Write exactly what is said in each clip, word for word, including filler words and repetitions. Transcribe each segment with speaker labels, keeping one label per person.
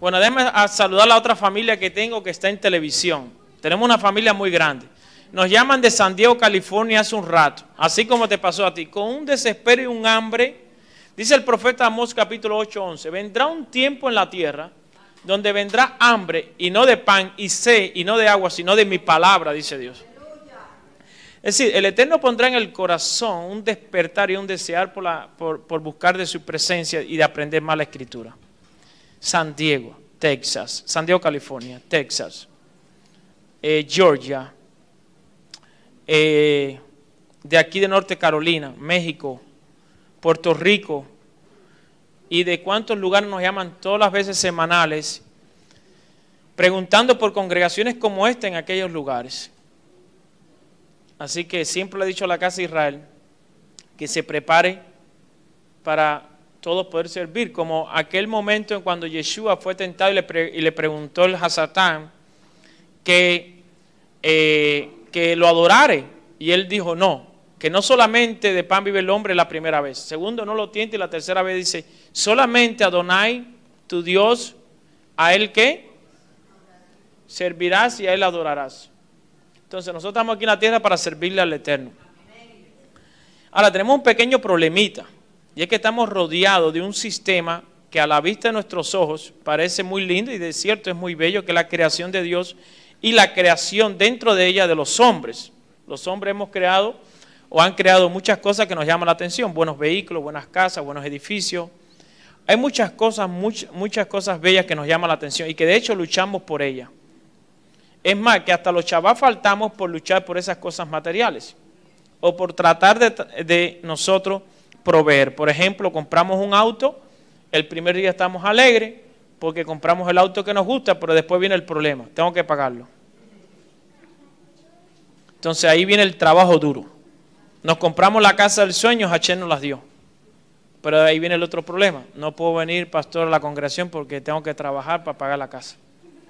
Speaker 1: Bueno, déjame a saludar a la otra familia que tengo que está en televisión. Tenemos una familia muy grande. Nos llaman de San Diego, California hace un rato, así como te pasó a ti, con un desespero y un hambre. Dice el profeta Amós capítulo ocho, once, vendrá un tiempo en la tierra donde vendrá hambre y no de pan, y sed y no de agua, sino de mi palabra, dice Dios. Es decir, el Eterno pondrá en el corazón un despertar y un desear por, la, por, por buscar de su presencia y de aprender más la Escritura. San Diego, Texas, San Diego, California, Texas, eh, Georgia, eh, de aquí de Norte Carolina, México, Puerto Rico, y de cuántos lugares nos llaman todas las veces semanales, preguntando por congregaciones como esta en aquellos lugares. Así que siempre le he dicho a la casa de Israel que se prepare para todos poder servir, como aquel momento en cuando Yeshua fue tentado y le, pre, y le preguntó el Hasatán que, eh, que lo adorare, y él dijo no, que no solamente de pan vive el hombre la primera vez, segundo no lo tiente, y la tercera vez dice solamente Adonai, tu Dios, a él que servirás y a él adorarás. Entonces nosotros estamos aquí en la tierra para servirle al Eterno. Ahora tenemos un pequeño problemita, y es que estamos rodeados de un sistema que a la vista de nuestros ojos parece muy lindo y de cierto es muy bello, que es la creación de Dios y la creación dentro de ella de los hombres. Los hombres hemos creado o han creado muchas cosas que nos llaman la atención, buenos vehículos, buenas casas, buenos edificios. Hay muchas cosas, much, muchas cosas bellas que nos llaman la atención y que de hecho luchamos por ellas. Es más, que hasta los chavás faltamos por luchar por esas cosas materiales o por tratar de, de nosotros proveer. Por ejemplo, compramos un auto, el primer día estamos alegres porque compramos el auto que nos gusta, pero después viene el problema, tengo que pagarlo. Entonces ahí viene el trabajo duro. Nos compramos la casa del sueño, Hachén nos las dio. Pero ahí viene el otro problema, no puedo venir, pastor, a la congregación porque tengo que trabajar para pagar la casa.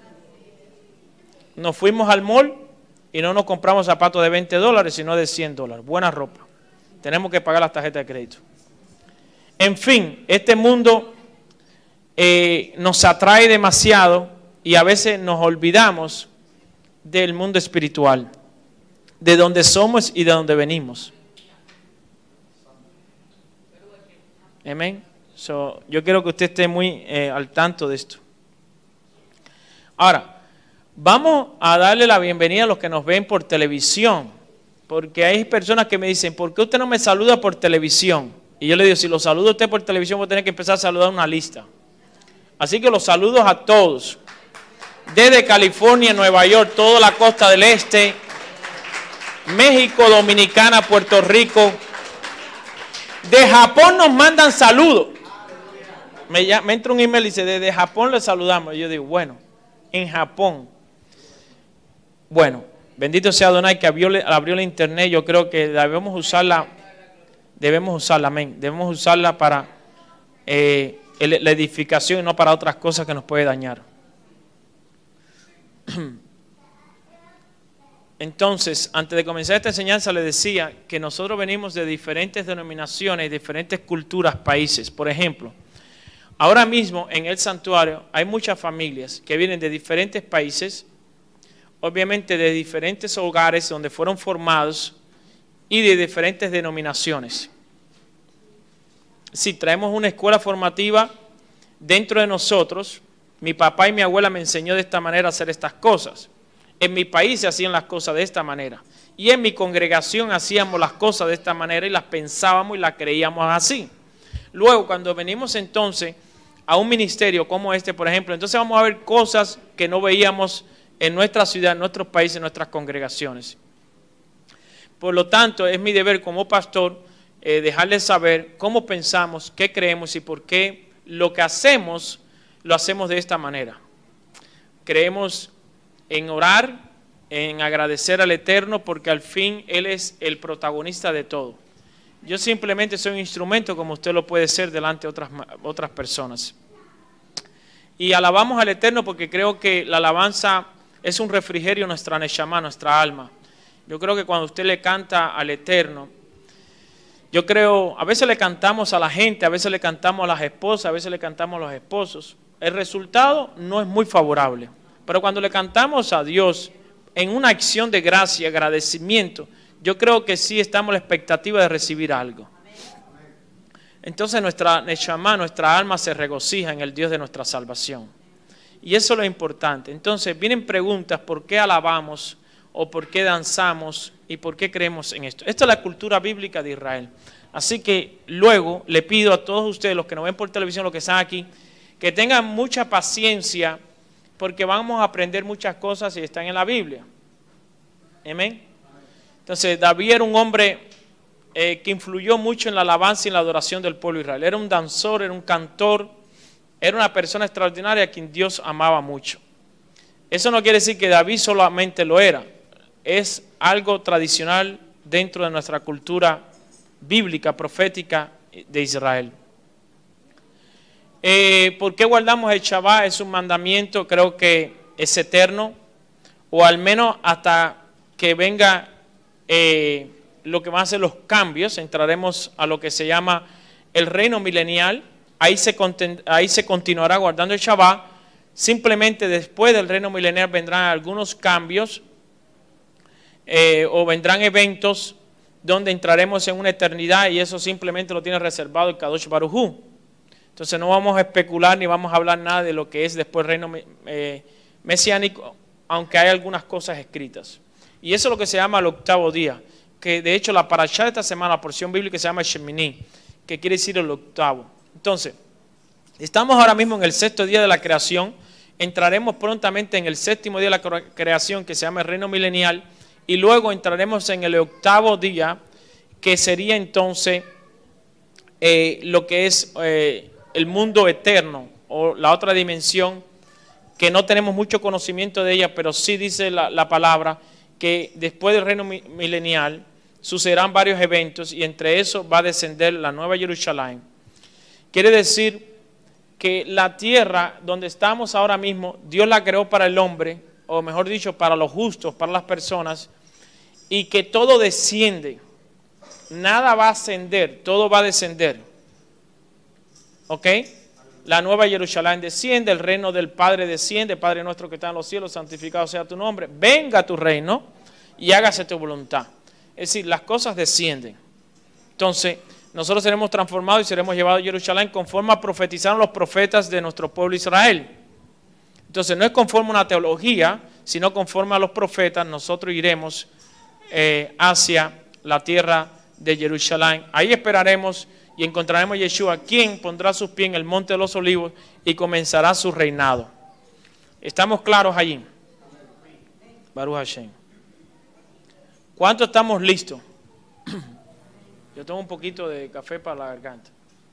Speaker 1: Nos fuimos al mall y no nos compramos zapatos de veinte dólares, sino de cien dólares. Buena ropa. Tenemos que pagar las tarjetas de crédito. En fin, este mundo eh, nos atrae demasiado y a veces nos olvidamos del mundo espiritual, de donde somos y de donde venimos. Amén. So, yo quiero que usted esté muy eh, al tanto de esto. Ahora, vamos a darle la bienvenida a los que nos ven por televisión, porque hay personas que me dicen, ¿por qué usted no me saluda por televisión? Y yo le digo, si lo saludo a usted por televisión, voy a tener que empezar a saludar una lista. Así que los saludos a todos, desde California, Nueva York, toda la costa del este, México, Dominicana, Puerto Rico. De Japón nos mandan saludos. Me, me entra un email y dice, desde Japón le saludamos. Y yo digo, bueno, en Japón. Bueno, bendito sea Adonai que abrió, abrió la internet. Yo creo que debemos usarla, debemos usarla, amén. Debemos usarla para eh, el, la edificación y no para otras cosas que nos puede dañar. Entonces, antes de comenzar esta enseñanza, le decía que nosotros venimos de diferentes denominaciones, diferentes culturas, países. Por ejemplo, ahora mismo en el santuario hay muchas familias que vienen de diferentes países, obviamente de diferentes hogares donde fueron formados y de diferentes denominaciones. Si traemos una escuela formativa dentro de nosotros, mi papá y mi abuela me enseñó de esta manera a hacer estas cosas. En mi país se hacían las cosas de esta manera. Y en mi congregación hacíamos las cosas de esta manera y las pensábamos y las creíamos así. Luego, cuando venimos entonces a un ministerio como este, por ejemplo, entonces vamos a ver cosas que no veíamos en nuestra ciudad, en nuestros países, en nuestras congregaciones. Por lo tanto, es mi deber como pastor eh, dejarles saber cómo pensamos, qué creemos y por qué lo que hacemos, lo hacemos de esta manera. Creemos en orar, en agradecer al Eterno, porque al fin Él es el protagonista de todo. Yo simplemente soy un instrumento como usted lo puede ser delante de otras, otras personas. Y alabamos al Eterno porque creo que la alabanza es un refrigerio a nuestra neshama, nuestra alma. Yo creo que cuando usted le canta al Eterno, yo creo, a veces le cantamos a la gente, a veces le cantamos a las esposas, a veces le cantamos a los esposos, el resultado no es muy favorable. Pero cuando le cantamos a Dios en una acción de gracia y agradecimiento, yo creo que sí estamos en la expectativa de recibir algo. Entonces nuestra neshama, nuestra alma se regocija en el Dios de nuestra salvación. Y eso es lo importante. Entonces vienen preguntas, ¿por qué alabamos o por qué danzamos y por qué creemos en esto? Esta es la cultura bíblica de Israel. Así que luego le pido a todos ustedes, los que nos ven por televisión, los que están aquí, que tengan mucha paciencia porque vamos a aprender muchas cosas y están en la Biblia. Amén. Entonces David era un hombre eh, que influyó mucho en la alabanza y en la adoración del pueblo de Israel. Era un danzor, era un cantor, era una persona extraordinaria a quien Dios amaba mucho. Eso no quiere decir que David solamente lo era. Es algo tradicional dentro de nuestra cultura bíblica, profética de Israel. Eh, ¿Por qué guardamos el Shabbat? Es un mandamiento, creo que es eterno, o al menos hasta que venga eh, lo que van a ser los cambios. Entraremos a lo que se llama el reino milenial. Ahí se, ahí se continuará guardando el Shabbat. Simplemente después del reino milenial vendrán algunos cambios eh, o vendrán eventos donde entraremos en una eternidad, y eso simplemente lo tiene reservado el Kadosh Baruj Hu. Entonces no vamos a especular ni vamos a hablar nada de lo que es después el reino eh, mesiánico, aunque hay algunas cosas escritas. Y eso es lo que se llama el octavo día, que de hecho la parashá de esta semana, la porción bíblica se llama Shemini, que quiere decir el octavo. Entonces, estamos ahora mismo en el sexto día de la creación, entraremos prontamente en el séptimo día de la creación, que se llama el reino milenial, y luego entraremos en el octavo día, que sería entonces eh, lo que es eh, el mundo eterno, o la otra dimensión, que no tenemos mucho conocimiento de ella, pero sí dice la, la palabra, que después del reino milenial sucederán varios eventos, y entre esos va a descender la nueva Jerusalén. Quiere decir que la tierra donde estamos ahora mismo, Dios la creó para el hombre, o mejor dicho, para los justos, para las personas, y que todo desciende, nada va a ascender, todo va a descender. ¿Ok? La nueva Jerusalén desciende, el reino del Padre desciende, Padre nuestro que está en los cielos, santificado sea tu nombre, venga tu reino y hágase tu voluntad. Es decir, las cosas descienden. Entonces, nosotros seremos transformados y seremos llevados a Jerusalén conforme profetizaron los profetas de nuestro pueblo Israel. Entonces, no es conforme a una teología, sino conforme a los profetas, nosotros iremos eh, hacia la tierra de Jerusalén. Ahí esperaremos y encontraremos a Yeshua, quien pondrá sus pies en el monte de los olivos y comenzará su reinado. ¿Estamos claros allí? Baruch Hashem. ¿Cuántos estamos listos? Yo tomo un poquito de café para la garganta.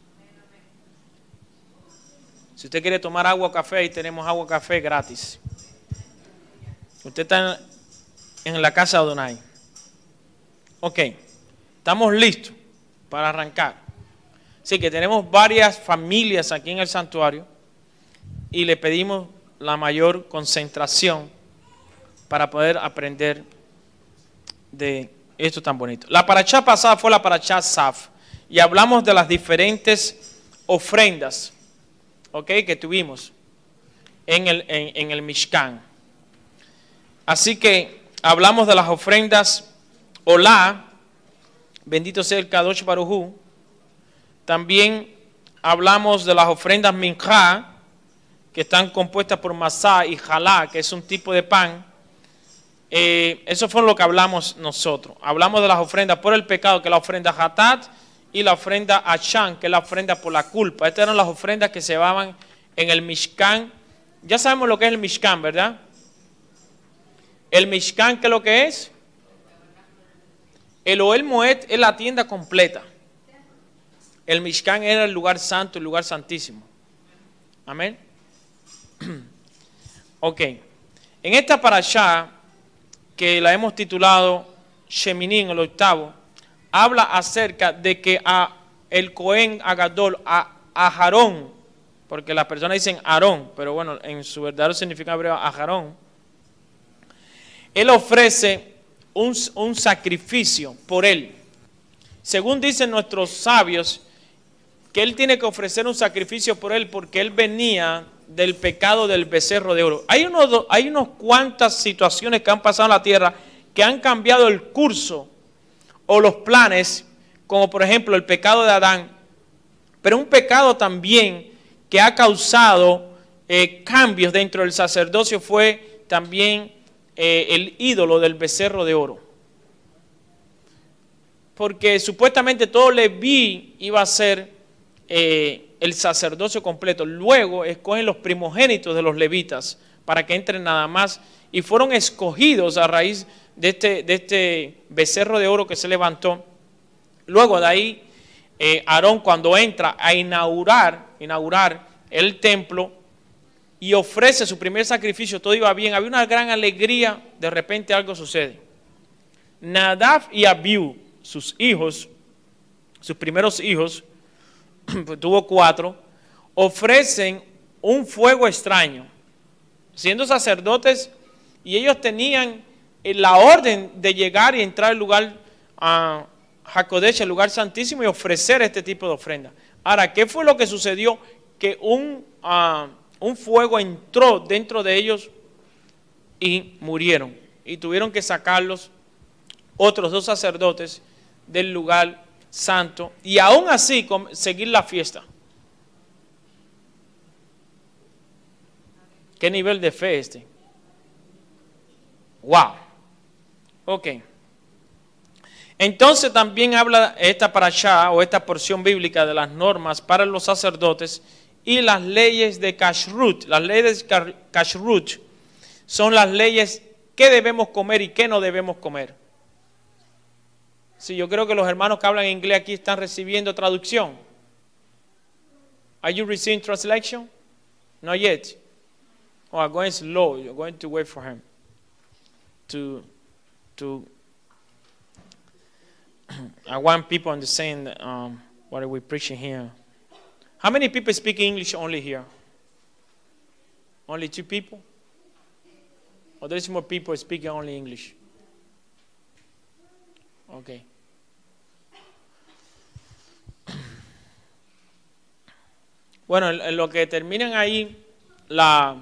Speaker 1: Si usted quiere tomar agua o café, ahí tenemos agua o café gratis. Usted está en la casa de Adonai. Ok, estamos listos para arrancar. Así que tenemos varias familias aquí en el santuario y le pedimos la mayor concentración para poder aprender de esto tan bonito. La parashá pasada fue la parashá Saf y hablamos de las diferentes ofrendas, ¿ok?, que tuvimos en el, en, en el Mishkan. Así que hablamos de las ofrendas Olá, bendito sea el Kadosh Baruj Hu. También hablamos de las ofrendas Minjá, que están compuestas por masá y jalá, que es un tipo de pan. Eh, eso fue lo que hablamos nosotros. Hablamos de las ofrendas por el pecado, que es la ofrenda Hatat, y la ofrenda Achan, que es la ofrenda por la culpa. Estas eran las ofrendas que se llevaban en el Mishkan. Ya sabemos lo que es el Mishkan, ¿verdad? El Mishkan, ¿qué es lo que es? El Ohel Moed es la tienda completa. El Mishkan era el lugar santo, el lugar santísimo. Amén. Ok. En esta parashá, que la hemos titulado Shemini, en el octavo, habla acerca de que a el Cohen Agadol, a, a Aarón, porque las personas dicen Aarón, pero bueno, en su verdadero significado hebreo, Aarón, él ofrece un, un sacrificio por él. Según dicen nuestros sabios, que él tiene que ofrecer un sacrificio por él porque él venía del pecado del becerro de oro. Hay unos, hay unos cuantas situaciones que han pasado en la tierra que han cambiado el curso o los planes, como por ejemplo el pecado de Adán, pero un pecado también que ha causado eh, cambios dentro del sacerdocio fue también eh, el ídolo del becerro de oro. Porque supuestamente todo Leví iba a ser eh, el sacerdocio completo. Luego escogen los primogénitos de los levitas para que entren nada más, y fueron escogidos a raíz de este, de este becerro de oro que se levantó. Luego de ahí, eh, Aarón cuando entra a inaugurar, inaugurar el templo y ofrece su primer sacrificio, todo iba bien, había una gran alegría, de repente algo sucede. Nadab y Abiú, sus hijos, sus primeros hijos, pues tuvo cuatro, ofrecen un fuego extraño, siendo sacerdotes, y ellos tenían la orden de llegar y entrar al lugar a Hakodesh, el lugar santísimo, y ofrecer este tipo de ofrenda. Ahora, ¿qué fue lo que sucedió? Que un, uh, un fuego entró dentro de ellos y murieron, y tuvieron que sacarlos otros dos sacerdotes del lugar santo, y aún así seguir la fiesta. ¿Qué nivel de fe este? Wow. Ok. Entonces también habla esta parashá o esta porción bíblica de las normas para los sacerdotes y las leyes de Kashrut. Las leyes de Kashrut son las leyes que debemos comer y que no debemos comer. Sí, yo creo que los hermanos que hablan inglés aquí están recibiendo traducción. Are you receiving translation? Not yet. Oh, I'm going slow. You're going to wait for him to to. I want people to understand um, what are we preaching here. How many people speak English only here? Only two people? Or there's more people speaking only English? Okay. Bueno, en, en lo que terminan ahí la,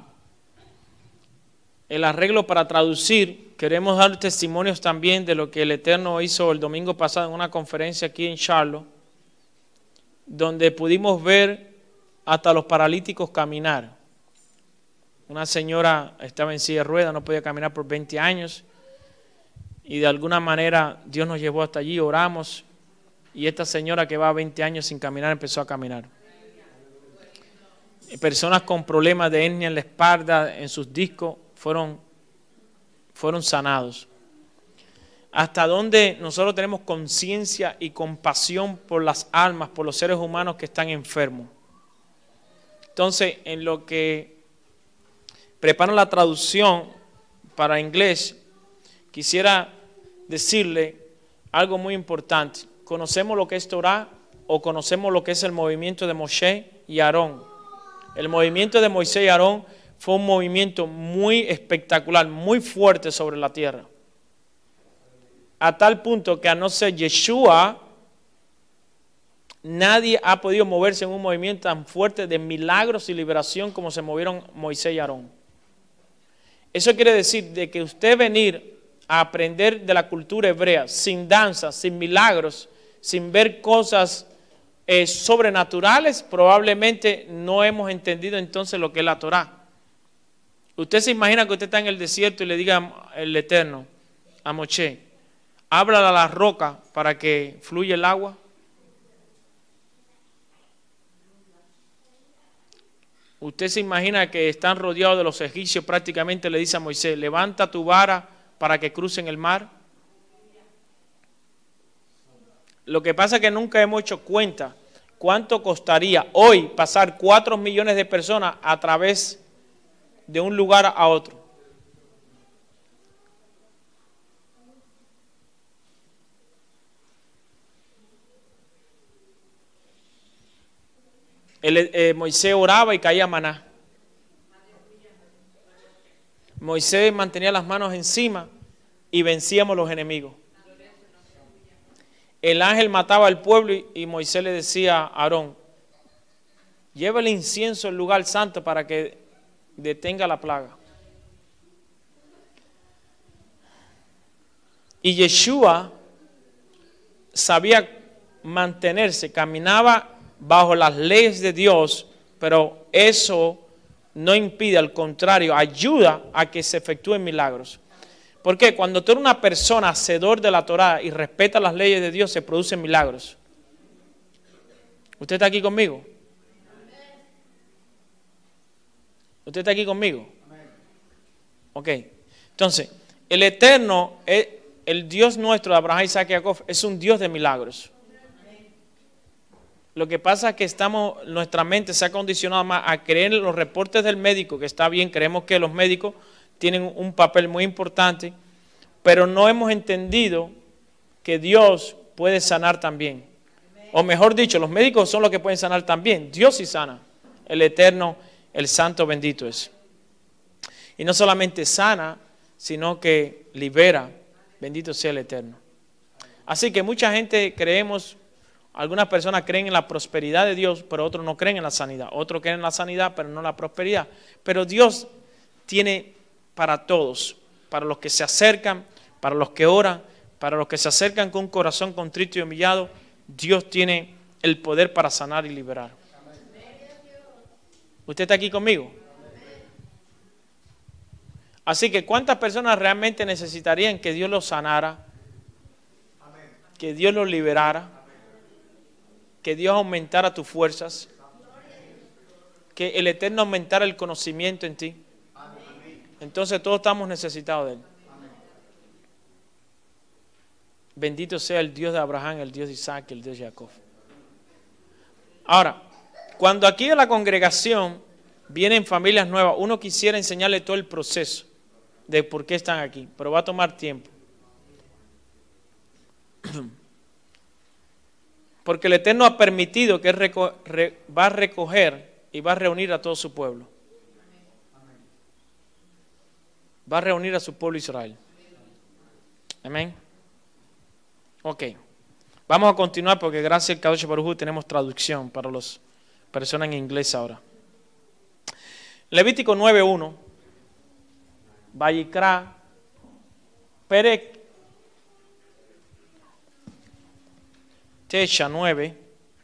Speaker 1: el arreglo para traducir, queremos dar testimonios también de lo que el Eterno hizo el domingo pasado en una conferencia aquí en Charlotte, donde pudimos ver hasta los paralíticos caminar. Una señora estaba en silla de ruedas, no podía caminar por veinte años, y de alguna manera Dios nos llevó hasta allí, oramos, y esta señora que va veinte años sin caminar empezó a caminar. Personas con problemas de hernia en la espalda, en sus discos, fueron, fueron sanados. Hasta donde nosotros tenemos conciencia y compasión por las almas, por los seres humanos que están enfermos. Entonces, en lo que preparo la traducción para inglés, quisiera decirle algo muy importante. ¿Conocemos lo que es Torah o conocemos lo que es el movimiento de Moshe y Aarón? El movimiento de Moisés y Aarón fue un movimiento muy espectacular, muy fuerte sobre la tierra. A tal punto que a no ser Yeshua, nadie ha podido moverse en un movimiento tan fuerte de milagros y liberación como se movieron Moisés y Aarón. Eso quiere decir de que usted venir a aprender de la cultura hebrea sin danza, sin milagros, sin ver cosas Eh, sobrenaturales, probablemente no hemos entendido entonces lo que es la Torá. Usted se imagina que usted está en el desierto y le diga el Eterno a Moshe, háblale a la roca para que fluya el agua. Usted se imagina que están rodeados de los egipcios, prácticamente le dice a Moisés, levanta tu vara para que crucen el mar. Lo que pasa es que nunca hemos hecho cuenta cuánto costaría hoy pasar cuatro millones de personas a través de un lugar a otro. El, eh, Moisés oraba y caía maná. Moisés mantenía las manos encima y vencíamos los enemigos. El ángel mataba al pueblo y, y Moisés le decía a Aarón, lleva el incienso al lugar santo para que detenga la plaga. Y Yeshua sabía mantenerse, caminaba bajo las leyes de Dios, pero eso no impide, al contrario, ayuda a que se efectúen milagros. Porque cuando tú eres una persona hacedor de la Torá y respeta las leyes de Dios, se producen milagros. ¿Usted está aquí conmigo? ¿Usted está aquí conmigo? Ok. Entonces, el Eterno, el Dios nuestro de Abraham, Isaac y Jacob, es un Dios de milagros. Lo que pasa es que estamos, nuestra mente se ha condicionado más a creer en los reportes del médico, que está bien, creemos que los médicos tienen un papel muy importante, pero no hemos entendido que Dios puede sanar también. O mejor dicho, los médicos son los que pueden sanar también. Dios sí sana. El Eterno, el Santo bendito es. Y no solamente sana, sino que libera. Bendito sea el Eterno. Así que mucha gente creemos, algunas personas creen en la prosperidad de Dios, pero otros no creen en la sanidad. Otros creen en la sanidad, pero no en la prosperidad. Pero Dios tiene para todos, para los que se acercan, para los que oran, para los que se acercan con un corazón contrito y humillado, Dios tiene el poder para sanar y liberar. ¿Usted está aquí conmigo? Así que ¿cuántas personas realmente necesitarían que Dios los sanara? Que Dios los liberara. Que Dios aumentara tus fuerzas. Que el Eterno aumentara el conocimiento en ti. Entonces todos estamos necesitados de Él. Bendito sea el Dios de Abraham, el Dios de Isaac y el Dios de Jacob. Ahora, cuando aquí en la congregación vienen familias nuevas, uno quisiera enseñarle todo el proceso de por qué están aquí, pero va a tomar tiempo. Porque el Eterno ha permitido que Él reco- re- va a recoger y va a reunir a todo su pueblo. Va a reunir a su pueblo Israel. Amén. Ok. Vamos a continuar porque gracias al Kadosh Baruj Hu tenemos traducción para las personas en inglés ahora. Levítico nueve uno. Vayikra. Perek. Tesha nueve.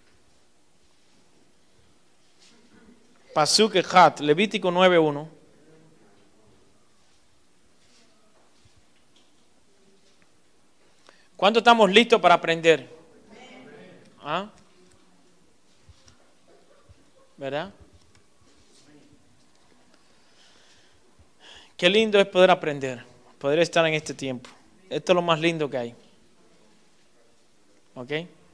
Speaker 1: Pasuk Echat. Levítico nueve uno. ¿Cuánto estamos listos para aprender? ¿Ah? ¿Verdad? Qué lindo es poder aprender, poder estar en este tiempo. Esto es lo más lindo que hay. ¿Ok?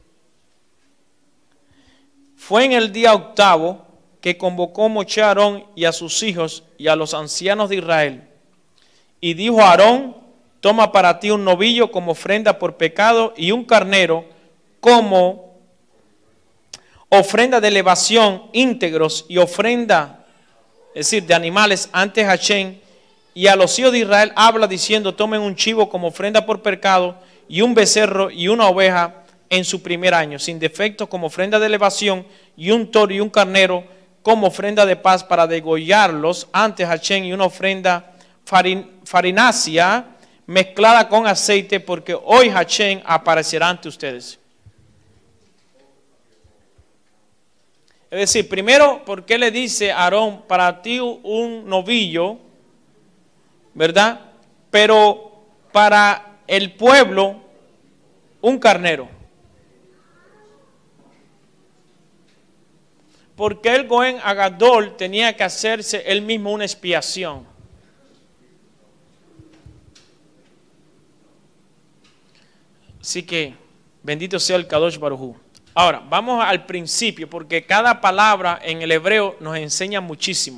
Speaker 1: Fue en el día octavo que convocó Moshe a Aarón y a sus hijos y a los ancianos de Israel. Y dijo a Aarón: toma para ti un novillo como ofrenda por pecado y un carnero como ofrenda de elevación, íntegros y ofrenda, es decir, de animales ante Hashem. Y a los hijos de Israel habla diciendo: tomen un chivo como ofrenda por pecado y un becerro y una oveja en su primer año, sin defecto como ofrenda de elevación, y un toro y un carnero como ofrenda de paz para degollarlos ante Hashem, y una ofrenda farin, farinácea mezclada con aceite, porque hoy Hashem aparecerá ante ustedes. Es decir, primero, ¿por qué le dice a Aarón: para ti un novillo, ¿verdad? Pero para el pueblo un carnero. Porque el Goén Agadol tenía que hacerse él mismo una expiación. Así que bendito sea el Kadosh Baruj Hu. Ahora, vamos al principio, porque cada palabra en el hebreo nos enseña muchísimo.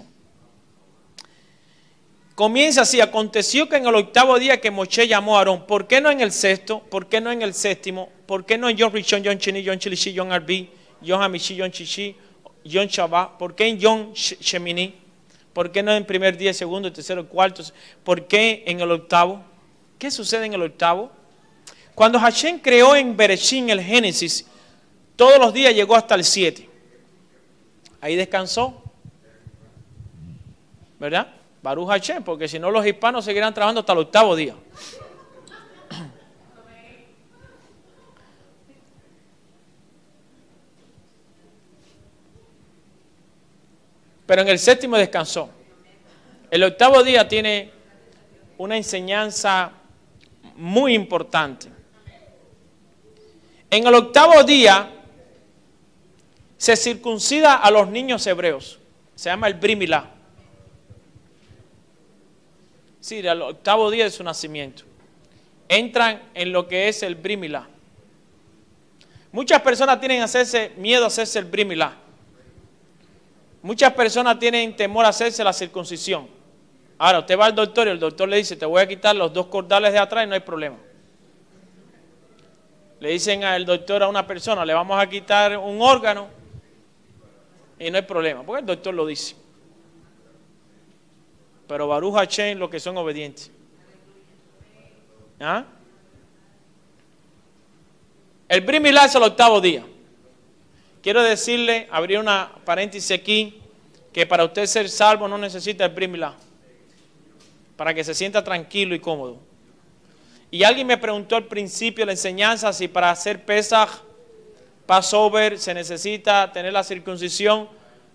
Speaker 1: Comienza así: aconteció que en el octavo día que Moshe llamó a Aarón. ¿Por qué no en el sexto? ¿Por qué no en el séptimo? ¿Por qué no en Yom Rishon, Yom Sheni, Yom Shlishi, Yom Arbi, Yom Hamishi, Yom Shishi, Yom Shabbat? ¿Por qué en Yom Shemini? ¿Por qué no en primer día, segundo, tercero, cuarto? ¿Por qué en el octavo? ¿Qué sucede en el octavo? Cuando Hashem creó en Bereshit, el Génesis, todos los días llegó hasta el siete. Ahí descansó. ¿Verdad? Baruch Hashem, porque si no los hispanos seguirán trabajando hasta el octavo día. Pero en el séptimo descansó. El octavo día tiene una enseñanza muy importante. En el octavo día se circuncida a los niños hebreos. Se llama el Brit Milá. Sí, el octavo día de su nacimiento. Entran en lo que es el Brit Milá. Muchas personas tienen hacerse, miedo a hacerse el Brit Milá. Muchas personas tienen temor a hacerse la circuncisión. Ahora, usted va al doctor y el doctor le dice, te voy a quitar los dos cordales de atrás y no hay problema. Le dicen al doctor a una persona, le vamos a quitar un órgano y no hay problema, porque el doctor lo dice. Pero Baruch Hashem, los que son obedientes. ¿Ah? El Brit Milá es el octavo día. Quiero decirle, abrir una paréntesis aquí, que para usted ser salvo no necesita el Brit Milá, para que se sienta tranquilo y cómodo. Y alguien me preguntó al principio de la enseñanza si para hacer Pesach, Passover, se necesita tener la circuncisión.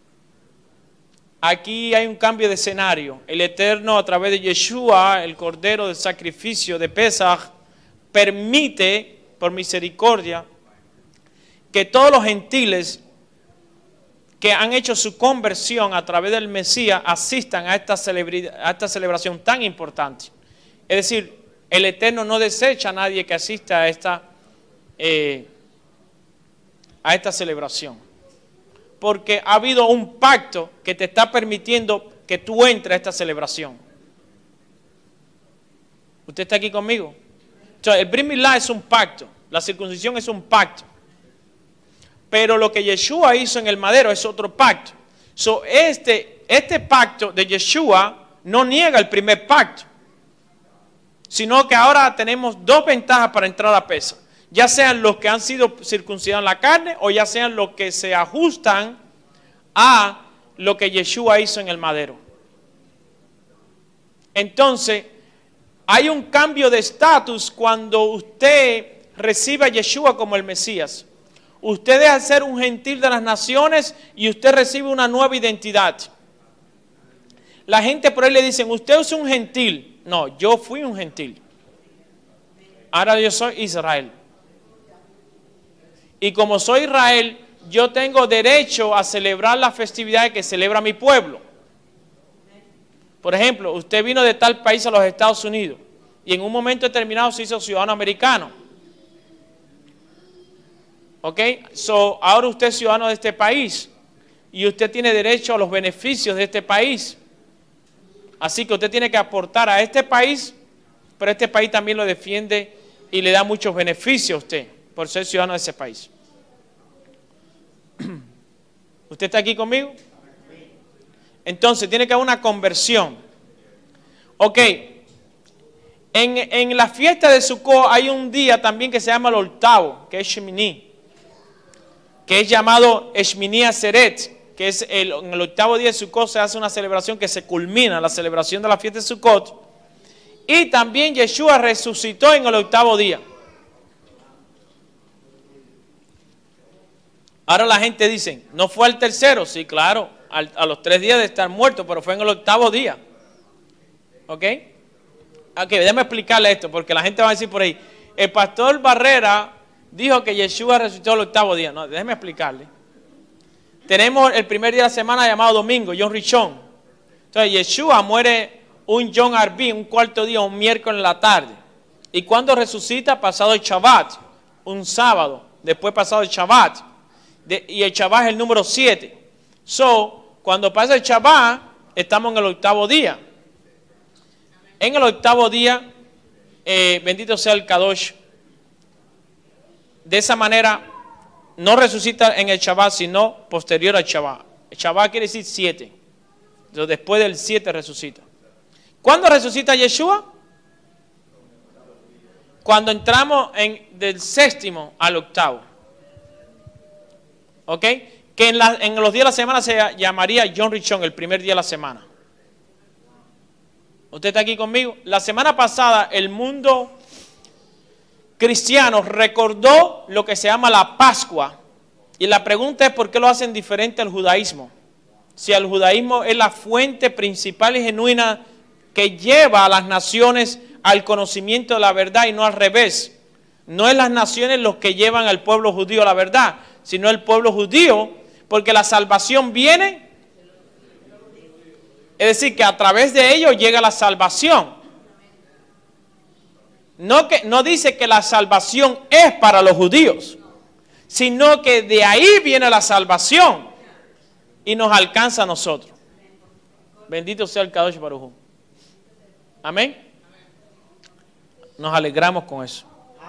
Speaker 1: Aquí hay un cambio de escenario. El Eterno, a través de Yeshua, el Cordero del sacrificio de Pesach, permite, por misericordia, que todos los gentiles que han hecho su conversión a través del Mesías asistan a esta, a esta celebración tan importante. Es decir, el Eterno no desecha a nadie que asista a esta, eh, a esta celebración. Porque ha habido un pacto que te está permitiendo que tú entres a esta celebración. ¿Usted está aquí conmigo? Entonces, el Brit Milá es un pacto, la circuncisión es un pacto. Pero lo que Yeshua hizo en el madero es otro pacto. So, este, este pacto de Yeshua no niega el primer pacto, sino que ahora tenemos dos ventajas para entrar a Pesach. Ya sean los que han sido circuncidados en la carne o ya sean los que se ajustan a lo que Yeshua hizo en el madero. Entonces, hay un cambio de estatus cuando usted recibe a Yeshua como el Mesías. Usted deja de ser un gentil de las naciones y usted recibe una nueva identidad. La gente por ahí le dicen, usted es un gentil. No, yo fui un gentil. Ahora yo soy Israel. Y como soy Israel, yo tengo derecho a celebrar las festividades que celebra mi pueblo. Por ejemplo, usted vino de tal país a los Estados Unidos y en un momento determinado se hizo ciudadano americano. ¿Ok? So, ahora usted es ciudadano de este país y usted tiene derecho a los beneficios de este país. Así que usted tiene que aportar a este país, pero este país también lo defiende y le da muchos beneficios a usted por ser ciudadano de ese país. ¿Usted está aquí conmigo? Entonces, tiene que haber una conversión. Ok. En, en la fiesta de Sukkot hay un día también que se llama el octavo, que es Shemini, que es llamado Shemini Atzeret, que es el, en el octavo día de Sukkot se hace una celebración que se culmina, la celebración de la fiesta de Sukkot. Y también Yeshua resucitó en el octavo día. Ahora la gente dice, ¿no fue al tercero? Sí, claro, al, a los tres días de estar muerto, pero fue en el octavo día. ¿Ok? Ok, déjame explicarle esto, porque la gente va a decir por ahí, el pastor Barrera dijo que Yeshua resucitó el octavo día. No, déjeme explicarle. Tenemos el primer día de la semana llamado domingo, Yom Rishon. Entonces, Yeshua muere un Yom Arbi, un cuarto día, un miércoles en la tarde. ¿Y cuando resucita? Pasado el Shabbat, un sábado, después pasado el Shabbat. De, y el Shabbat es el número siete. So, cuando pasa el Shabbat, estamos en el octavo día. En el octavo día, eh, bendito sea el Kadosh. De esa manera, no resucita en el Shabbat, sino posterior al Shabbat. El Shabbat quiere decir siete. Entonces, después del siete resucita. ¿Cuándo resucita Yeshua? Cuando entramos en, del séptimo al octavo. ¿Ok? que en, la, en los días de la semana se llamaría John Richon, el primer día de la semana. ¿Usted está aquí conmigo? La semana pasada el mundo cristiano recordó lo que se llama la Pascua. Y la pregunta es ¿por qué lo hacen diferente al judaísmo? Si el judaísmo es la fuente principal y genuina que lleva a las naciones al conocimiento de la verdad y no al revés. No es las naciones los que llevan al pueblo judío a la verdad, sino el pueblo judío, porque la salvación viene, es decir, que a través de ellos llega la salvación. No, que, no dice que la salvación es para los judíos, sino que de ahí viene la salvación y nos alcanza a nosotros. Bendito sea el Kadosh Baruj Hu. Amén. Nos alegramos con eso.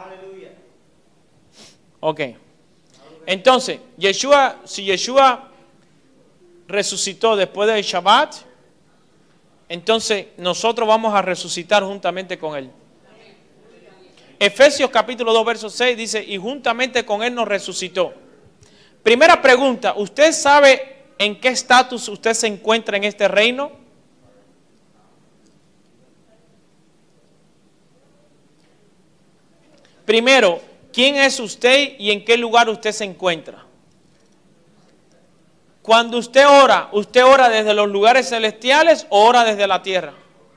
Speaker 1: Ok. Entonces, Yeshua, si Yeshua resucitó después del Shabbat, entonces nosotros vamos a resucitar juntamente con Él. Efesios capítulo dos, verso seis dice, y juntamente con Él nos resucitó. Primera pregunta, ¿usted sabe en qué estatus usted se encuentra en este reino? Primero, ¿quién es usted y en qué lugar usted se encuentra? Cuando usted ora, ¿usted ora desde los lugares celestiales o ora desde la tierra?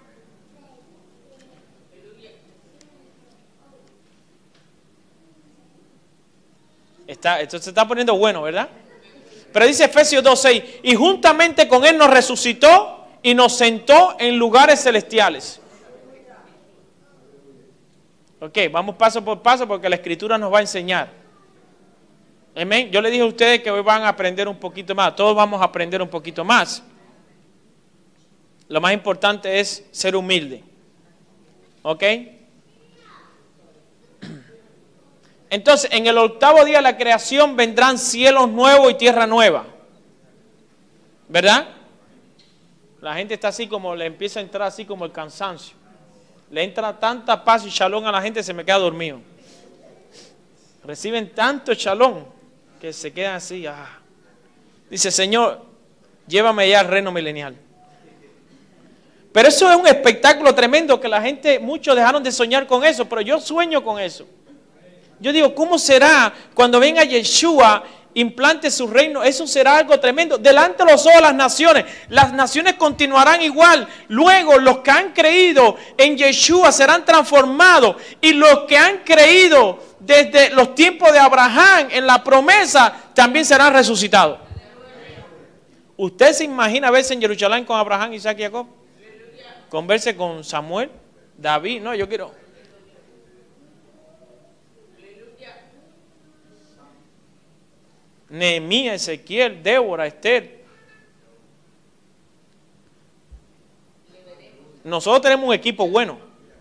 Speaker 1: Está, esto se está poniendo bueno, ¿verdad? Pero dice Efesios dos seis, y juntamente con Él nos resucitó y nos sentó en lugares celestiales. Ok, vamos paso por paso porque la Escritura nos va a enseñar. Amén. Yo le dije a ustedes que hoy van a aprender un poquito más. Todos vamos a aprender un poquito más. Lo más importante es ser humilde. Ok. Entonces, en el octavo día de la creación vendrán cielos nuevos y tierra nueva. ¿Verdad? La gente está así como, le empieza a entrar así como el cansancio. Le entra tanta paz y shalom a la gente, se me queda dormido. Reciben tanto shalom que se quedan así. Ah. Dice, Señor, llévame ya al reino milenial. Pero eso es un espectáculo tremendo que la gente, muchos dejaron de soñar con eso, pero yo sueño con eso. Yo digo, ¿cómo será cuando venga Yeshua, implante su reino? Eso será algo tremendo. Delante de los ojos de las naciones, las naciones continuarán igual. Luego los que han creído en Yeshua serán transformados. Y los que han creído desde los tiempos de Abraham en la promesa, también serán resucitados. ¿Usted se imagina verse en Jerusalén con Abraham, Isaac y Jacob? ¿Con verse con Samuel, David? No, yo quiero... Nehemías, Ezequiel, Débora, Esther. Nosotros tenemos un equipo bueno.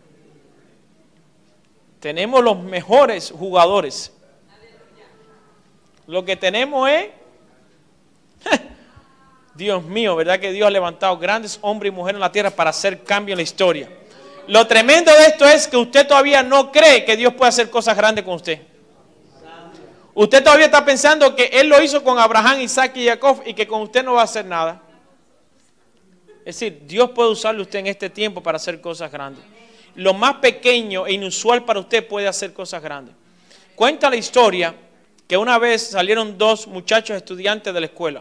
Speaker 1: Tenemos los mejores jugadores. Lo que tenemos es, Dios mío, ¿verdad que Dios ha levantado grandes hombres y mujeres en la tierra para hacer cambio en la historia? Lo tremendo de esto es que usted todavía no cree que Dios puede hacer cosas grandes con usted. Usted todavía está pensando que Él lo hizo con Abraham, Isaac y Jacob y que con usted no va a hacer nada. Es decir, Dios puede usarle a usted en este tiempo para hacer cosas grandes. Lo más pequeño e inusual para usted puede hacer cosas grandes. Cuenta la historia que una vez salieron dos muchachos estudiantes de la escuela.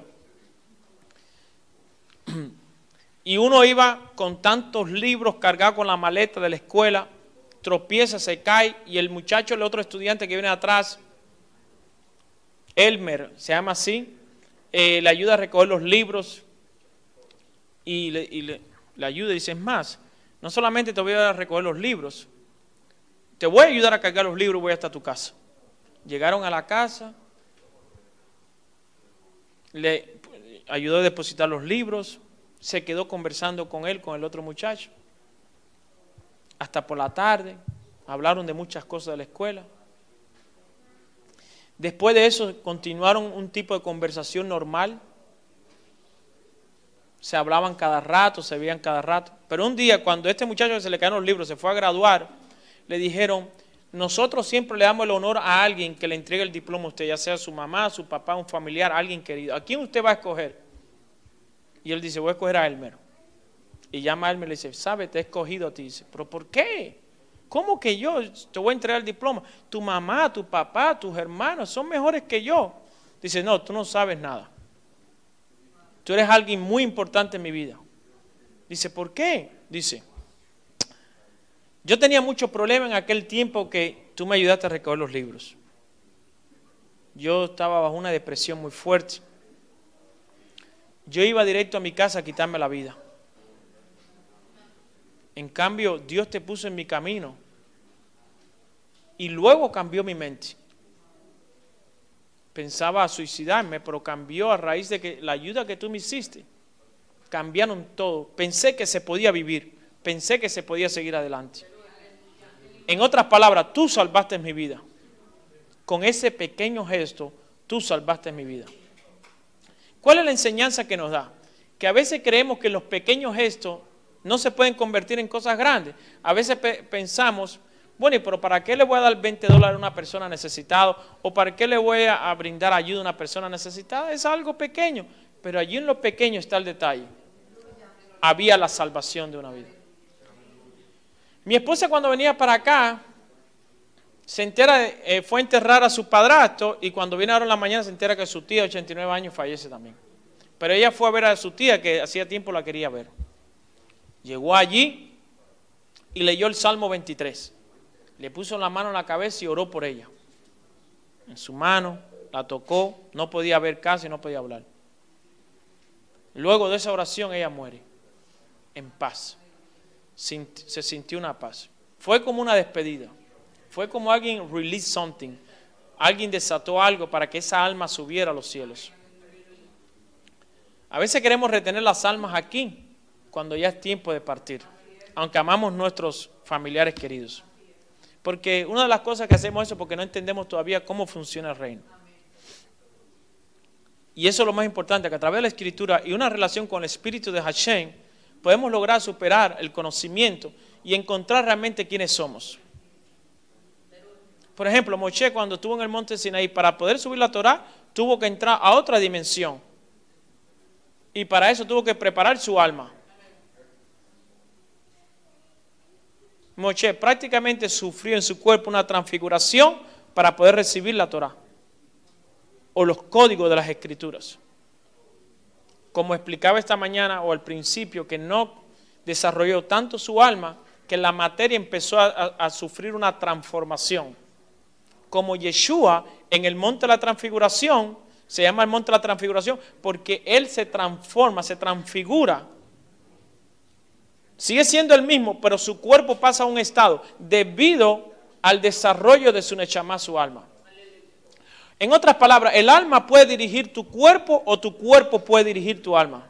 Speaker 1: Y uno iba con tantos libros cargados con la maleta de la escuela, tropieza, se cae y el muchacho, el otro estudiante que viene atrás, Elmer, se llama así, eh, le ayuda a recoger los libros y, le, y le, le ayuda y dice, es más, no solamente te voy a ayudar a recoger los libros, te voy a ayudar a cargar los libros, voy hasta tu casa. Llegaron a la casa, le ayudó a depositar los libros, se quedó conversando con él, con el otro muchacho, hasta por la tarde, hablaron de muchas cosas de la escuela. Después de eso continuaron un tipo de conversación normal. Se hablaban cada rato, se veían cada rato. Pero un día cuando este muchacho que se le cayeron los libros se fue a graduar, le dijeron, nosotros siempre le damos el honor a alguien que le entregue el diploma a usted, ya sea su mamá, su papá, un familiar, alguien querido. ¿A quién usted va a escoger? Y él dice, voy a escoger a Elmer. Y llama a Elmer y le dice, ¿sabe? Te he escogido a ti. Dice, ¿pero por qué? ¿Cómo que yo te voy a entregar el diploma? Tu mamá, tu papá, tus hermanos son mejores que yo. Dice, no, tú no sabes nada. Tú eres alguien muy importante en mi vida. Dice, ¿por qué? Dice, yo tenía muchos problemas en aquel tiempo que tú me ayudaste a recoger los libros. Yo estaba bajo una depresión muy fuerte. Yo iba directo a mi casa a quitarme la vida. En cambio, Dios te puso en mi camino y luego cambió mi mente. Pensaba a suicidarme, pero cambió a raíz de que la ayuda que tú me hiciste. Cambiaron todo. Pensé que se podía vivir, pensé que se podía seguir adelante. En otras palabras, tú salvaste mi vida. Con ese pequeño gesto, tú salvaste mi vida. ¿Cuál es la enseñanza que nos da? Que a veces creemos que los pequeños gestos no se pueden convertir en cosas grandes. A veces pe pensamos, bueno, pero ¿para qué le voy a dar veinte dólares a una persona necesitada? ¿O para qué le voy a, a brindar ayuda a una persona necesitada? Es algo pequeño, pero allí en lo pequeño está el detalle. Había la salvación de una vida. Mi esposa cuando venía para acá, se entera, de, eh, fue a enterrar a su padrastro y cuando viene ahora en la mañana se entera que su tía de ochenta y nueve años fallece también. Pero ella fue a ver a su tía que hacía tiempo la quería ver. Llegó allí y leyó el Salmo veintitrés. Le puso la mano en la cabeza y oró por ella. En su mano, la tocó, no podía ver casi, no podía hablar. Luego de esa oración ella muere en paz. Se sintió una paz. Fue como una despedida. Fue como alguien release something. Alguien desató algo para que esa alma subiera a los cielos. A veces queremos retener las almas aquí cuando ya es tiempo de partir, aunque amamos nuestros familiares queridos. Porque una de las cosas que hacemos eso es porque no entendemos todavía cómo funciona el reino. Y eso es lo más importante, que a través de la Escritura y una relación con el Espíritu de Hashem, podemos lograr superar el conocimiento y encontrar realmente quiénes somos. Por ejemplo, Moisés cuando estuvo en el monte Sinaí, para poder subir la Torá, tuvo que entrar a otra dimensión. Y para eso tuvo que preparar su alma. Moisés prácticamente sufrió en su cuerpo una transfiguración para poder recibir la Torá o los códigos de las Escrituras. Como explicaba esta mañana o al principio, que no desarrolló tanto su alma que la materia empezó a, a, a sufrir una transformación. Como Yeshua en el monte de la transfiguración, se llama el monte de la transfiguración porque él se transforma, se transfigura. Sigue siendo el mismo, pero su cuerpo pasa a un estado debido al desarrollo de su neshama, su alma. En otras palabras, el alma puede dirigir tu cuerpo o tu cuerpo puede dirigir tu alma.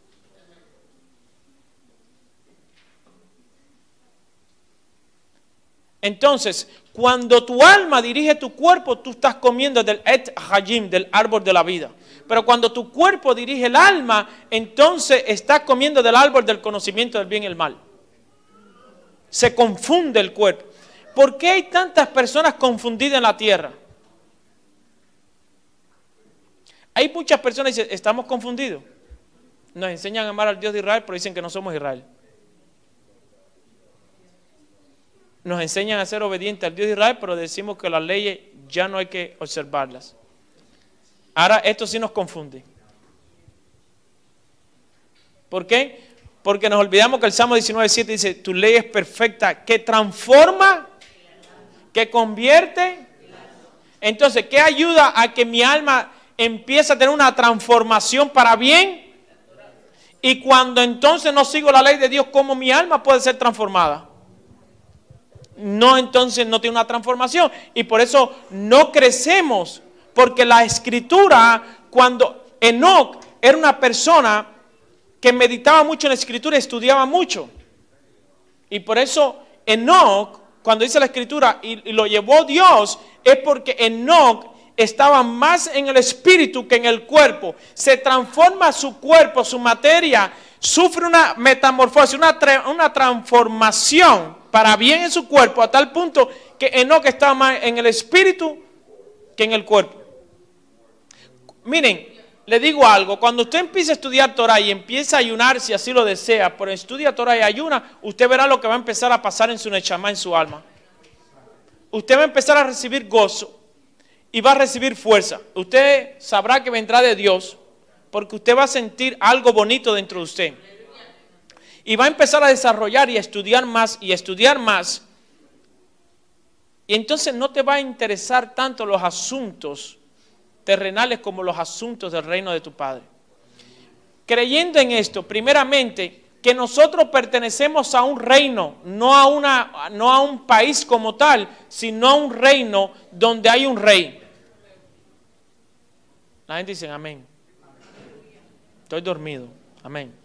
Speaker 1: Entonces, cuando tu alma dirige tu cuerpo, tú estás comiendo del Et Hayim, del árbol de la vida. Pero cuando tu cuerpo dirige el alma, entonces estás comiendo del árbol del conocimiento del bien y el mal. Se confunde el cuerpo. ¿Por qué hay tantas personas confundidas en la tierra? Hay muchas personas que dicen, estamos confundidos. Nos enseñan a amar al Dios de Israel, pero dicen que no somos Israel. Nos enseñan a ser obedientes al Dios de Israel, pero decimos que las leyes ya no hay que observarlas. Ahora, esto sí nos confunde. ¿Por qué? Porque nos olvidamos que el Salmo diecinueve siete dice, tu ley es perfecta, que transforma, que convierte. Entonces, ¿qué ayuda a que mi alma empiece a tener una transformación para bien? Y cuando entonces no sigo la ley de Dios, ¿cómo mi alma puede ser transformada? No, entonces no tiene una transformación. Y por eso no crecemos. Porque la Escritura, cuando Enoc era una persona que meditaba mucho en la Escritura, estudiaba mucho. Y por eso Enoc, cuando dice la Escritura, y, y lo llevó Dios, es porque Enoc estaban más en el espíritu que en el cuerpo. Se transforma su cuerpo, su materia, sufre una metamorfosis, una, una transformación para bien en su cuerpo, a tal punto que Enoc estaba más en el espíritu que en el cuerpo. Miren, le digo algo, cuando usted empieza a estudiar Torah y empieza a ayunar, si así lo desea, pero estudia Torah y ayuna, usted verá lo que va a empezar a pasar en su neshama, en su alma. Usted va a empezar a recibir gozo y va a recibir fuerza. Usted sabrá que vendrá de Dios, porque usted va a sentir algo bonito dentro de usted. Y va a empezar a desarrollar y a estudiar más y a estudiar más. Y entonces no te va a interesar tanto los asuntos terrenales como los asuntos del reino de tu Padre. Creyendo en esto, primeramente, que nosotros pertenecemos a un reino, no a, una, no a un país como tal, sino a un reino donde hay un rey. La gente dice amén. Estoy dormido. Amén.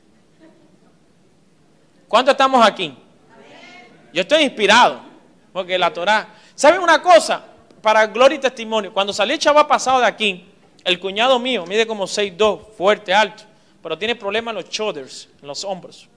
Speaker 1: ¿Cuántos estamos aquí? Yo estoy inspirado, porque la Torah. ¿Saben una cosa? Para gloria y testimonio, cuando salí el chaval pasado de aquí, el cuñado mío mide como seis dos, fuerte, alto, pero tiene problemas en los shoulders, en los hombros.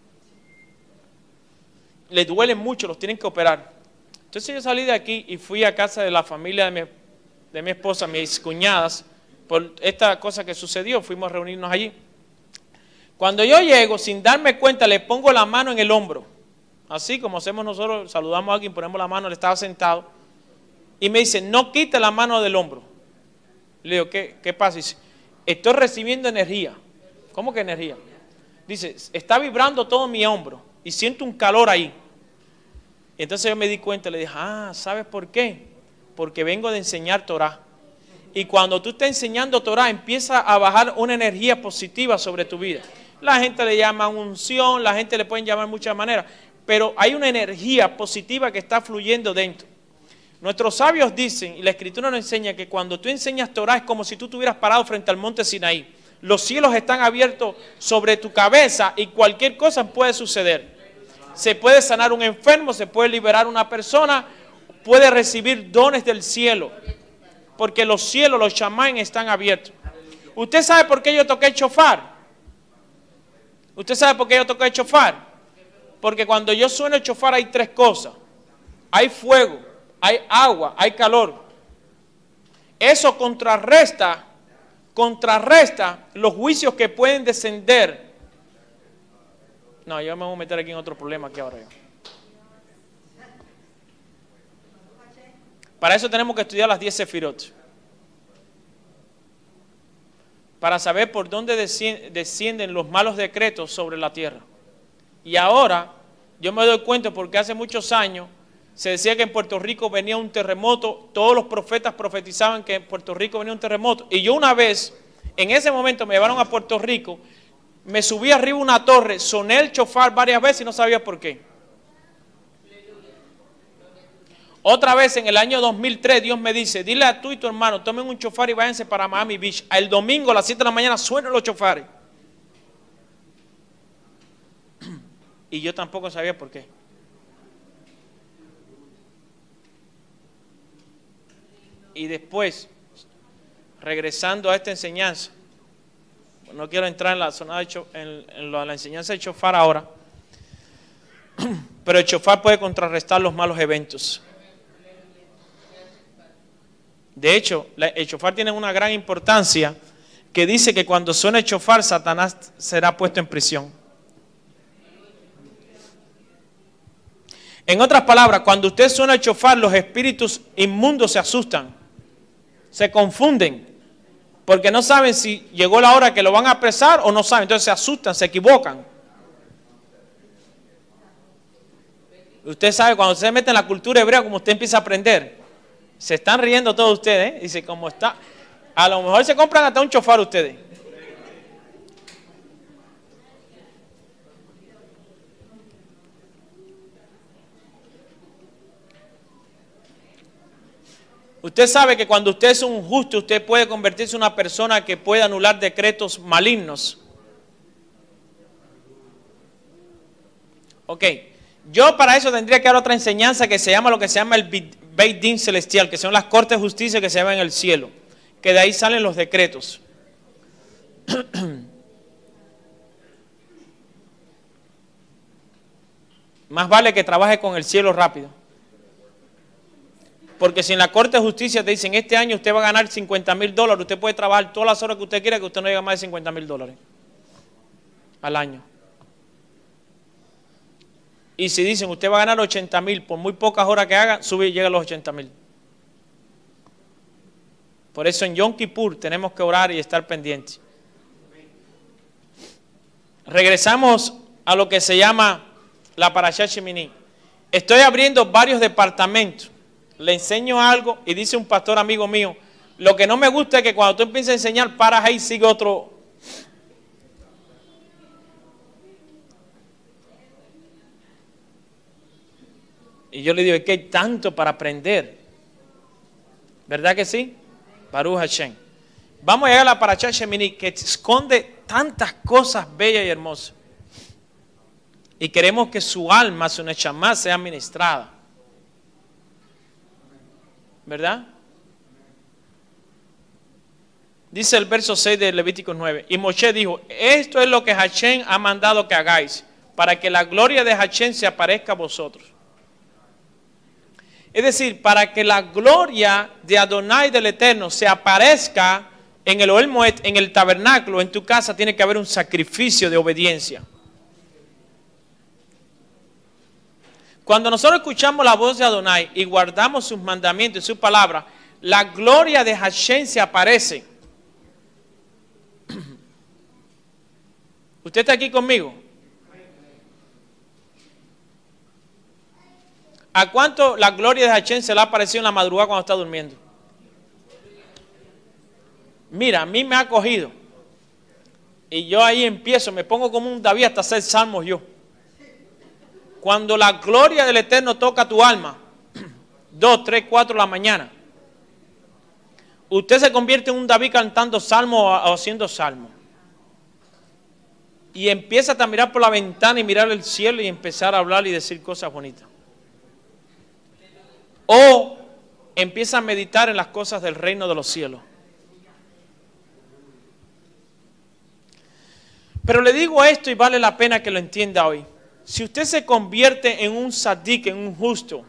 Speaker 1: Le duelen mucho, los tienen que operar. Entonces yo salí de aquí y fui a casa de la familia de mi, de mi esposa, mis cuñadas, por esta cosa que sucedió, fuimos a reunirnos allí. Cuando yo llego, sin darme cuenta, le pongo la mano en el hombro, así como hacemos nosotros, saludamos a alguien, ponemos la mano, él estaba sentado, y me dice, no quite la mano del hombro. Le digo, ¿qué, qué pasa? Dice, estoy recibiendo energía. ¿Cómo que energía? Dice, está vibrando todo mi hombro y siento un calor ahí. Y entonces yo me di cuenta, le dije, ah, ¿sabes por qué? Porque vengo de enseñar Torah. Y cuando tú estás enseñando Torah, empieza a bajar una energía positiva sobre tu vida. La gente le llama unción, la gente le pueden llamar de muchas maneras, pero hay una energía positiva que está fluyendo dentro. Nuestros sabios dicen, y la Escritura nos enseña, que cuando tú enseñas Torah es como si tú estuvieras parado frente al monte Sinaí. Los cielos están abiertos sobre tu cabeza y cualquier cosa puede suceder. Se puede sanar un enfermo, se puede liberar una persona, puede recibir dones del cielo. Porque los cielos, los chamán están abiertos. ¿Usted sabe por qué yo toqué el shofar? ¿Usted sabe por qué yo toqué el shofar? Porque cuando yo sueno el shofar hay tres cosas. Hay fuego, hay agua, hay calor. Eso contrarresta, contrarresta los juicios que pueden descender. No, yo me voy a meter aquí en otro problema aquí ahora. Yo. Para eso tenemos que estudiar las diez sefirot. Para saber por dónde descienden los malos decretos sobre la tierra. Y ahora yo me doy cuenta porque hace muchos años se decía que en Puerto Rico venía un terremoto. Todos los profetas profetizaban que en Puerto Rico venía un terremoto. Y yo una vez, en ese momento me llevaron a Puerto Rico, me subí arriba de una torre, soné el shofar varias veces y no sabía por qué. Otra vez en el año dos mil tres Dios me dice, dile a tú y tu hermano, tomen un shofar y váyanse para Miami Beach. El domingo a las siete de la mañana suenan los shofares. Y yo tampoco sabía por qué. Y después, regresando a esta enseñanza, no quiero entrar en la zona de cho, en, en la, la enseñanza del shofar ahora, pero el shofar puede contrarrestar los malos eventos. De hecho, la, el shofar tiene una gran importancia que dice que cuando suena el shofar, Satanás será puesto en prisión. En otras palabras, cuando usted suena el shofar, los espíritus inmundos se asustan, se confunden, porque no saben si llegó la hora que lo van a apresar o no saben, entonces se asustan, se equivocan. Usted sabe, cuando usted se mete en la cultura hebrea, como usted empieza a aprender, se están riendo todos ustedes, ¿eh? Dice, como está, a lo mejor se compran hasta un shofar ustedes. Usted sabe que cuando usted es un justo, usted puede convertirse en una persona que puede anular decretos malignos. Ok, yo para eso tendría que dar otra enseñanza que se llama lo que se llama el Beit Din celestial, que son las cortes de justicia que se llaman en el cielo, que de ahí salen los decretos. Más vale que trabaje con el cielo rápido. Porque si en la corte de justicia te dicen, este año usted va a ganar cincuenta mil dólares, usted puede trabajar todas las horas que usted quiera, que usted no llega a más de cincuenta mil dólares al año. Y si dicen, usted va a ganar ochenta mil, por muy pocas horas que haga, sube y llega a los ochenta mil. Por eso en Yom Kippur tenemos que orar y estar pendientes. Regresamos a lo que se llama la Parashá Shemini. Estoy abriendo varios departamentos. Le enseño algo y dice un pastor amigo mío, lo que no me gusta es que cuando tú empiezas a enseñar, paras ahí y sigue otro. Y yo le digo, es que hay tanto para aprender. ¿Verdad que sí? Baruch Hashem. Vamos a llegar a la Parashá Shemini, que esconde tantas cosas bellas y hermosas. Y queremos que su alma, su neshama, sea ministrada. ¿Verdad? Dice el verso seis de Levítico nueve. Y Moshe dijo, esto es lo que Hashem ha mandado que hagáis, para que la gloria de Hashem se aparezca a vosotros. Es decir, para que la gloria de Adonai del Eterno se aparezca en el Ohel Moed, en el tabernáculo, en tu casa, tiene que haber un sacrificio de obediencia. Cuando nosotros escuchamos la voz de Adonai y guardamos sus mandamientos y su palabra, la gloria de Hashem se aparece. ¿Usted está aquí conmigo? ¿A cuánto la gloria de Hashem se le ha aparecido en la madrugada cuando está durmiendo? Mira, a mí me ha cogido. Y yo ahí empiezo, me pongo como un David hasta hacer salmos yo. Cuando la gloria del Eterno toca tu alma, dos, tres, cuatro de la mañana, usted se convierte en un David cantando salmos o haciendo salmos. Y empieza a mirar por la ventana y mirar el cielo y empezar a hablar y decir cosas bonitas. O empieza a meditar en las cosas del reino de los cielos. Pero le digo esto y vale la pena que lo entienda hoy. Si usted se convierte en un sadik, en un justo,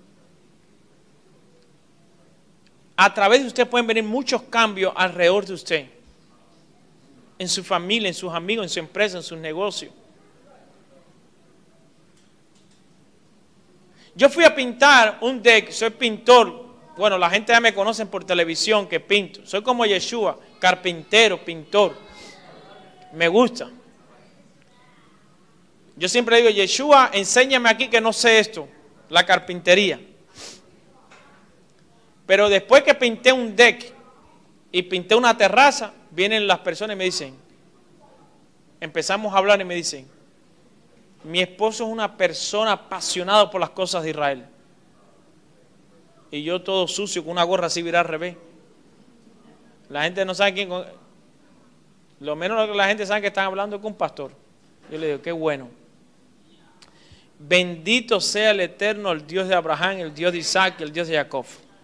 Speaker 1: a través de usted pueden venir muchos cambios alrededor de usted. En su familia, en sus amigos, en su empresa, en sus negocios. Yo fui a pintar un deck, soy pintor. Bueno, la gente ya me conocen por televisión que pinto. Soy como Yeshua, carpintero, pintor. Me gusta. Yo siempre digo, Yeshua, enséñame aquí que no sé esto, la carpintería. Pero después que pinté un deck y pinté una terraza, vienen las personas y me dicen, empezamos a hablar y me dicen, mi esposo es una persona apasionada por las cosas de Israel. Y yo todo sucio, con una gorra así virada al revés. La gente no sabe quién... Lo menos lo que la gente sabe que están hablando es con un pastor. Yo le digo, qué bueno. Bendito sea el Eterno, el Dios de Abraham, el Dios de Isaac, el Dios de Jacob.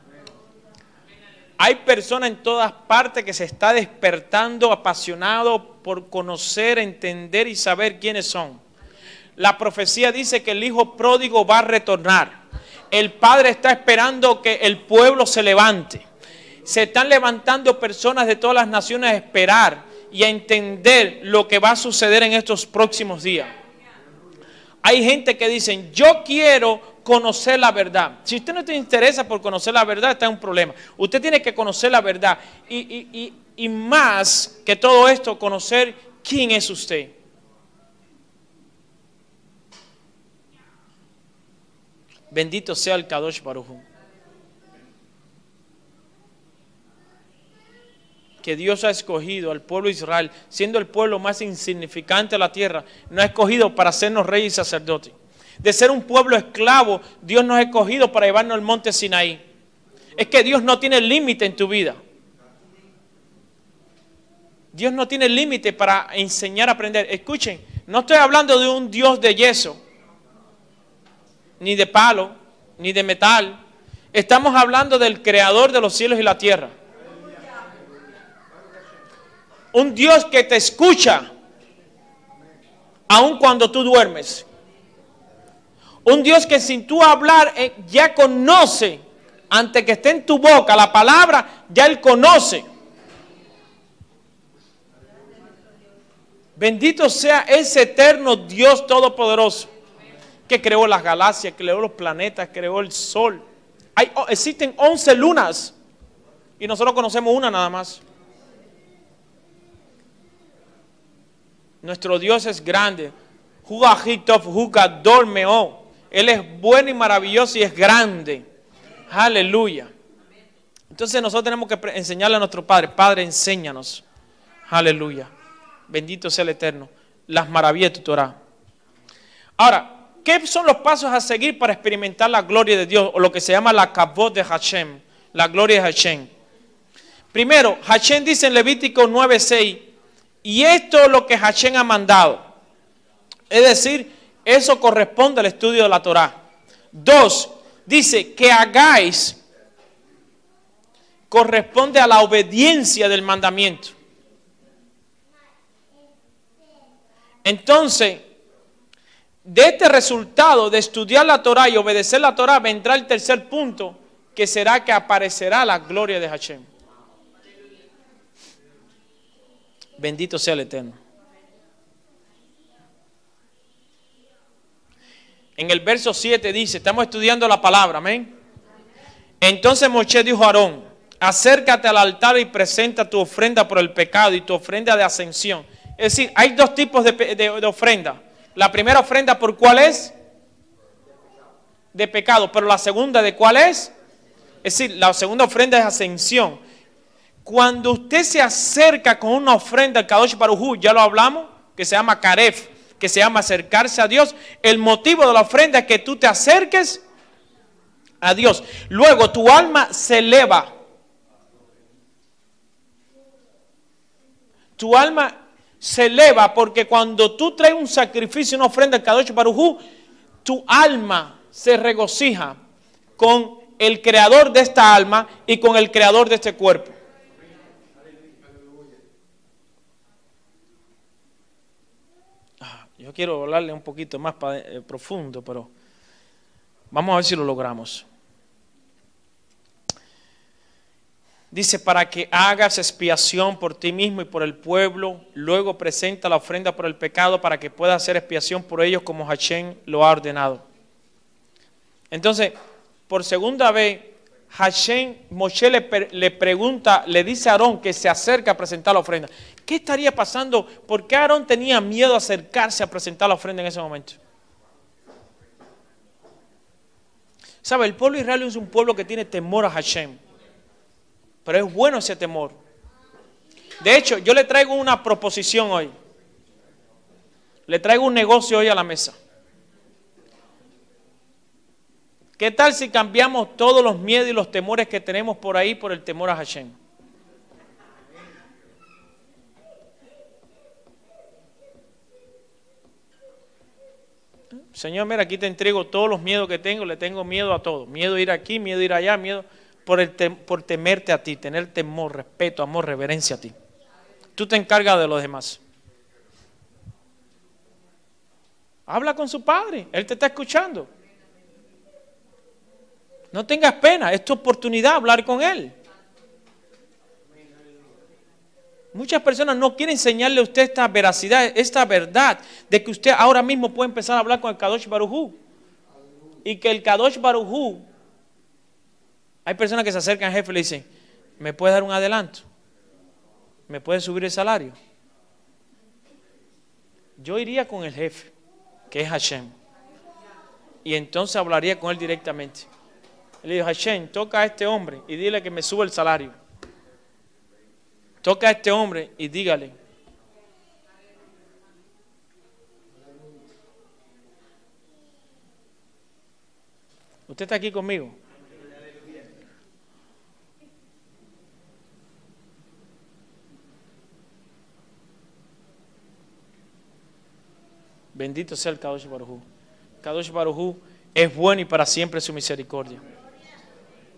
Speaker 1: Hay personas en todas partes que se está despertando apasionado por conocer, entender y saber quiénes son. La profecía dice que el hijo pródigo va a retornar. El padre está esperando que el pueblo se levante. Se están levantando personas de todas las naciones a esperar y a entender lo que va a suceder en estos próximos días. Hay gente que dicen, yo quiero conocer la verdad. Si usted no te interesa por conocer la verdad, está en un problema. Usted tiene que conocer la verdad. Y, y, y, y más que todo esto, conocer quién es usted. Bendito sea el Kadosh Baruj Hu. Que Dios ha escogido al pueblo de Israel, siendo el pueblo más insignificante de la tierra, nos ha escogido para hacernos reyes y sacerdotes. De ser un pueblo esclavo, Dios nos ha escogido para llevarnos al monte Sinaí. Es que Dios no tiene límite en tu vida. Dios no tiene límite para enseñar a aprender. Escuchen, no estoy hablando de un Dios de yeso, ni de palo, ni de metal. Estamos hablando del creador de los cielos y la tierra. Un Dios que te escucha aun cuando tú duermes. Un Dios que sin tú hablar eh, ya conoce, antes que esté en tu boca la palabra, ya Él conoce. Bendito sea ese eterno Dios todopoderoso que creó las galaxias, creó los planetas, creó el sol. Hay, oh, existen once lunas y nosotros conocemos una nada más. Nuestro Dios es grande. Él es bueno y maravilloso y es grande. Aleluya. Entonces nosotros tenemos que enseñarle a nuestro Padre. Padre, enséñanos. Aleluya. Bendito sea el Eterno. Las maravillas de tu Torah. Ahora, ¿qué son los pasos a seguir para experimentar la gloria de Dios? O lo que se llama la Kavod de Hashem. La gloria de Hashem. Primero, Hashem dice en Levítico nueve seis. Y esto es lo que Hashem ha mandado. Es decir, eso corresponde al estudio de la Torah. Dos, dice que hagáis corresponde a la obediencia del mandamiento. Entonces, de este resultado de estudiar la Torah y obedecer la Torah vendrá el tercer punto, que será que aparecerá la gloria de Hashem. Bendito sea el Eterno. En el verso siete dice, estamos estudiando la palabra, amén. Entonces Moshe dijo a Aarón, acércate al altar y presenta tu ofrenda por el pecado y tu ofrenda de ascensión. Es decir, hay dos tipos de, de, de ofrenda. La primera ofrenda, ¿por cuál es? De pecado. Pero la segunda, ¿de cuál es? Es decir, la segunda ofrenda es ascensión. Cuando usted se acerca con una ofrenda al Kadosh Baruj Hu, ya lo hablamos, que se llama Karef, que se llama acercarse a Dios. El motivo de la ofrenda es que tú te acerques a Dios. Luego tu alma se eleva. Tu alma se eleva porque cuando tú traes un sacrificio, una ofrenda al Kadosh Baruj Hu, tu alma se regocija con el creador de esta alma y con el creador de este cuerpo. Yo quiero hablarle un poquito más eh, profundo, pero vamos a ver si lo logramos. Dice, para que hagas expiación por ti mismo y por el pueblo, luego presenta la ofrenda por el pecado para que puedas hacer expiación por ellos como Hashem lo ha ordenado. Entonces, por segunda vez, Hashem, Moshe le, le pregunta, le dice a Aarón que se acerca a presentar la ofrenda. ¿Qué estaría pasando? ¿Por qué Aarón tenía miedo a acercarse a presentar la ofrenda en ese momento? ¿Sabe? El pueblo de Israel es un pueblo que tiene temor a Hashem. Pero es bueno ese temor. De hecho, yo le traigo una proposición hoy. Le traigo un negocio hoy a la mesa. ¿Qué tal si cambiamos todos los miedos y los temores que tenemos por ahí por el temor a Hashem? Señor, mira, aquí te entrego todos los miedos que tengo. Le tengo miedo a todo. Miedo a ir aquí, miedo a ir allá, miedo por, el tem por temerte a ti, tener temor, respeto, amor, reverencia a ti. Tú te encargas de los demás. Habla con su padre. Él te está escuchando. No tengas pena, es tu oportunidad hablar con él. Muchas personas no quieren enseñarle a usted esta veracidad, esta verdad, de que usted ahora mismo puede empezar a hablar con el Kadosh Baruj Hu. Y que el Kadosh Baruj Hu, hay personas que se acercan al jefe y le dicen, ¿me puede dar un adelanto? ¿Me puede subir el salario? Yo iría con el jefe, que es Hashem, y entonces hablaría con él directamente. Le digo, Hashem, toca a este hombre y dile que me suba el salario. Toca a este hombre y dígale. ¿Usted está aquí conmigo? Bendito sea el Kadosh Baruj Hu. Kadosh Baruj Hu es bueno y para siempre su misericordia.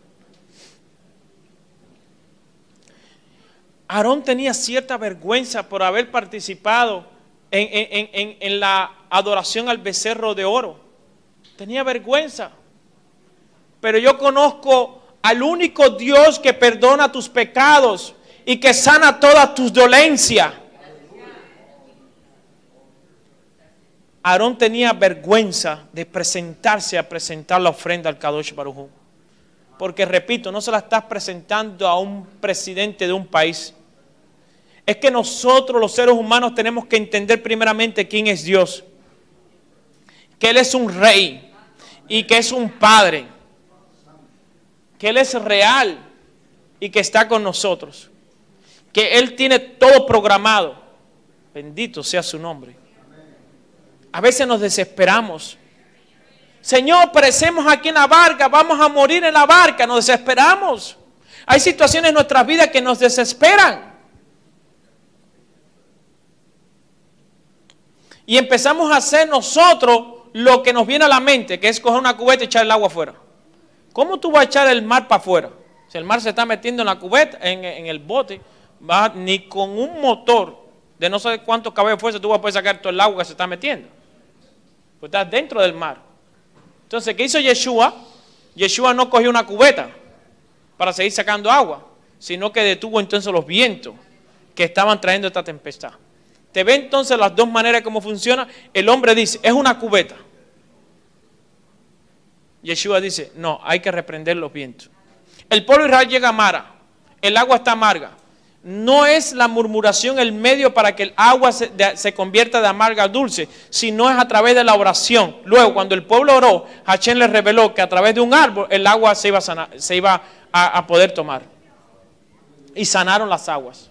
Speaker 1: Aarón tenía cierta vergüenza por haber participado en, en, en, en la adoración al becerro de oro. Tenía vergüenza. Pero yo conozco al único Dios que perdona tus pecados y que sana todas tus dolencias. Aarón tenía vergüenza de presentarse a presentar la ofrenda al Kadosh Baruj Hu. Porque, repito, no se la estás presentando a un presidente de un país. Es que nosotros, los seres humanos, tenemos que entender primeramente quién es Dios. Que Él es un rey y que es un padre. Que Él es real y que está con nosotros. Que Él tiene todo programado. Bendito sea su nombre. A veces nos desesperamos. Señor, perecemos aquí en la barca, vamos a morir en la barca, nos desesperamos. Hay situaciones en nuestras vidas que nos desesperan. Y empezamos a hacer nosotros lo que nos viene a la mente, que es coger una cubeta y echar el agua afuera. ¿Cómo tú vas a echar el mar para afuera? Si el mar se está metiendo en la cubeta, en, en el bote, va, ni con un motor de no sé cuántos caballos de fuerza tú vas a poder sacar todo el agua que se está metiendo. Pues estás dentro del mar. Entonces, ¿qué hizo Yeshua? Yeshua no cogió una cubeta para seguir sacando agua, sino que detuvo entonces los vientos que estaban trayendo esta tempestad. ¿Te ve entonces las dos maneras cómo funciona? El hombre dice, es una cubeta. Yeshua dice, no, hay que reprender los vientos. El pueblo de Israel llega a Mara, el agua está amarga. No es la murmuración el medio para que el agua se, de, se convierta de amarga a dulce, sino es a través de la oración. Luego, cuando el pueblo oró, Hashem les reveló que a través de un árbol el agua se iba a, sanar, se iba a, a poder tomar. Y sanaron las aguas.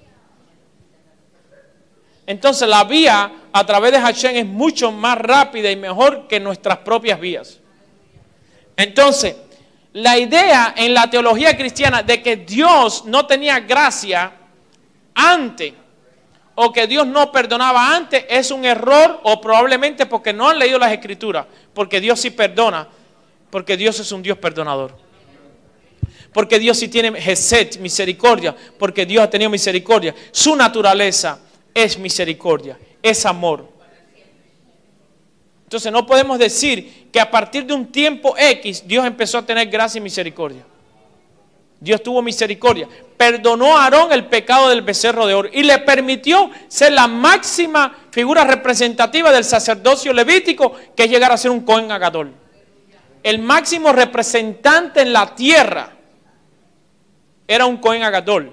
Speaker 1: Entonces la vía a través de Hashem es mucho más rápida y mejor que nuestras propias vías. Entonces, la idea en la teología cristiana de que Dios no tenía gracia antes, o que Dios no perdonaba antes, es un error, o probablemente porque no han leído las Escrituras, porque Dios sí perdona, porque Dios es un Dios perdonador, porque Dios sí tiene Hesed, misericordia, porque Dios ha tenido misericordia. Su naturaleza es misericordia, es amor. Entonces no podemos decir que a partir de un tiempo X Dios empezó a tener gracia y misericordia. Dios tuvo misericordia, perdonó a Aarón el pecado del becerro de oro y le permitió ser la máxima figura representativa del sacerdocio levítico, que es llegar a ser un Cohen Agadol. El máximo representante en la tierra era un Cohen Agadol,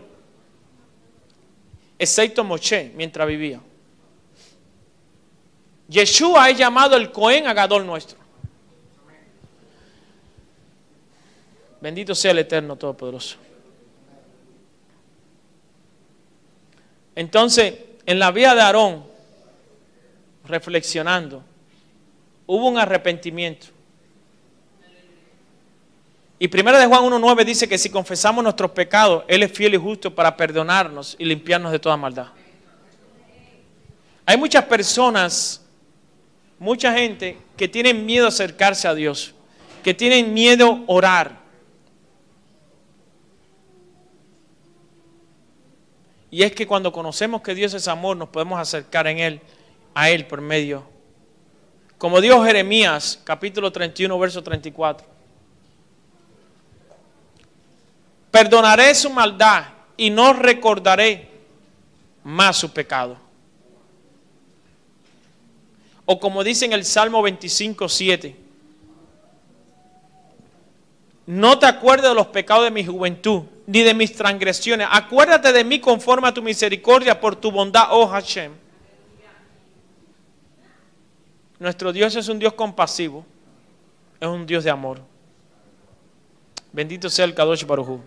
Speaker 1: excepto Moshe mientras vivía. Yeshua es llamado el Cohen Agadol nuestro. Bendito sea el Eterno Todopoderoso. Entonces, en la vida de Aarón, reflexionando, hubo un arrepentimiento. Y primera de Juan uno nueve dice que si confesamos nuestros pecados, Él es fiel y justo para perdonarnos y limpiarnos de toda maldad. Hay muchas personas, mucha gente que tienen miedo a acercarse a Dios, que tienen miedo a orar. Y es que cuando conocemos que Dios es amor, nos podemos acercar en Él, a Él por medio. Como dijo Jeremías, capítulo treinta y uno, verso treinta y cuatro. Perdonaré su maldad y no recordaré más su pecado. O como dice en el Salmo veinticinco, siete. No te acuerdes de los pecados de mi juventud, ni de mis transgresiones. Acuérdate de mí conforme a tu misericordia, por tu bondad, oh Hashem. Nuestro Dios es un Dios compasivo, es un Dios de amor. Bendito sea el Kadosh Baruj Hu.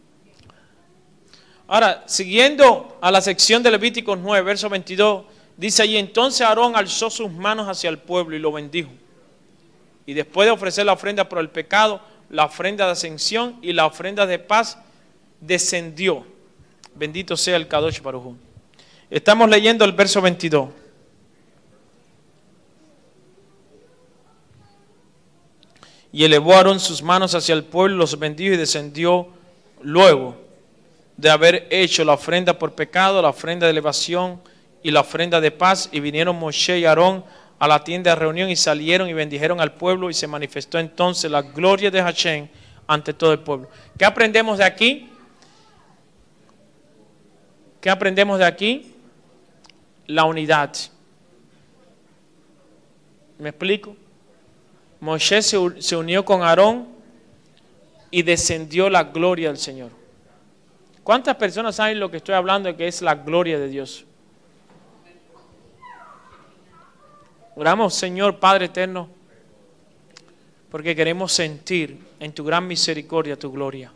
Speaker 1: Ahora, siguiendo a la sección de Levíticos nueve, verso veintidós, dice allí, entonces Aarón alzó sus manos hacia el pueblo y lo bendijo. Y después de ofrecer la ofrenda por el pecado, la ofrenda de ascensión y la ofrenda de paz, descendió. Bendito sea el Kadosh Baruj Hu. Estamos leyendo el verso veintidós. Y elevó Aarón sus manos hacia el pueblo, los bendijo y descendió luego. de haber hecho la ofrenda por pecado, la ofrenda de elevación y la ofrenda de paz. Y vinieron Moshe y Aarón a la tienda de reunión y salieron y bendijeron al pueblo, y se manifestó entonces la gloria de Hashem ante todo el pueblo. ¿Qué aprendemos de aquí? ¿Qué aprendemos de aquí? La unidad. ¿Me explico? Moshe se, se unió con Aarón y descendió la gloria del Señor. ¿Cuántas personas saben lo que estoy hablando, que es la gloria de Dios? Oramos, Señor Padre eterno, porque queremos sentir en tu gran misericordia tu gloria.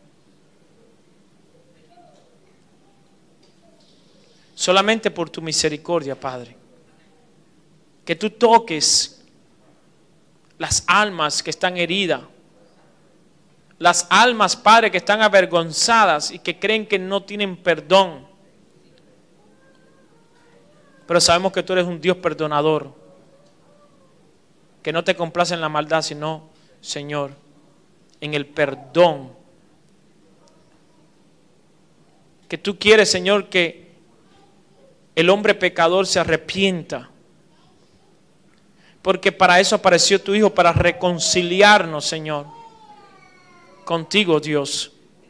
Speaker 1: Solamente por tu misericordia, Padre. Que tú toques las almas que están heridas. Las almas, Padre, que están avergonzadas y que creen que no tienen perdón. Pero sabemos que tú eres un Dios perdonador, que no te complace en la maldad, sino, Señor, en el perdón. Que tú quieres, Señor, que el hombre pecador se arrepienta. Porque para eso apareció tu Hijo, para reconciliarnos, Señor, contigo, Dios.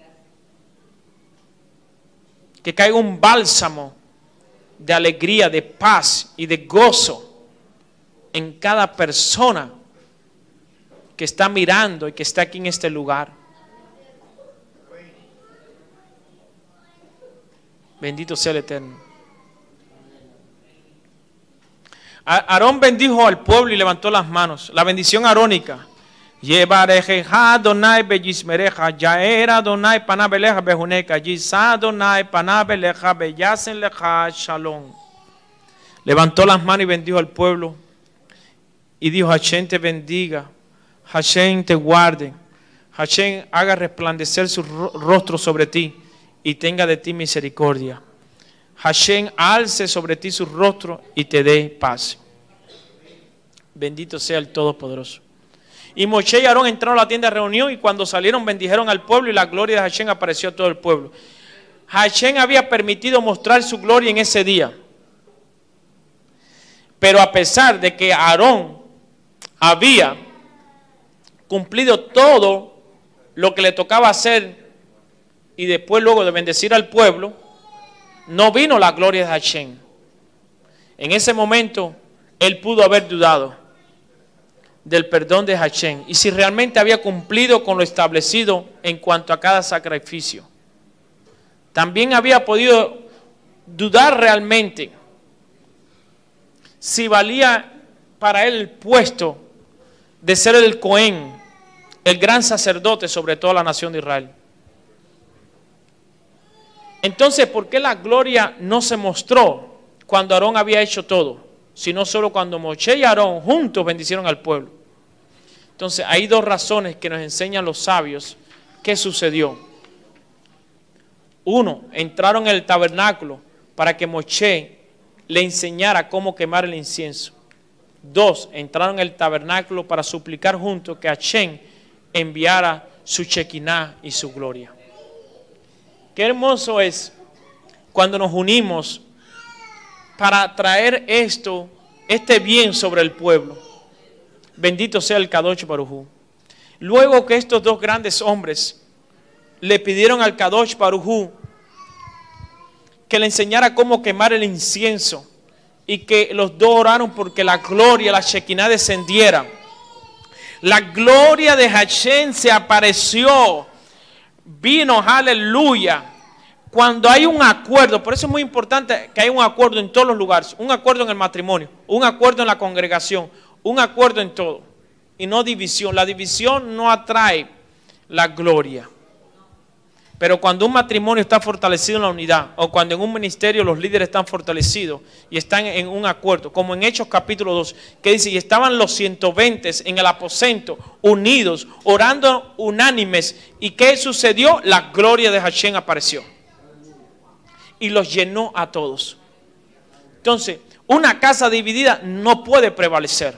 Speaker 1: Que caiga un bálsamo de alegría, de paz y de gozo en cada persona que está mirando y que está aquí en este lugar. Bendito sea el Eterno. Aarón bendijo al pueblo y levantó las manos. La bendición arónica. Llevarejeja Adonai beyismereja, yaera Adonai panabeleja bejuneca, yisa Adonai panabeleja beyasenleja shalom. Levantó las manos y bendijo al pueblo. Y dijo: Hashem te bendiga, Hashem te guarde, Hashem haga resplandecer su rostro sobre ti y tenga de ti misericordia. Hashem alce sobre ti su rostro y te dé paz. Bendito sea el Todopoderoso. Y Moshe y Aarón entraron a la tienda de reunión, y cuando salieron bendijeron al pueblo, y la gloria de Hashem apareció a todo el pueblo. Hashem había permitido mostrar su gloria en ese día. Pero a pesar de que Aarón había cumplido todo lo que le tocaba hacer, y después luego de bendecir al pueblo, no vino la gloria de Hashem. En ese momento él pudo haber dudado del perdón de Hashem y si realmente había cumplido con lo establecido en cuanto a cada sacrificio. También había podido dudar realmente si valía para él el puesto de ser el Cohen, el gran sacerdote sobre toda la nación de Israel. Entonces, ¿por qué la gloria no se mostró cuando Aarón había hecho todo, sino solo cuando Moshe y Aarón juntos bendicieron al pueblo? Entonces, hay dos razones que nos enseñan los sabios qué sucedió. Uno, entraron en el tabernáculo para que Moshe le enseñara cómo quemar el incienso. Dos, entraron en el tabernáculo para suplicar juntos que Hashem enviara su Shekinah y su gloria. Qué hermoso es cuando nos unimos para traer esto, este bien sobre el pueblo. Bendito sea el Kadosh Baruj Hu. Luego que estos dos grandes hombres le pidieron al Kadosh Baruj Hu que le enseñara cómo quemar el incienso, y que los dos oraron porque la gloria, la Shekinah descendiera. La gloria de Hashem se apareció. Vino, aleluya. Cuando hay un acuerdo, por eso es muy importante que haya un acuerdo en todos los lugares, un acuerdo en el matrimonio, un acuerdo en la congregación, un acuerdo en todo, y no división. La división no atrae la gloria. Pero cuando un matrimonio está fortalecido en la unidad, o cuando en un ministerio los líderes están fortalecidos y están en un acuerdo, como en Hechos capítulo dos, que dice: y estaban los ciento veinte en el aposento, unidos, orando unánimes. ¿Y qué sucedió? La gloria de Hashem apareció y los llenó a todos. Entonces, una casa dividida no puede prevalecer.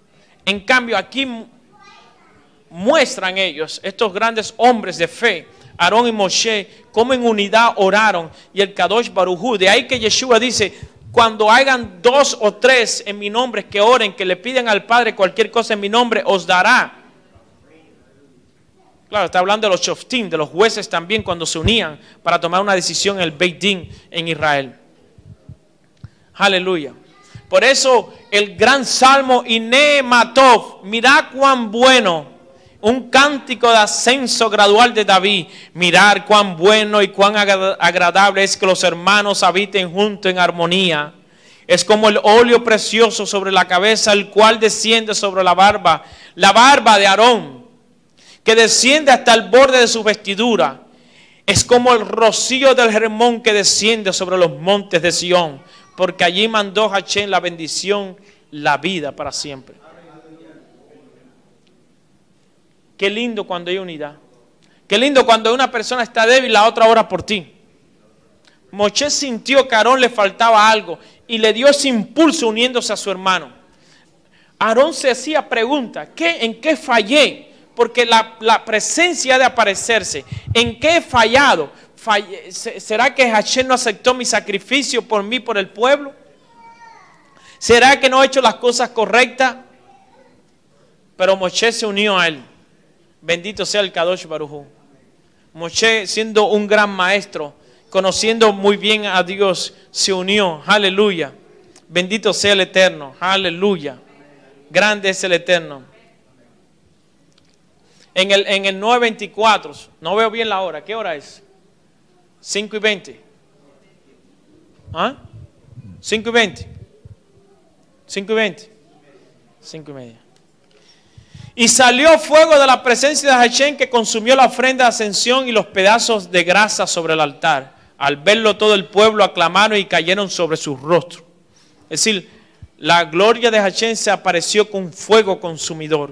Speaker 1: En cambio, aquí muestran ellos, estos grandes hombres de fe, Aarón y Moshe, cómo en unidad oraron y el Kadosh Baruj Hu. De ahí que Yeshua dice, cuando hagan dos o tres en mi nombre que oren, que le piden al Padre cualquier cosa en mi nombre, os dará. Claro, está hablando de los shoftim, de los jueces también cuando se unían para tomar una decisión en el Beit Din en Israel. Aleluya. Por eso el gran salmo Iné Matov, mirad cuán bueno, un cántico de ascenso gradual de David. Mirar cuán bueno y cuán agradable es que los hermanos habiten juntos en armonía. Es como el óleo precioso sobre la cabeza, el cual desciende sobre la barba, la barba de Aarón, que desciende hasta el borde de su vestidura. Es como el rocío del Hermón que desciende sobre los montes de Sión, porque allí mandó Hashem la bendición, la vida para siempre. Qué lindo cuando hay unidad. Qué lindo cuando una persona está débil, la otra ora por ti. Moshe sintió que a Aarón le faltaba algo y le dio ese impulso uniéndose a su hermano. Aarón se hacía preguntas, ¿qué, ¿en qué fallé? Porque la, la presencia ha de aparecerse. ¿En qué he fallado? Falle, ¿Será que Hashem no aceptó mi sacrificio por mí, por el pueblo? ¿Será que no he hecho las cosas correctas? Pero Moshe se unió a él. Bendito sea el Kadosh Baruj Hu. Moshe, siendo un gran maestro, conociendo muy bien a Dios, se unió. Aleluya. Bendito sea el Eterno. Aleluya. Grande es el Eterno. En el, en el nueve veinticuatro, no veo bien la hora. ¿Qué hora es? cinco y veinte. ¿Ah? cinco y veinte. cinco y veinte. cinco y media. Y salió fuego de la presencia de Hashem que consumió la ofrenda de ascensión y los pedazos de grasa sobre el altar. Al verlo todo el pueblo aclamaron y cayeron sobre sus rostros. Es decir, la gloria de Hashem se apareció con fuego consumidor.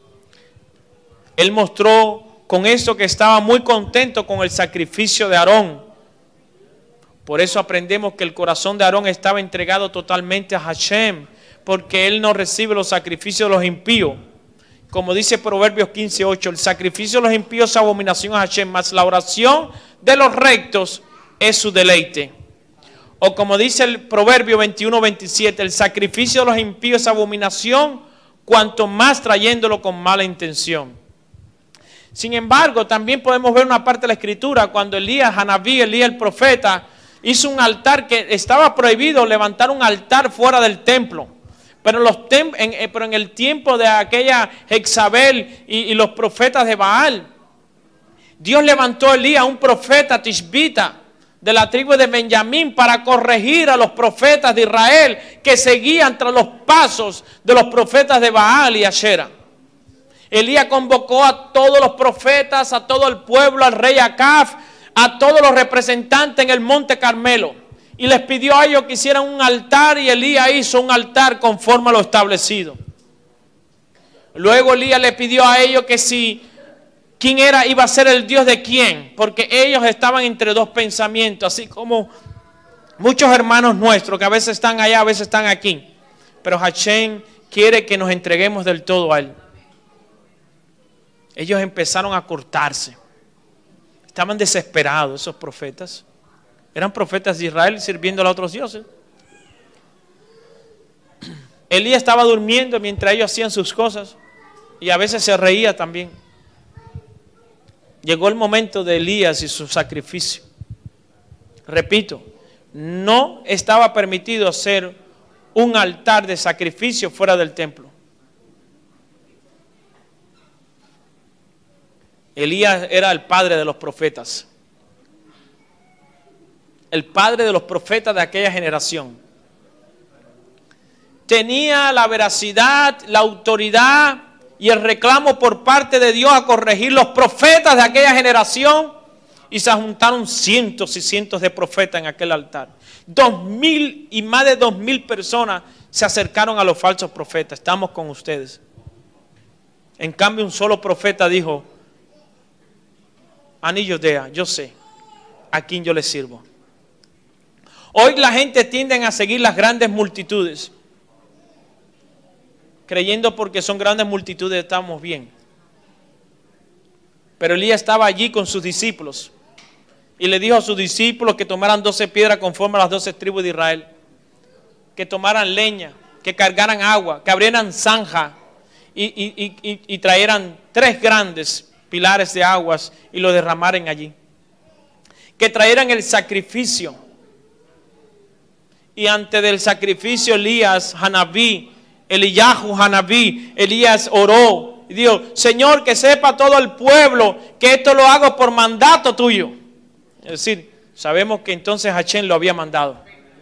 Speaker 1: Él mostró con eso que estaba muy contento con el sacrificio de Aarón. Por eso aprendemos que el corazón de Aarón estaba entregado totalmente a Hashem, porque él no recibe los sacrificios de los impíos. Como dice Proverbios quince ocho, el sacrificio de los impíos es abominación a Hashem, mas la oración de los rectos es su deleite. O como dice el Proverbio veintiuno veintisiete, el sacrificio de los impíos es abominación, cuanto más trayéndolo con mala intención. Sin embargo, también podemos ver una parte de la Escritura, cuando Elías, Hanabí, Elías el profeta, hizo un altar que estaba prohibido levantar un altar fuera del templo. Pero, los tem en, eh, pero en el tiempo de aquella Jezabel y, y los profetas de Baal, Dios levantó a Elías, un profeta tishbita de la tribu de Benjamín, para corregir a los profetas de Israel que seguían tras los pasos de los profetas de Baal y Ashera. Elías convocó a todos los profetas, a todo el pueblo, al rey Acab, a todos los representantes en el monte Carmelo. Y les pidió a ellos que hicieran un altar, y Elías hizo un altar conforme a lo establecido. Luego Elías le pidió a ellos que si quién era, iba a ser el Dios de quién, porque ellos estaban entre dos pensamientos, así como muchos hermanos nuestros que a veces están allá, a veces están aquí. Pero Hashem quiere que nos entreguemos del todo a Él. Ellos empezaron a cortarse. Estaban desesperados esos profetas. Eran profetas de Israel sirviendo a otros dioses. Elías estaba durmiendo mientras ellos hacían sus cosas, y a veces se reía también. Llegó el momento de Elías y su sacrificio. Repito, no estaba permitido hacer un altar de sacrificio fuera del templo. Elías era el padre de los profetas. El padre de los profetas de aquella generación. Tenía la veracidad, la autoridad y el reclamo por parte de Dios a corregir los profetas de aquella generación. Y se juntaron cientos y cientos de profetas en aquel altar. Dos mil y más de dos mil personas se acercaron a los falsos profetas. Estamos con ustedes. En cambio, un solo profeta dijo: Anillo Dea, yo sé a quién yo le sirvo. Hoy la gente tiende a seguir las grandes multitudes, creyendo porque son grandes multitudes estamos bien. Pero Elías estaba allí con sus discípulos y le dijo a sus discípulos que tomaran doce piedras conforme a las doce tribus de Israel, que tomaran leña, que cargaran agua, que abrieran zanja y, y, y, y, y trajeran tres grandes pilares de aguas y lo derramaran allí. Que trajeran el sacrificio. Y antes del sacrificio Elías, Hanabí, Eliyahu, Hanabí, Elías oró y dijo: Señor, que sepa todo el pueblo que esto lo hago por mandato tuyo. Es decir, sabemos que entonces Hachén lo había mandado.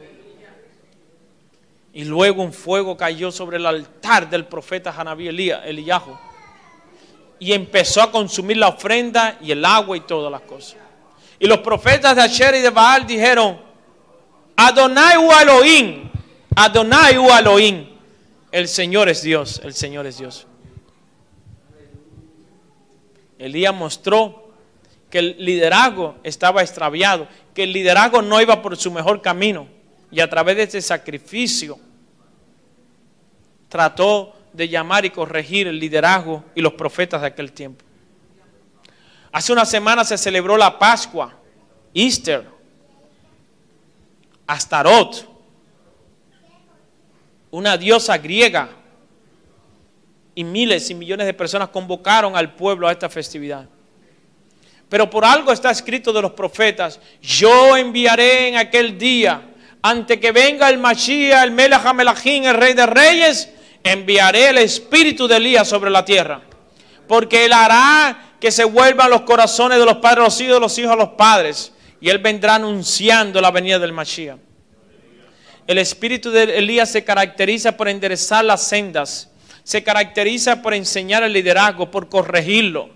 Speaker 1: Y luego un fuego cayó sobre el altar del profeta Hanabí, Elías, Eliyahu, y empezó a consumir la ofrenda y el agua y todas las cosas. Y los profetas de Asher y de Baal dijeron: Adonai u Elohim, Adonai u Elohim, el Señor es Dios, el Señor es Dios. Elías mostró que el liderazgo estaba extraviado, que el liderazgo no iba por su mejor camino, y a través de este sacrificio trató de llamar y corregir el liderazgo y los profetas de aquel tiempo. Hace una semana se celebró la Pascua, Easter, Astarot, una diosa griega, y miles y millones de personas convocaron al pueblo a esta festividad. Pero por algo está escrito de los profetas: yo enviaré en aquel día, ante que venga el Mashiach, el Melech HaMelachim, el Rey de Reyes, enviaré el espíritu de Elías sobre la tierra, porque él hará que se vuelvan los corazones de los padres a los hijos, de los hijos a los padres, y él vendrá anunciando la venida del Mashiach. El espíritu de Elías se caracteriza por enderezar las sendas, se caracteriza por enseñar el liderazgo, por corregirlo.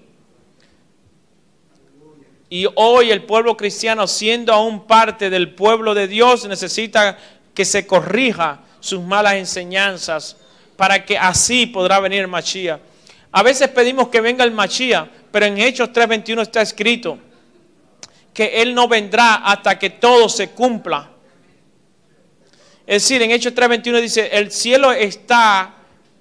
Speaker 1: Y hoy el pueblo cristiano, siendo aún parte del pueblo de Dios, necesita que se corrija sus malas enseñanzas, para que así podrá venir el Mashiach. A veces pedimos que venga el Mashiach, pero en Hechos tres veintiuno está escrito que Él no vendrá hasta que todo se cumpla. Es decir, en Hechos tres veintiuno dice: el cielo está,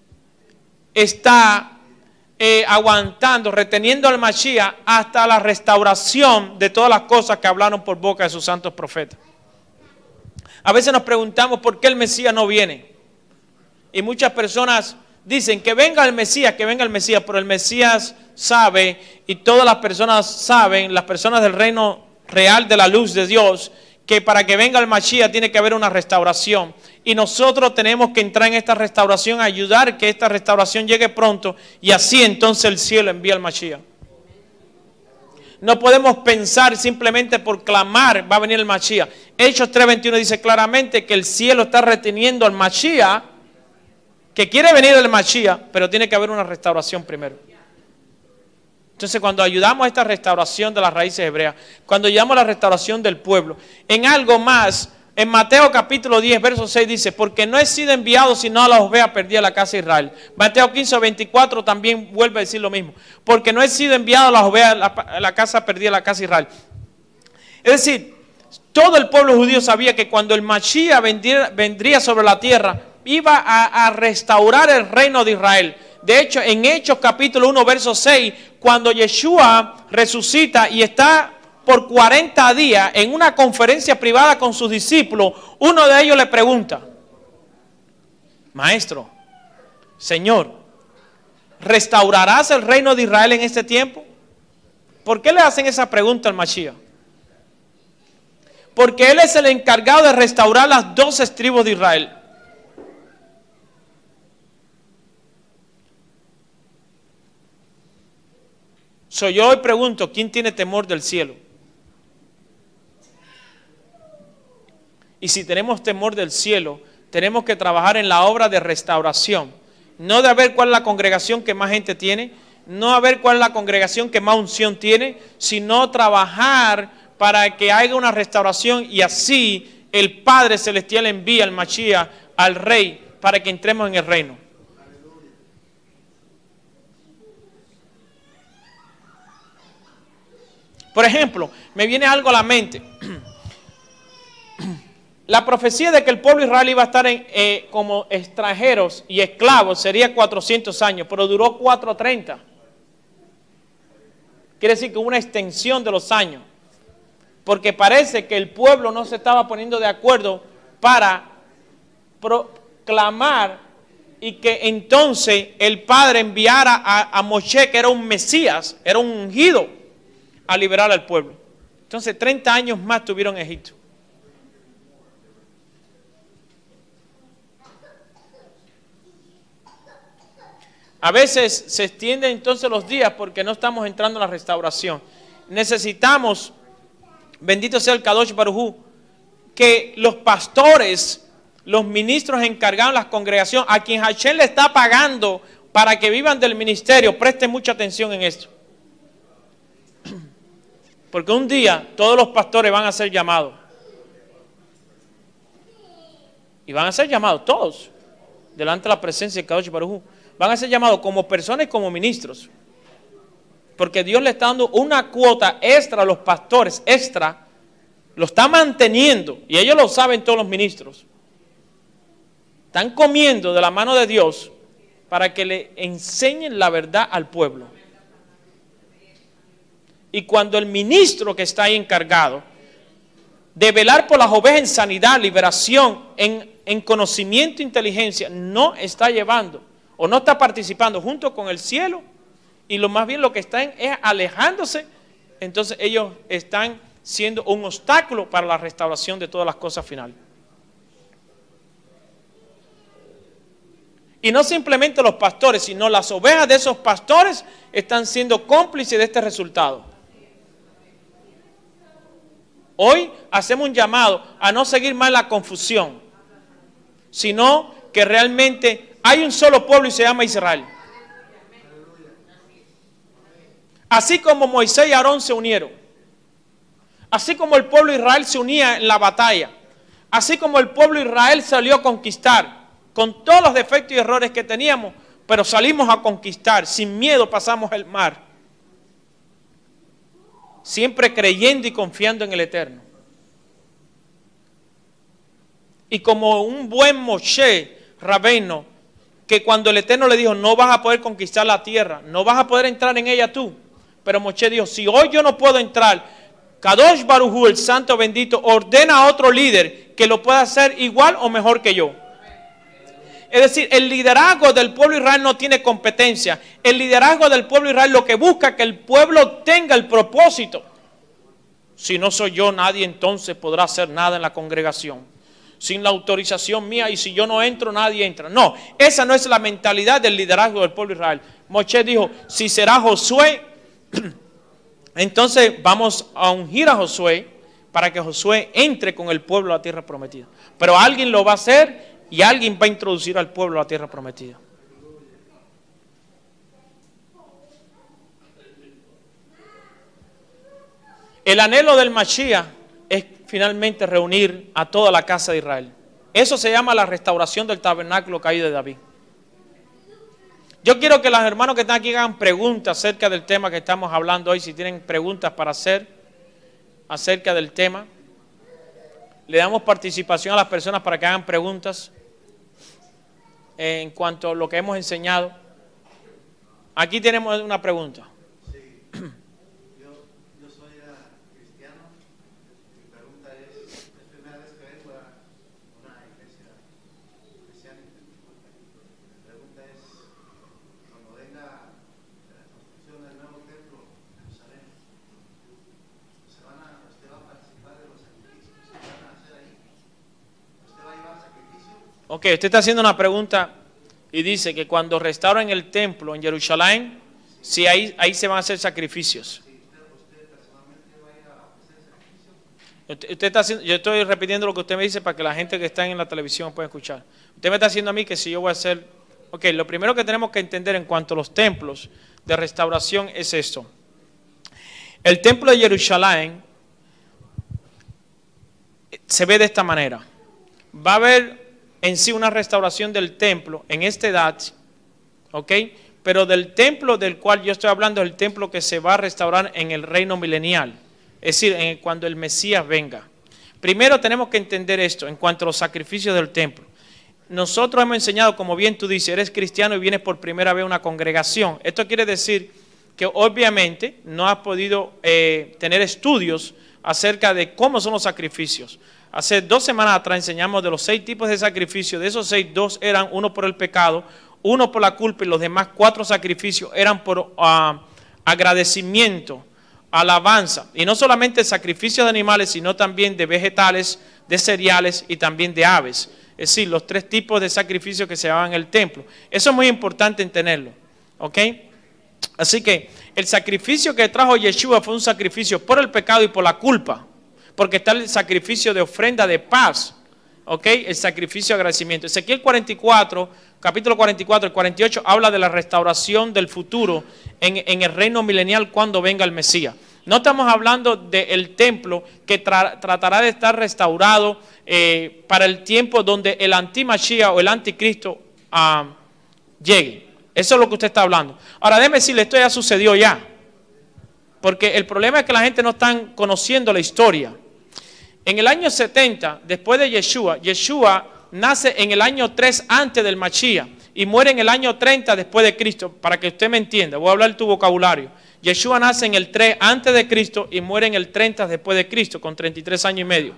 Speaker 1: está eh, aguantando, reteniendo al Mashiach hasta la restauración de todas las cosas que hablaron por boca de sus santos profetas. A veces nos preguntamos por qué el Mesías no viene. Y muchas personas dicen que venga el Mesías, que venga el Mesías, pero el Mesías sabe, y todas las personas saben, las personas del reino real de la luz de Dios, que para que venga el Mashiach tiene que haber una restauración. Y nosotros tenemos que entrar en esta restauración, ayudar que esta restauración llegue pronto, y así entonces el cielo envía al Mashiach. No podemos pensar simplemente por clamar va a venir el Mashiach. Hechos tres veintiuno dice claramente que el cielo está reteniendo al Mashiach, que quiere venir el Mashiach, pero tiene que haber una restauración primero. Entonces, cuando ayudamos a esta restauración de las raíces hebreas, cuando ayudamos a la restauración del pueblo, en algo más, en Mateo capítulo diez, verso seis dice: porque no he sido enviado sino a las ovejas perdidas de la casa de Israel. Mateo quince, veinticuatro también vuelve a decir lo mismo: porque no he sido enviado a las ovejas de la, la casa perdida de la casa de Israel. Es decir, todo el pueblo judío sabía que cuando el Mashiach vendría, vendría sobre la tierra, iba a, a restaurar el reino de Israel. De hecho, en Hechos capítulo uno, verso seis, cuando Yeshua resucita y está por cuarenta días en una conferencia privada con sus discípulos, uno de ellos le pregunta: Maestro, Señor, ¿restaurarás el reino de Israel en este tiempo? ¿Por qué le hacen esa pregunta al Mashiach? Porque Él es el encargado de restaurar las doce tribus de Israel. So, yo hoy pregunto: ¿quién tiene temor del cielo? Y si tenemos temor del cielo, tenemos que trabajar en la obra de restauración. No de ver cuál es la congregación que más gente tiene, no a ver cuál es la congregación que más unción tiene, sino trabajar para que haya una restauración, y así el Padre Celestial envía al Mashiach, al Rey, para que entremos en el reino. Por ejemplo, me viene algo a la mente. La profecía de que el pueblo de Israel iba a estar en, eh, como extranjeros y esclavos sería cuatrocientos años, pero duró cuatrocientos treinta. quiere decir que hubo una extensión de los años, porque parece que el pueblo no se estaba poniendo de acuerdo para proclamar y que entonces el Padre enviara a, a Moshe, que era un Mesías, era un ungido, a liberar al pueblo. Entonces treinta años más tuvieron Egipto. A veces se extienden entonces los días porque no estamos entrando en la restauración. Necesitamos, bendito sea el Kadosh Baruj Hu, que los pastores, los ministros encargados de las congregaciones, a quien Hashem le está pagando para que vivan del ministerio, presten mucha atención en esto. Porque un día todos los pastores van a ser llamados. Y van a ser llamados todos delante de la presencia del Kadosh Baruj Hu. Van a ser llamados como personas y como ministros. Porque Dios le está dando una cuota extra a los pastores, extra, lo está manteniendo, y ellos lo saben todos los ministros. Están comiendo de la mano de Dios para que le enseñen la verdad al pueblo. Y cuando el ministro que está ahí encargado de velar por las ovejas en sanidad, liberación, en, en conocimiento e inteligencia, no está llevando o no está participando junto con el cielo, y lo más bien lo que están es alejándose, entonces ellos están siendo un obstáculo para la restauración de todas las cosas finales. Y no simplemente los pastores, sino las ovejas de esos pastores están siendo cómplices de este resultado. Hoy hacemos un llamado a no seguir más la confusión, sino que realmente hay un solo pueblo y se llama Israel. Así como Moisés y Aarón se unieron, así como el pueblo de Israel se unía en la batalla, así como el pueblo de Israel salió a conquistar, con todos los defectos y errores que teníamos, pero salimos a conquistar, sin miedo pasamos el mar, siempre creyendo y confiando en el Eterno. Y como un buen Moshe Rabbeinu, que cuando el Eterno le dijo, no vas a poder conquistar la tierra, no vas a poder entrar en ella tú, pero Moshe dijo, si hoy yo no puedo entrar, Kadosh Baruj Hu, el Santo Bendito, ordena a otro líder que lo pueda hacer igual o mejor que yo. Es decir, el liderazgo del pueblo de Israel no tiene competencia. El liderazgo del pueblo de Israel lo que busca es que el pueblo tenga el propósito. Si no soy yo, nadie entonces podrá hacer nada en la congregación. Sin la autorización mía, y si yo no entro, nadie entra. No, esa no es la mentalidad del liderazgo del pueblo de Israel. Moshe dijo, si será Josué, entonces vamos a ungir a Josué para que Josué entre con el pueblo a la tierra prometida. Pero alguien lo va a hacer y alguien va a introducir al pueblo a la tierra prometida. El anhelo del Mashiach es finalmente reunir a toda la casa de Israel. Eso se llama la restauración del tabernáculo caído de David. Yo quiero que los hermanos que están aquí hagan preguntas acerca del tema que estamos hablando hoy. Si tienen preguntas para hacer acerca del tema, le damos participación a las personas para que hagan preguntas en cuanto a lo que hemos enseñado. Aquí tenemos una pregunta. Ok, usted está haciendo una pregunta y dice que cuando restauren el templo en Jerusalén, si ahí, ahí se van a hacer sacrificios. Usted, usted está haciendo, yo estoy repitiendo lo que usted me dice para que la gente que está en la televisión pueda escuchar. Usted me está haciendo a mí que si yo voy a hacer... Ok, lo primero que tenemos que entender en cuanto a los templos de restauración es esto. El templo de Jerusalén se ve de esta manera. Va a haber en sí una restauración del templo en esta edad, ¿ok? Pero del templo del cual yo estoy hablando es el templo que se va a restaurar en el reino milenial, es decir, en, cuando el Mesías venga. Primero tenemos que entender esto en cuanto a los sacrificios del templo. Nosotros hemos enseñado, como bien tú dices, eres cristiano y vienes por primera vez a una congregación. Esto quiere decir que obviamente no ha podido eh, tener estudios acerca de cómo son los sacrificios. Hace dos semanas atrás enseñamos de los seis tipos de sacrificios. De esos seis, dos eran uno por el pecado, uno por la culpa y los demás cuatro sacrificios eran por uh, agradecimiento, alabanza. Y no solamente sacrificios de animales, sino también de vegetales, de cereales y también de aves. Es decir, los tres tipos de sacrificios que se daban en el templo. Eso es muy importante entenderlo. ¿Ok? Así que el sacrificio que trajo Yeshua fue un sacrificio por el pecado y por la culpa. Porque está el sacrificio de ofrenda de paz. ¿Ok? El sacrificio de agradecimiento. Ezequiel cuarenta y cuatro, capítulo cuarenta y cuatro, el cuarenta y ocho, habla de la restauración del futuro en, en el reino milenial cuando venga el Mesías. No estamos hablando del templo que tra tratará de estar restaurado eh, para el tiempo donde el anti-Mashiach o el anticristo uh, llegue. Eso es lo que usted está hablando. Ahora, déjeme decirle, esto ya sucedió ya. Porque el problema es que la gente no está conociendo la historia. En el año setenta, después de Yeshua, Yeshua nace en el año tres antes del Mashiach y muere en el año treinta después de Cristo, para que usted me entienda. Voy a hablar tu vocabulario. Yeshua nace en el tres antes de Cristo y muere en el treinta después de Cristo, con treinta y tres años y medio.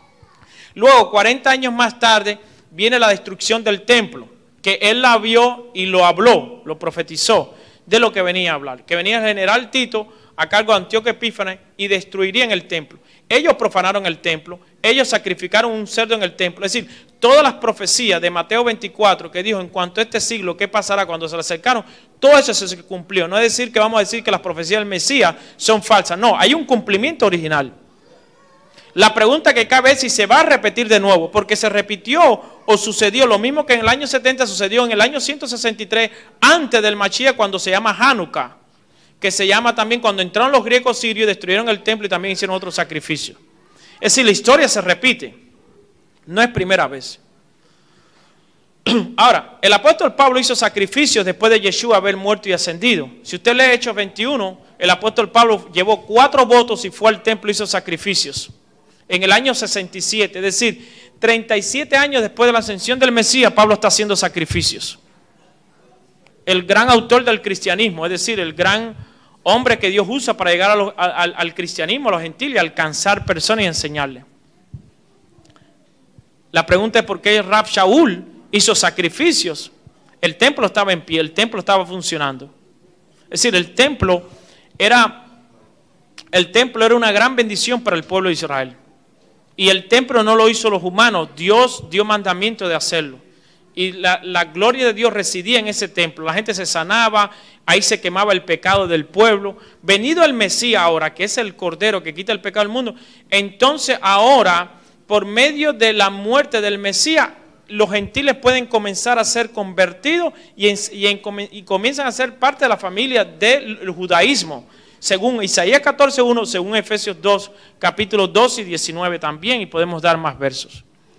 Speaker 1: Luego, cuarenta años más tarde, viene la destrucción del templo, que él la vio y lo habló, lo profetizó, de lo que venía a hablar. Que venía el general Tito a cargo de Antíoco Epífanes y destruirían el templo. Ellos profanaron el templo, ellos sacrificaron un cerdo en el templo. Es decir, todas las profecías de Mateo veinticuatro que dijo en cuanto a este siglo, ¿qué pasará cuando se le acercaron? Todo eso se cumplió. No es decir que vamos a decir que las profecías del Mesías son falsas. No, hay un cumplimiento original. La pregunta que cabe es si se va a repetir de nuevo, porque se repitió o sucedió lo mismo que en el año setenta sucedió en el año ciento sesenta y tres antes del Mashiach, cuando se llama Hanukkah, que se llama también cuando entraron los griegos sirios, destruyeron el templo y también hicieron otro sacrificio. Es decir, la historia se repite, no es primera vez. Ahora, el apóstol Pablo hizo sacrificios después de Yeshua haber muerto y ascendido. Si usted lee Hechos veintiuno, el apóstol Pablo llevó cuatro votos y fue al templo y hizo sacrificios. En el año sesenta y siete, es decir, treinta y siete años después de la ascensión del Mesías, Pablo está haciendo sacrificios. El gran autor del cristianismo, es decir, el gran hombre que Dios usa para llegar a los, a, al, al cristianismo, a los gentiles, y alcanzar personas y enseñarles. La pregunta es por qué Rab Shaul hizo sacrificios. El templo estaba en pie, el templo estaba funcionando. Es decir, el templo era, el templo era una gran bendición para el pueblo de Israel. Y el templo no lo hizo los humanos, Dios dio mandamiento de hacerlo. Y la, la gloria de Dios residía en ese templo. La gente se sanaba, ahí se quemaba el pecado del pueblo. Venido el Mesías ahora, que es el Cordero que quita el pecado del mundo, entonces ahora, por medio de la muerte del Mesías, los gentiles pueden comenzar a ser convertidos y, en, y, en, y comienzan a ser parte de la familia del judaísmo. Según Isaías catorce uno, según Efesios dos, capítulos dos y diecinueve también, y podemos dar más versos.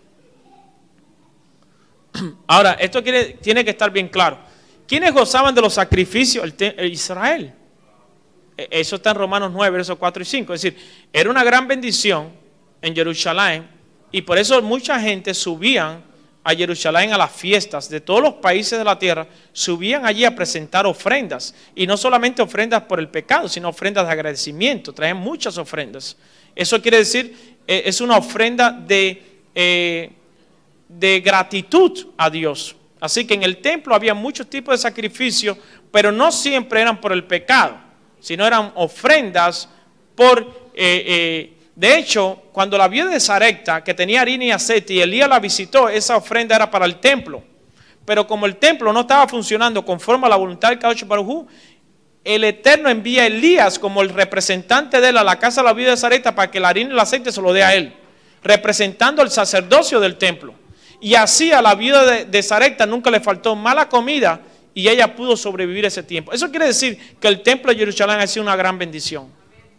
Speaker 1: Ahora, esto quiere, tiene que estar bien claro. ¿Quiénes gozaban de los sacrificios? El, el Israel. Eso está en Romanos nueve, versos cuatro y cinco. Es decir, era una gran bendición en Jerusalén, y por eso mucha gente subían a Jerusalén a las fiestas de todos los países de la tierra, subían allí a presentar ofrendas, y no solamente ofrendas por el pecado, sino ofrendas de agradecimiento, traían muchas ofrendas. Eso quiere decir, eh, es una ofrenda de, eh, de gratitud a Dios. Así que en el templo había muchos tipos de sacrificios, pero no siempre eran por el pecado, sino eran ofrendas por... Eh, eh, De hecho, cuando la viuda de Sarepta, que tenía harina y aceite, y Elías la visitó, esa ofrenda era para el templo. Pero como el templo no estaba funcionando conforme a la voluntad del Kadosh Baruj Hu, el Eterno envía a Elías como el representante de él a la casa de la viuda de Sarepta para que la harina y el aceite se lo dé a él, representando el sacerdocio del templo. Y así a la viuda de, de Sarepta nunca le faltó mala comida y ella pudo sobrevivir ese tiempo. Eso quiere decir que el templo de Jerusalén ha sido una gran bendición.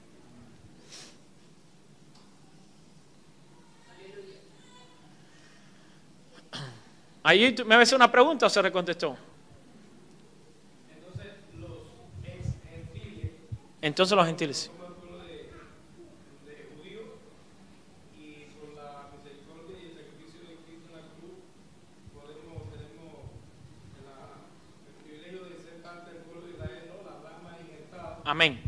Speaker 1: Ahí me va a hacer una pregunta o se recontestó. Entonces los ex gentiles. Entonces los gentiles. Como el pueblo de, de judíos, y con la misericordia y el sacrificio de Cristo en la cruz, podemos, tenemos la, el privilegio de ser parte del pueblo de Israel, ¿no? La rama injertada Amén.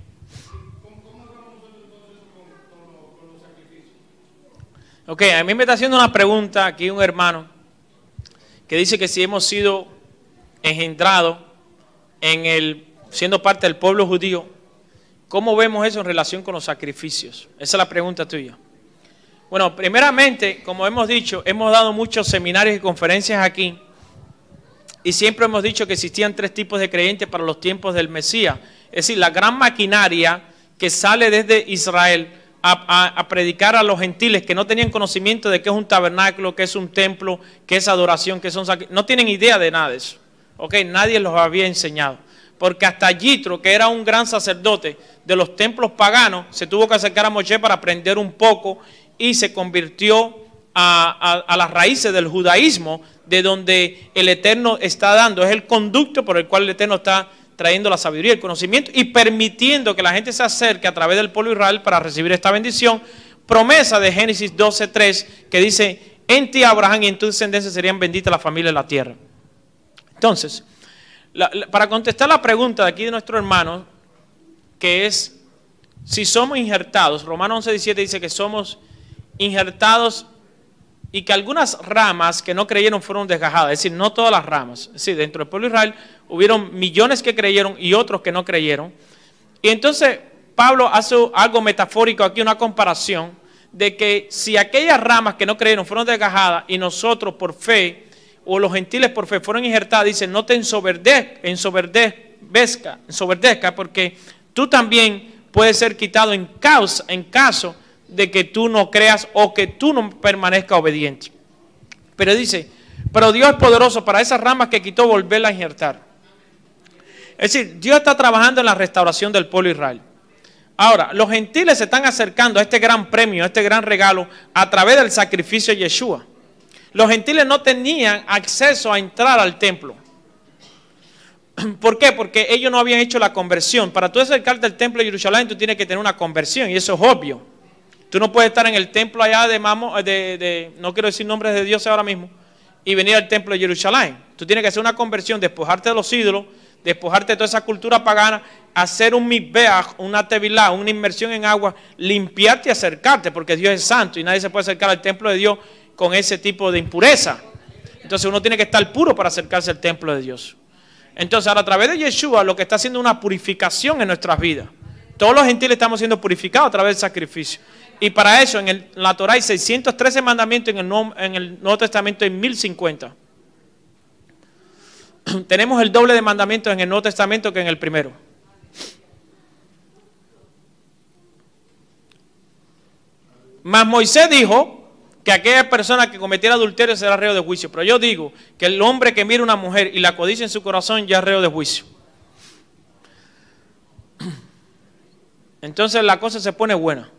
Speaker 1: Ok, a mí me está haciendo una pregunta aquí un hermano que dice que si hemos sido engendrados en el, siendo parte del pueblo judío, ¿cómo vemos eso en relación con los sacrificios? Esa es la pregunta tuya. Bueno, primeramente, como hemos dicho, hemos dado muchos seminarios y conferencias aquí y siempre hemos dicho que existían tres tipos de creyentes para los tiempos del Mesías. Es decir, la gran maquinaria que sale desde Israel a, a, a predicar a los gentiles que no tenían conocimiento de qué es un tabernáculo, qué es un templo, qué es adoración, qué son sacrificios. No tienen idea de nada de eso. Ok, nadie los había enseñado. Porque hasta Yitro, que era un gran sacerdote de los templos paganos, se tuvo que acercar a Moshe para aprender un poco y se convirtió a, a, a las raíces del judaísmo, de donde el Eterno está dando. Es el conducto por el cual el Eterno está trayendo la sabiduría, el conocimiento y permitiendo que la gente se acerque a través del pueblo de Israel para recibir esta bendición. Promesa de Génesis doce tres que dice, en ti Abraham y en tu descendencia serían benditas las familias de la tierra. Entonces, la, la, para contestar la pregunta de aquí de nuestro hermano, que es si somos injertados, Romanos once diecisiete dice que somos injertados y que algunas ramas que no creyeron fueron desgajadas, es decir, no todas las ramas. Es decir, dentro del pueblo de Israel hubieron millones que creyeron y otros que no creyeron. Y entonces Pablo hace algo metafórico aquí, una comparación de que si aquellas ramas que no creyeron fueron desgajadas y nosotros por fe, o los gentiles por fe fueron injertados, dice, no te ensoverdezca, ensoverdezca, ensoverdezca, porque tú también puedes ser quitado en, causa, en caso de que tú no creas o que tú no permanezcas obediente. Pero dice, pero Dios es poderoso para esas ramas que quitó volverlas a injertar. Es decir, Dios está trabajando en la restauración del pueblo de Israel. Ahora, los gentiles se están acercando a este gran premio, a este gran regalo, a través del sacrificio de Yeshua. Los gentiles no tenían acceso a entrar al templo. ¿Por qué? Porque ellos no habían hecho la conversión. Para tú acercarte al templo de Jerusalén, tú tienes que tener una conversión, y eso es obvio. Tú no puedes estar en el templo allá de, Mamo, de, de no quiero decir nombres de Dios ahora mismo, y venir al templo de Jerusalén. Tú tienes que hacer una conversión, despojarte de los ídolos, despojarte de toda esa cultura pagana, hacer un mizbeach, una tevilá, una inmersión en agua, limpiarte y acercarte, porque Dios es santo y nadie se puede acercar al templo de Dios con ese tipo de impureza. Entonces uno tiene que estar puro para acercarse al templo de Dios. Entonces ahora a través de Yeshua lo que está haciendo es una purificación en nuestras vidas. Todos los gentiles estamos siendo purificados a través del sacrificio. Y para eso en, el, en la Torah hay seiscientos trece mandamientos, en el, Nuevo, en el Nuevo Testamento hay mil cincuenta. Tenemos el doble de mandamientos en el Nuevo Testamento que en el primero. Mas Moisés dijo que aquella persona que cometiera adulterio será reo de juicio. Pero yo digo que el hombre que mira a una mujer y la codicia en su corazón ya es reo de juicio. Entonces la cosa se pone buena.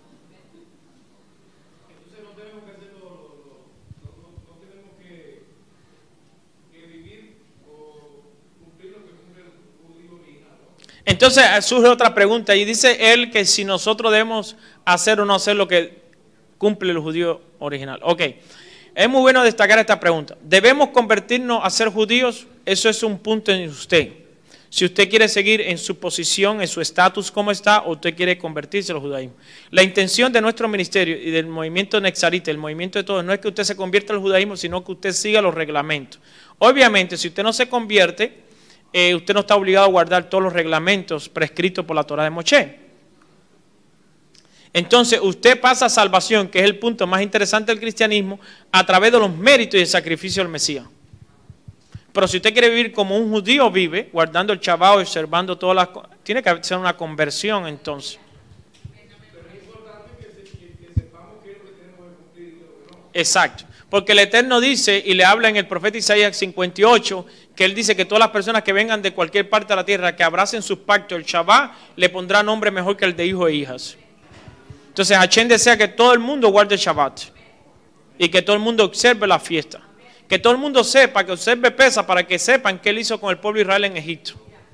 Speaker 2: Entonces no tenemos que hacerlo, no, no, no tenemos que, que vivir o cumplir lo que cumple el judío original, ¿no?
Speaker 1: Entonces surge otra pregunta y dice él que si nosotros debemos hacer o no hacer lo que cumple el judío original. Ok, es muy bueno destacar esta pregunta. ¿Debemos convertirnos a ser judíos? Eso es un punto en usted. Si usted quiere seguir en su posición, en su estatus como está, o usted quiere convertirse al judaísmo. La intención de nuestro ministerio y del movimiento Nexarite, el movimiento de todos, no es que usted se convierta al judaísmo, sino que usted siga los reglamentos. Obviamente, si usted no se convierte, eh, usted no está obligado a guardar todos los reglamentos prescritos por la Torah de Moshe. Entonces, usted pasa a salvación, que es el punto más interesante del cristianismo, a través de los méritos y el sacrificio del Mesías. Pero si usted quiere vivir como un judío vive, guardando el Shabbat, observando todas las cosas, tiene que hacer una conversión entonces.
Speaker 2: Pero es importante que, se, que, que sepamos qué es lo que tenemos que cumplir y lo que no.
Speaker 1: Exacto. Porque el Eterno dice, y le habla en el profeta Isaías cincuenta y ocho, que él dice que todas las personas que vengan de cualquier parte de la tierra, que abracen sus pactos, el Shabbat, le pondrá nombre mejor que el de hijos e hijas. Entonces Hashem desea que todo el mundo guarde el Shabbat y que todo el mundo observe la fiesta. Que todo el mundo sepa, que observe Pesa para que sepan qué él hizo con el pueblo de Israel en Egipto.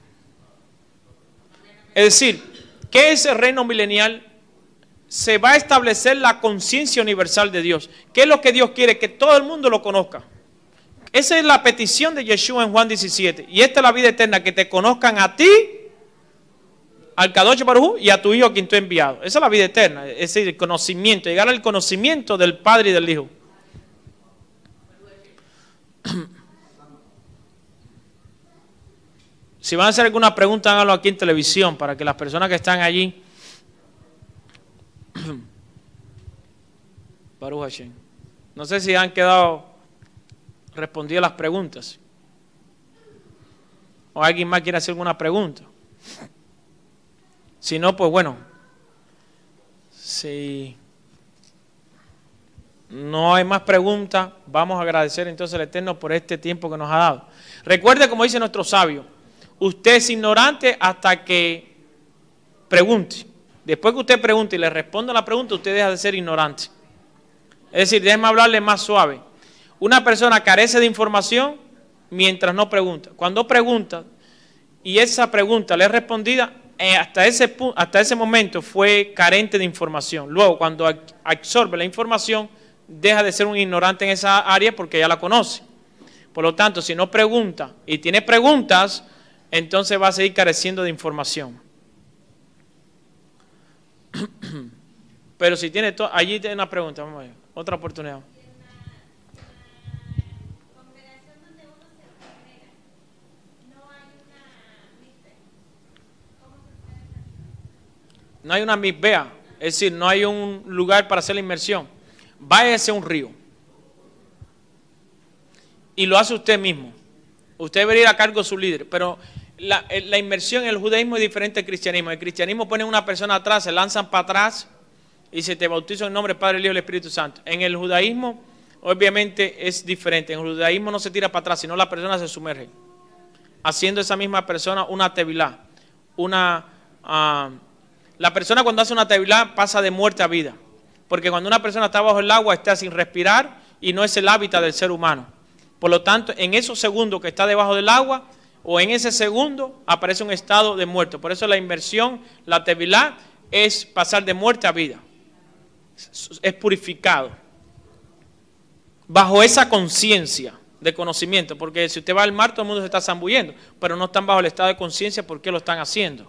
Speaker 1: Es decir, que ese reino milenial se va a establecer la conciencia universal de Dios. ¿Qué es lo que Dios quiere? Que todo el mundo lo conozca. Esa es la petición de Yeshua en Juan diecisiete. Y esta es la vida eterna, que te conozcan a ti al Kadosh Baruj Hu y a tu Hijo a quien tú has enviado. Esa es la vida eterna, es decir, el conocimiento, llegar al conocimiento del Padre y del Hijo. Si van a hacer alguna pregunta, háganlo aquí en televisión para que las personas que están allí. Baruch Hashem. No sé si han quedado respondidas las preguntas. O alguien más quiere hacer alguna pregunta. Si no, pues bueno. Si no hay más preguntas, vamos a agradecer entonces al Eterno por este tiempo que nos ha dado. Recuerde, como dice nuestro sabio, usted es ignorante hasta que pregunte. Después que usted pregunte y le responda la pregunta, usted deja de ser ignorante. Es decir, déjeme hablarle más suave. Una persona carece de información mientras no pregunta. Cuando pregunta y esa pregunta le es respondida, eh, hasta, ese, hasta ese momento fue carente de información. Luego, cuando absorbe la información, deja de ser un ignorante en esa área porque ya la conoce. Por lo tanto, si no pregunta y tiene preguntas, entonces va a seguir careciendo de información. Pero si tiene todo, allí tiene una pregunta, vamos a ver, otra oportunidad. No hay una misbea, es decir, no hay un lugar para hacer la inmersión. Váyase a un río y lo hace usted mismo. Usted debería ir a cargo de su líder, pero la, la inmersión en el judaísmo es diferente al cristianismo. El cristianismo pone una persona atrás, se lanzan para atrás y se te bautiza en nombre del Padre, el Hijo y el Espíritu Santo. En el judaísmo, obviamente, es diferente. En el judaísmo no se tira para atrás, sino la persona se sumerge, haciendo esa misma persona una tevilá. Una, uh, la persona cuando hace una tevilá pasa de muerte a vida, porque cuando una persona está bajo el agua está sin respirar y no es el hábitat del ser humano. Por lo tanto, en esos segundos que está debajo del agua, o en ese segundo, aparece un estado de muerte. Por eso la inmersión, la tevilá, es pasar de muerte a vida. Es purificado. Bajo esa conciencia de conocimiento, porque si usted va al mar, todo el mundo se está zambullendo, pero no están bajo el estado de conciencia, ¿por qué lo están haciendo?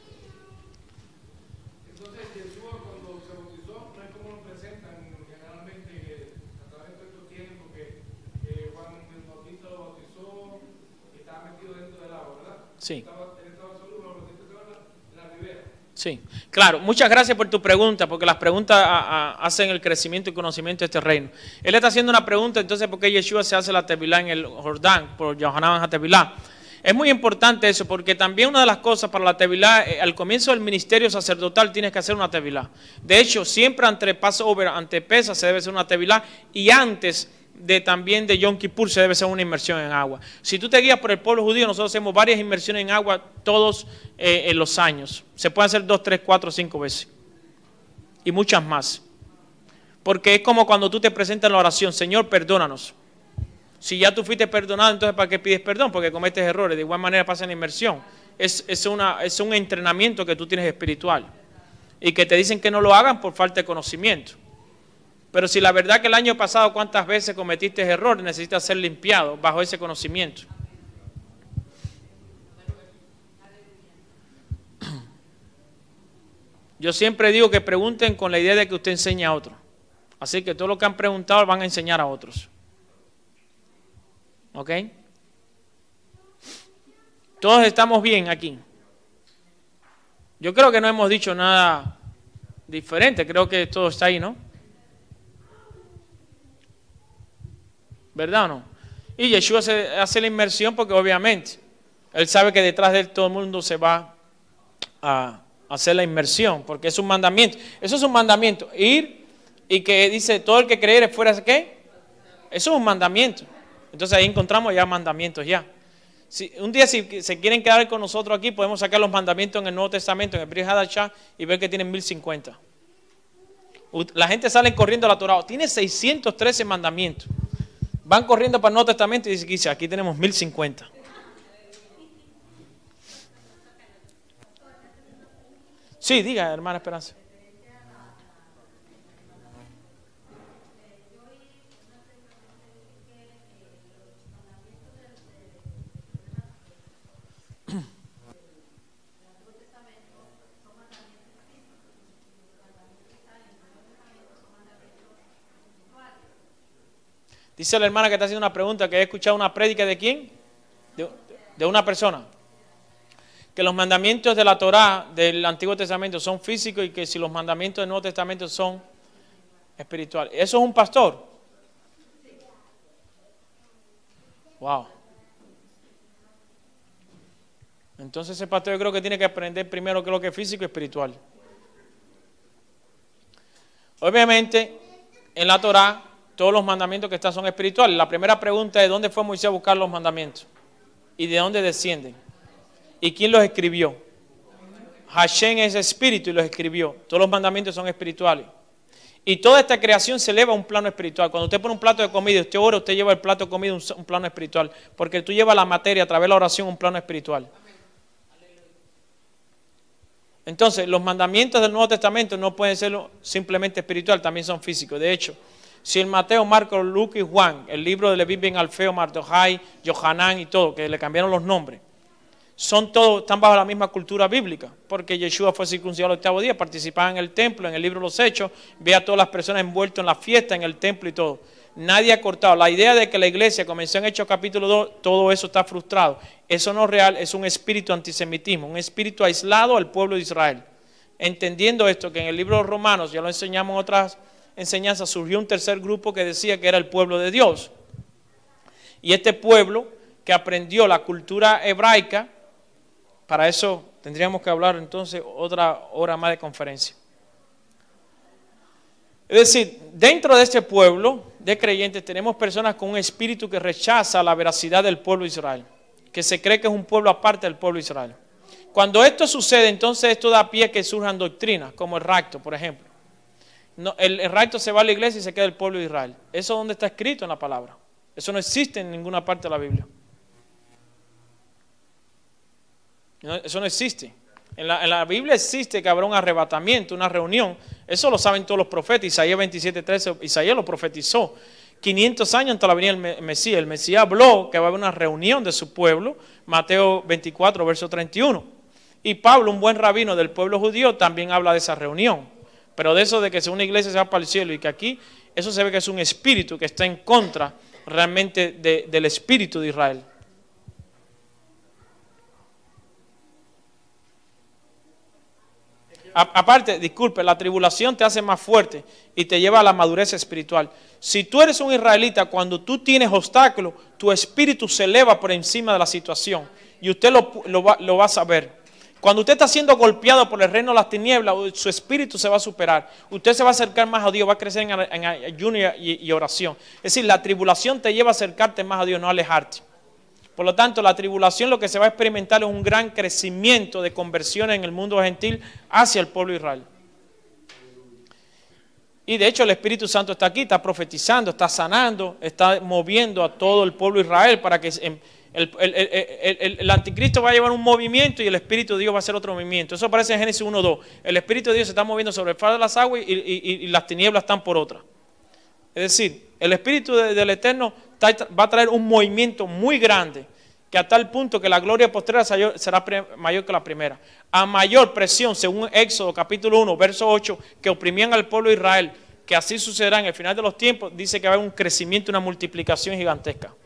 Speaker 2: Entonces, Jesús cuando se bautizó, no es como lo presentan generalmente a través de estos tiempos que eh, Juan el Bautista lo bautizó, que estaba metido dentro del agua, ¿verdad?
Speaker 1: Sí.
Speaker 2: Estaba, él estaba solo, Juan el Bautista estaba en la, en la ribera.
Speaker 1: Sí, claro. Muchas gracias por tu pregunta, porque las preguntas a, a, hacen el crecimiento y conocimiento de este reino. Él está haciendo una pregunta, entonces, ¿por qué Yeshua se hace la tevilá en el Jordán, por Yohanan HaTevilá? Es muy importante eso, porque también una de las cosas para la tevilá, eh, al comienzo del ministerio sacerdotal tienes que hacer una tevilá. De hecho, siempre ante Passover, ante Pesa, se debe hacer una tevilá, y antes de también de Yom Kippur se debe hacer una inmersión en agua. Si tú te guías por el pueblo judío, nosotros hacemos varias inmersiones en agua todos eh, en los años. Se pueden hacer dos, tres, cuatro, cinco veces. Y muchas más. Porque es como cuando tú te presentas en la oración, Señor, perdónanos. Si ya tú fuiste perdonado, entonces ¿para qué pides perdón? Porque cometes errores. De igual manera pasa en la inmersión. Es, es, una, es un entrenamiento que tú tienes espiritual. Y que te dicen que no lo hagan por falta de conocimiento. Pero si la verdad que el año pasado cuántas veces cometiste errores, necesitas ser limpiado bajo ese conocimiento. Yo siempre digo que pregunten con la idea de que usted enseña a otros. Así que todo lo que han preguntado van a enseñar a otros. ¿Ok? Todos estamos bien aquí. Yo creo que no hemos dicho nada diferente. Creo que todo está ahí, ¿no? ¿Verdad o no? Y Yeshua hace, hace la inmersión porque obviamente él sabe que detrás de él todo el mundo se va a hacer la inmersión, porque es un mandamiento. Eso es un mandamiento. Ir y que dice todo el que creyere fuera de qué. Eso es un mandamiento. Entonces ahí encontramos ya mandamientos ya. Si, un día si se quieren quedar con nosotros aquí, podemos sacar los mandamientos en el Nuevo Testamento, en el Brit Hadashah, y ver que tienen mil cincuenta. La gente sale corriendo a la Torah. Tiene seiscientos trece mandamientos. Van corriendo para el Nuevo Testamento y dice, aquí tenemos mil cincuenta. Sí, diga, hermana Esperanza. Dice la hermana que está haciendo una pregunta, que he escuchado una prédica de quién, de, de una persona, que los mandamientos de la Torá del Antiguo Testamento son físicos y que si los mandamientos del Nuevo Testamento son espirituales. ¿Eso es un pastor? Wow. Entonces ese pastor yo creo que tiene que aprender primero qué es lo que es físico y espiritual. Obviamente, en la Torá, todos los mandamientos que están son espirituales. La primera pregunta es, ¿dónde fue Moisés a buscar los mandamientos? ¿Y de dónde descienden? ¿Y quién los escribió? Hashem es espíritu y los escribió. Todos los mandamientos son espirituales. Y toda esta creación se eleva a un plano espiritual. Cuando usted pone un plato de comida y usted ora, usted lleva el plato de comida a un, un plano espiritual. Porque tú llevas la materia a través de la oración a un plano espiritual. Entonces, los mandamientos del Nuevo Testamento no pueden ser simplemente espiritual, también son físicos. De hecho, si en Mateo, Marcos, Lucas y Juan, el libro de Leví ben Alfeo, Mardochai, Yohanan y todo, que le cambiaron los nombres, son todos, están bajo la misma cultura bíblica, porque Yeshua fue circuncidado el octavo día, participaba en el templo, en el libro de los Hechos, ve a todas las personas envueltas en la fiesta, en el templo y todo. Nadie ha cortado. La idea de que la iglesia comenzó en Hechos capítulo dos, todo eso está frustrado. Eso no es real, es un espíritu antisemitismo, un espíritu aislado al pueblo de Israel. Entendiendo esto, que en el libro de Romanos, ya lo enseñamos en otras enseñanzas, surgió un tercer grupo que decía que era el pueblo de Dios. Y este pueblo que aprendió la cultura hebraica, para eso tendríamos que hablar entonces otra hora más de conferencia. Es decir, dentro de este pueblo de creyentes tenemos personas con un espíritu que rechaza la veracidad del pueblo de Israel, que se cree que es un pueblo aparte del pueblo de Israel. Cuando esto sucede, entonces esto da pie a que surjan doctrinas, como el rapto, por ejemplo. No, el, el rapto se va a la iglesia y se queda el pueblo de Israel. Eso es donde está escrito en la palabra. Eso no existe en ninguna parte de la Biblia. No, eso no existe. En la, en la Biblia existe que habrá un arrebatamiento, una reunión. Eso lo saben todos los profetas. Isaías veintisiete, trece, Isaías lo profetizó. quinientos años antes de la venida del Mesías. El Mesías habló que va a haber una reunión de su pueblo. Mateo veinticuatro, verso treinta y uno. Y Pablo, un buen rabino del pueblo judío, también habla de esa reunión. Pero de eso de que una iglesia se va para el cielo y que aquí, eso se ve que es un espíritu que está en contra realmente de, del espíritu de Israel. Aparte, disculpe, la tribulación te hace más fuerte y te lleva a la madurez espiritual. Si tú eres un israelita, cuando tú tienes obstáculos, tu espíritu se eleva por encima de la situación y usted lo, lo, va, lo va a saber. Cuando usted está siendo golpeado por el reino de las tinieblas, su espíritu se va a superar. Usted se va a acercar más a Dios, va a crecer en, en ayuno y, y oración. Es decir, la tribulación te lleva a acercarte más a Dios, no a alejarte. Por lo tanto, la tribulación lo que se va a experimentar es un gran crecimiento de conversiones en el mundo gentil hacia el pueblo de Israel. Y de hecho el Espíritu Santo está aquí, está profetizando, está sanando, está moviendo a todo el pueblo de Israel para que el, el, el, el, el, el anticristo va a llevar un movimiento y el Espíritu de Dios va a hacer otro movimiento. Eso aparece en Génesis uno dos. El Espíritu de Dios se está moviendo sobre el faro de las aguas y, y, y, y las tinieblas están por otra. Es decir, el Espíritu de, del Eterno va a traer un movimiento muy grande que a tal punto que la gloria postrera será mayor que la primera. A mayor presión, según Éxodo capítulo uno, verso ocho, que oprimían al pueblo de Israel, que así sucederá en el final de los tiempos, dice que va a haber un crecimiento, una multiplicación gigantesca.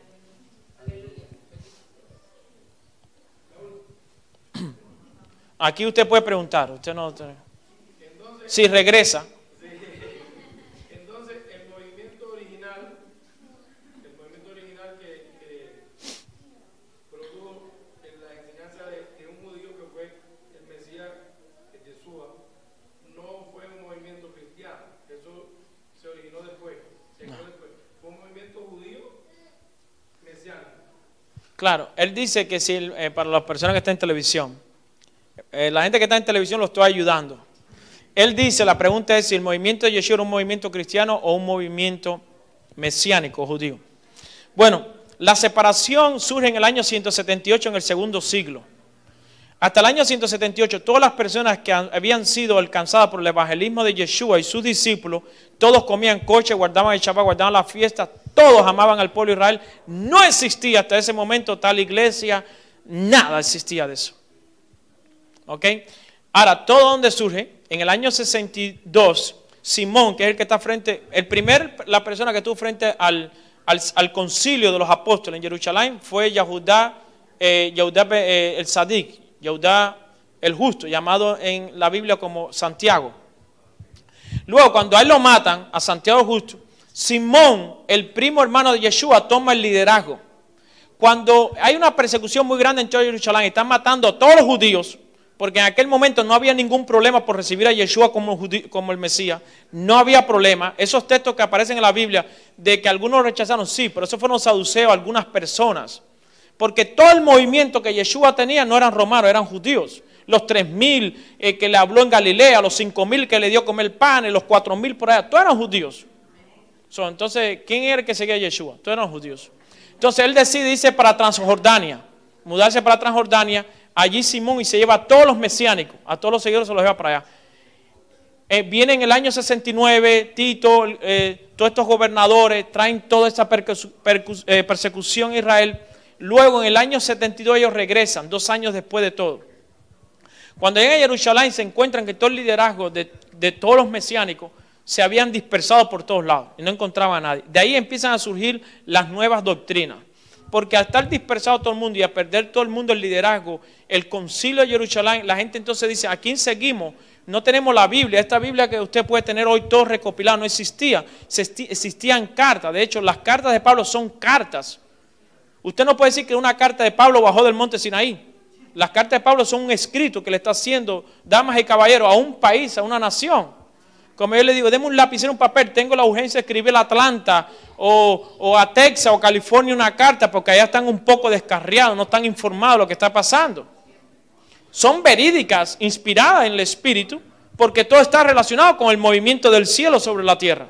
Speaker 1: Aquí usted puede preguntar, usted no, usted, si regresa. Claro, él dice que si eh, para las personas que están en televisión, eh, la gente que está en televisión lo estoy ayudando. Él dice, la pregunta es si el movimiento de Yeshua era un movimiento cristiano o un movimiento mesiánico judío. Bueno, la separación surge en el año ciento setenta y ocho, en el segundo siglo. Hasta el año ciento setenta y ocho, todas las personas que habían sido alcanzadas por el evangelismo de Yeshua y sus discípulos, todos comían coche, guardaban el Shabbat, guardaban las fiestas, todos amaban al pueblo de Israel. No existía hasta ese momento tal iglesia, nada existía de eso. ¿Ok? Ahora, ¿todo dónde surge? En el año sesenta y dos, Simón, que es el que está frente, el primer, la persona que estuvo frente al, al, al concilio de los apóstoles en Jerusalén fue Yehudá, eh, Yehudá eh, el Sadik, Yehudá el justo, llamado en la Biblia como Santiago. Luego, cuando a él lo matan, a Santiago el justo, Simón, el primo hermano de Yeshua, toma el liderazgo. Cuando hay una persecución muy grande en Jerusalén, están matando a todos los judíos, porque en aquel momento no había ningún problema por recibir a Yeshua como, como el Mesías. No había problema. Esos textos que aparecen en la Biblia de que algunos rechazaron, sí, pero eso fueron saduceos, algunas personas. Porque todo el movimiento que Yeshua tenía no eran romanos, eran judíos. Los tres mil eh, que le habló en Galilea, los cinco mil que le dio comer pan, los cuatro mil por allá, todos eran judíos. So, entonces, ¿quién era el que seguía a Yeshua? Todos eran judíos. Entonces él decide irse para Transjordania, mudarse para Transjordania. Allí Simón y se lleva a todos los mesiánicos, a todos los seguidores se los lleva para allá. Eh, viene en el año sesenta y nueve, Tito, eh, todos estos gobernadores traen toda esta eh, persecución a Israel. Luego en el año setenta y dos ellos regresan, dos años después de todo. Cuando llegan a Jerusalén se encuentran que todo el liderazgo de, de todos los mesiánicos se habían dispersado por todos lados y no encontraban a nadie. De ahí empiezan a surgir las nuevas doctrinas. Porque al estar dispersado todo el mundo y a perder todo el mundo el liderazgo, el concilio de Jerusalén, la gente entonces dice, ¿a quién seguimos? No tenemos la Biblia. Esta Biblia que usted puede tener hoy todo recopilado no existía. Existían cartas. De hecho, las cartas de Pablo son cartas. Usted no puede decir que una carta de Pablo bajó del monte Sinaí. Las cartas de Pablo son un escrito que le está haciendo, damas y caballeros, a un país, a una nación. Como yo le digo, deme un lapicero, un papel, tengo la urgencia de escribir a Atlanta o, o a Texas o California una carta porque allá están un poco descarriados, no están informados de lo que está pasando. Son verídicas, inspiradas en el Espíritu, porque todo está relacionado con el movimiento del cielo sobre la tierra.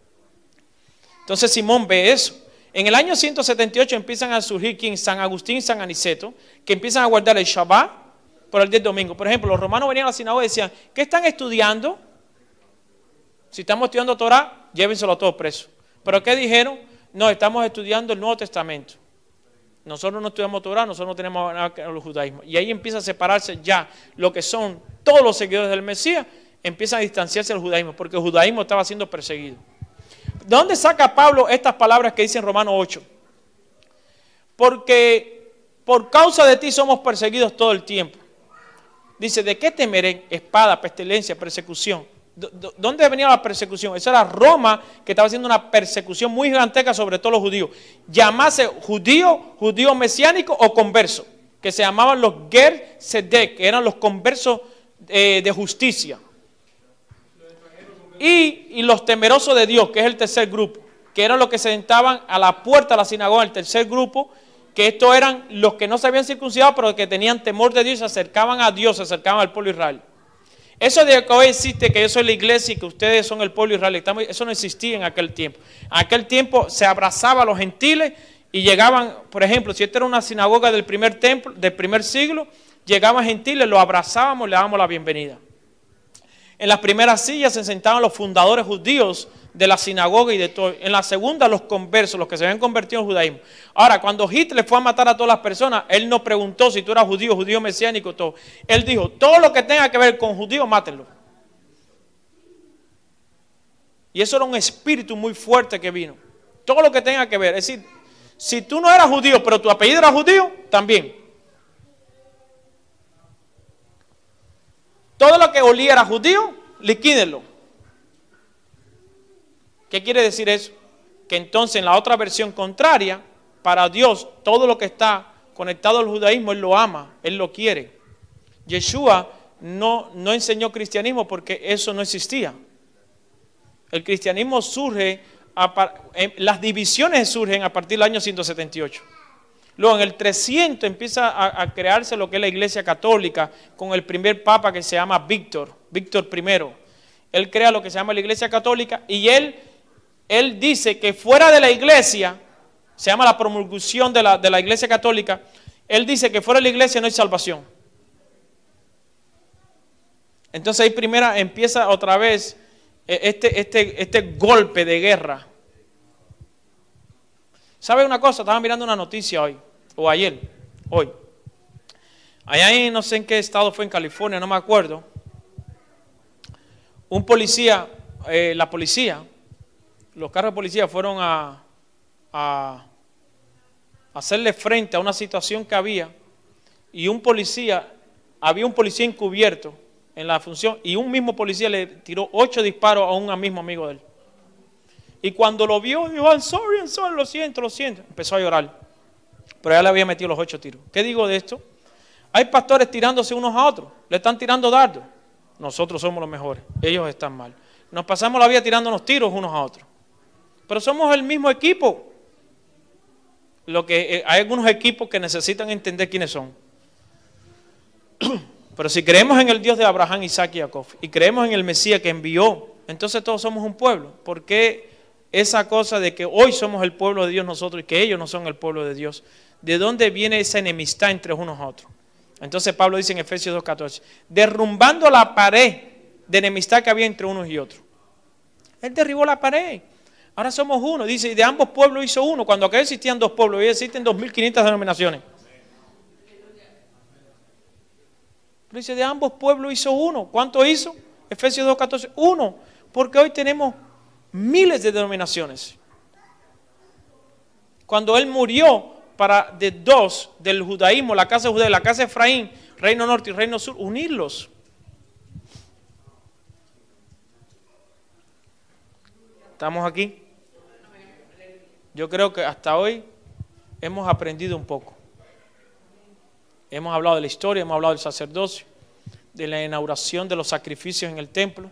Speaker 1: Entonces Simón ve eso. En el año ciento setenta y ocho empiezan a surgir aquí en San Agustín y San Aniceto, que empiezan a guardar el Shabbat por el día domingo. Por ejemplo, los romanos venían a la sinagoga y decían, ¿qué están estudiando? Si estamos estudiando Torah, llévenselo a todos presos. ¿Pero qué dijeron? No, estamos estudiando el Nuevo Testamento. Nosotros no estudiamos Torah, nosotros no tenemos nada que ver con el judaísmo. Y ahí empieza a separarse ya lo que son todos los seguidores del Mesías, empiezan a distanciarse del judaísmo, porque el judaísmo estaba siendo perseguido. ¿De dónde saca Pablo estas palabras que dice en Romanos ocho? Porque por causa de ti somos perseguidos todo el tiempo. Dice, ¿de qué temeré? Espada, pestilencia, persecución. ¿Dónde venía la persecución? Esa era Roma, que estaba haciendo una persecución muy gigantesca sobre todos los judíos. Llamase judío, judío mesiánico o converso, que se llamaban los Ger Sedek, que eran los conversos eh, de justicia. Y, y los temerosos de Dios, que es el tercer grupo, que eran los que se sentaban a la puerta de la sinagoga, el tercer grupo, que estos eran los que no se habían circuncidado, pero que tenían temor de Dios y se acercaban a Dios, se acercaban al pueblo de Israel. Eso de que hoy existe, que yo soy la iglesia y que ustedes son el pueblo israelita, eso no existía en aquel tiempo. En aquel tiempo se abrazaba a los gentiles y llegaban, por ejemplo, si esta era una sinagoga del primer templo, del primer siglo, llegaban gentiles, los abrazábamos y le dábamos la bienvenida. En las primeras sillas se sentaban los fundadores judíos de la sinagoga y de todo. En la segunda, los conversos, los que se habían convertido en judaísmo. Ahora, cuando Hitler fue a matar a todas las personas, él no preguntó si tú eras judío, judío mesiánico, todo. Él dijo, todo lo que tenga que ver con judíos, mátenlo. Y eso era un espíritu muy fuerte que vino. Todo lo que tenga que ver. Es decir, si tú no eras judío, pero tu apellido era judío, también. Todo lo que olía era judío, liquídenlo. ¿Qué quiere decir eso? Que entonces en la otra versión contraria, para Dios, todo lo que está conectado al judaísmo, Él lo ama, Él lo quiere. Yeshua no, no enseñó cristianismo porque eso no existía. El cristianismo surge, a, las divisiones surgen a partir del año ciento setenta y ocho. Luego en el trescientos empieza a, a crearse lo que es la Iglesia Católica con el primer papa que se llama Víctor, Víctor primero. Él crea lo que se llama la Iglesia Católica y él, él dice que fuera de la Iglesia, se llama la promulgación de la, de la Iglesia Católica, él dice que fuera de la Iglesia no hay salvación. Entonces ahí primera empieza otra vez este, este, este golpe de guerra. ¿Sabe una cosa? Estaba mirando una noticia hoy, o ayer, hoy. Allá en, no sé en qué estado fue, en California, no me acuerdo. Un policía, eh, la policía, los carros de policía fueron a, a hacerle frente a una situación que había y un policía, había un policía encubierto en la función y un mismo policía le tiró ocho disparos a un mismo amigo de él. Y cuando lo vio, dijo, I'm sorry, I'm sorry, lo siento, lo siento. Empezó a llorar. Pero ya le había metido los ocho tiros. ¿Qué digo de esto? Hay pastores tirándose unos a otros. Le están tirando dardos. Nosotros somos los mejores. Ellos están mal. Nos pasamos la vida tirándonos tiros unos a otros. Pero somos el mismo equipo. Lo que, eh, hay algunos equipos que necesitan entender quiénes son. Pero si creemos en el Dios de Abraham, Isaac y Jacob, y creemos en el Mesías que envió, entonces todos somos un pueblo. ¿Por qué esa cosa de que hoy somos el pueblo de Dios nosotros y que ellos no son el pueblo de Dios? ¿De dónde viene esa enemistad entre unos a otros? Entonces Pablo dice en Efesios dos catorce, derrumbando la pared de enemistad que había entre unos y otros. Él derribó la pared. Ahora somos uno. Dice, y de ambos pueblos hizo uno. Cuando acá existían dos pueblos, hoy existen dos mil quinientas denominaciones. Pero dice, de ambos pueblos hizo uno. ¿Cuánto hizo? Efesios dos catorce, uno. Porque hoy tenemos miles de denominaciones. Cuando él murió para de dos, del judaísmo, la casa de Judá, la casa de Efraín, reino norte y reino sur, unirlos. ¿Estamos aquí? Yo creo que hasta hoy hemos aprendido un poco. Hemos hablado de la historia, hemos hablado del sacerdocio, de la inauguración de los sacrificios en el templo.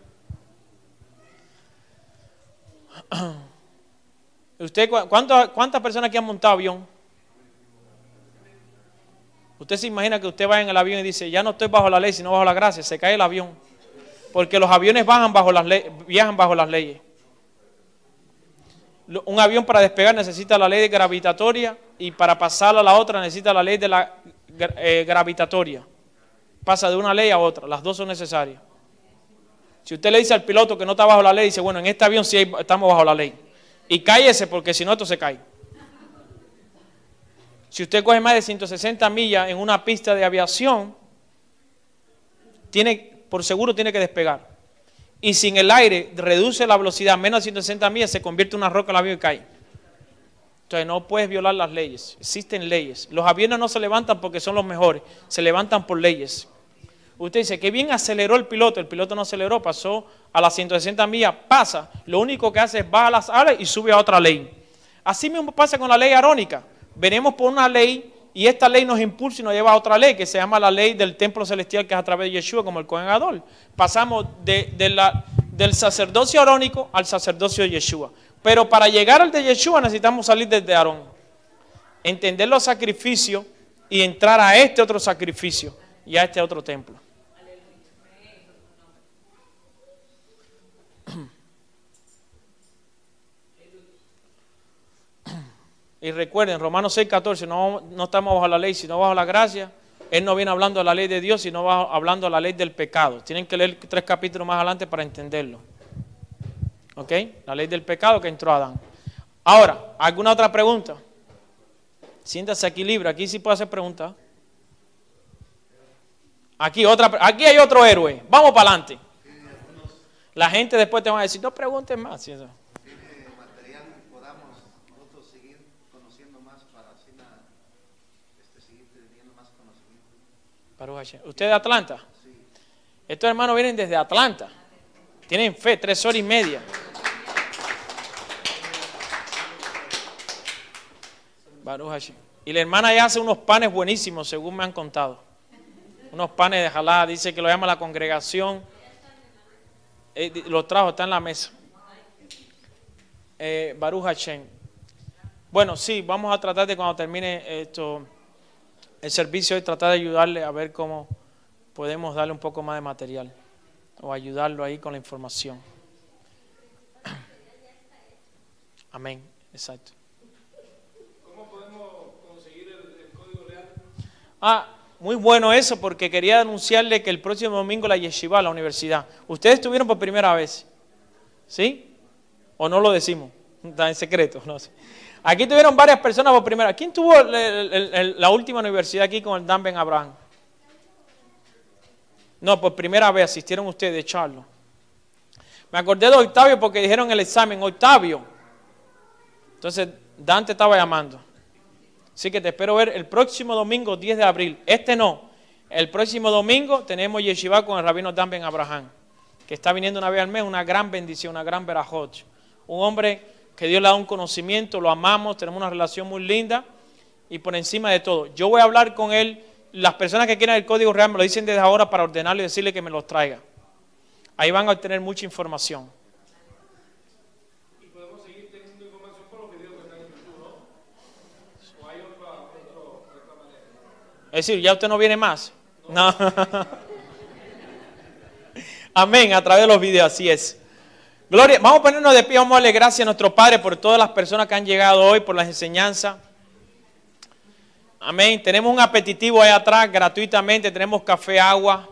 Speaker 1: ¿Usted cuántas, cuántas personas aquí han montado avión? Usted se imagina que usted va en el avión y dice, ya no estoy bajo la ley, sino bajo la gracia, se cae el avión. Porque los aviones bajan bajo las leyes, viajan bajo las leyes. Un avión para despegar necesita la ley de gravitatoria y para pasar a la otra necesita la ley de la eh, gravitatoria. Pasa de una ley a otra, las dos son necesarias. Si usted le dice al piloto que no está bajo la ley, dice, bueno, en este avión sí estamos bajo la ley. Y cállese porque si no esto se cae. Si usted coge más de ciento sesenta millas en una pista de aviación, tiene, por seguro tiene que despegar. Y sin el aire reduce la velocidad a menos de ciento sesenta millas, se convierte en una roca el avión y cae. Entonces no puedes violar las leyes. Existen leyes. Los aviones no se levantan porque son los mejores, se levantan por leyes. Usted dice, qué bien aceleró el piloto. El piloto no aceleró, pasó a las ciento sesenta millas, pasa. Lo único que hace es baja las alas y sube a otra ley. Así mismo pasa con la ley arónica. Venimos por una ley y esta ley nos impulsa y nos lleva a otra ley que se llama la ley del templo celestial, que es a través de Yeshua, como el Cohen Gadol. Pasamos de, de la, del sacerdocio arónico al sacerdocio de Yeshua. Pero para llegar al de Yeshua necesitamos salir desde Aarón, entender los sacrificios y entrar a este otro sacrificio y a este otro templo. Y recuerden, Romanos seis catorce, no, no estamos bajo la ley, sino bajo la gracia. Él no viene hablando de la ley de Dios, sino va hablando de la ley del pecado. Tienen que leer tres capítulos más adelante para entenderlo. ¿Ok? La ley del pecado que entró Adán. Ahora, ¿alguna otra pregunta? Siéntase aquí libre, aquí sí puede hacer preguntas. Aquí, otra, aquí hay otro héroe, vamos para adelante. La gente después te va a decir, no pregunten más. ¿Sí? ¿Usted de Atlanta? Sí. Estos hermanos vienen desde Atlanta. Tienen fe, tres horas y media. Baruch Hashem. Y la hermana ya hace unos panes buenísimos, según me han contado. Unos panes de jalá, dice que lo llama la congregación. Eh, los trajo, está en la mesa. Eh, Baruch Hashem. Bueno, sí, vamos a tratar de cuando termine esto... el servicio es tratar de ayudarle a ver cómo podemos darle un poco más de material o ayudarlo ahí con la información. Amén, exacto.
Speaker 2: ¿Cómo podemos conseguir el, el código leal?
Speaker 1: Ah, muy bueno eso, porque quería anunciarle que el próximo domingo la yeshiva, la universidad, ustedes estuvieron por primera vez, ¿sí? ¿O no lo decimos? Está en secreto, no sé. Aquí tuvieron varias personas por primera. ¿Quién tuvo el, el, el, la última universidad aquí con el Dan Ben Abraham? No, por primera vez asistieron ustedes, Charlo. Me acordé de Octavio porque dijeron el examen, Octavio. Entonces, Dante estaba llamando. Así que te espero ver el próximo domingo, diez de abril. Este no. El próximo domingo tenemos Yeshiva con el rabino Dan Ben Abraham, que está viniendo una vez al mes, una gran bendición, una gran verajot. Un hombre que Dios le da un conocimiento, lo amamos, tenemos una relación muy linda y por encima de todo. Yo voy a hablar con él. Las personas que quieran el código real me lo dicen desde ahora para ordenarlo y decirle que me los traiga. Ahí van a obtener mucha información.
Speaker 2: Y podemos seguir teniendo información por los videos que están en YouTube, ¿no? ¿O hay otra, otra, otra manera?
Speaker 1: Es decir, ¿ya usted no viene más? No. Amén, a través de los videos, así es. Gloria, vamos a ponernos de pie, vamos a darle gracias a nuestro Padre por todas las personas que han llegado hoy, por las enseñanzas. Amén. Tenemos un apetitivo ahí atrás gratuitamente. Tenemos café, agua.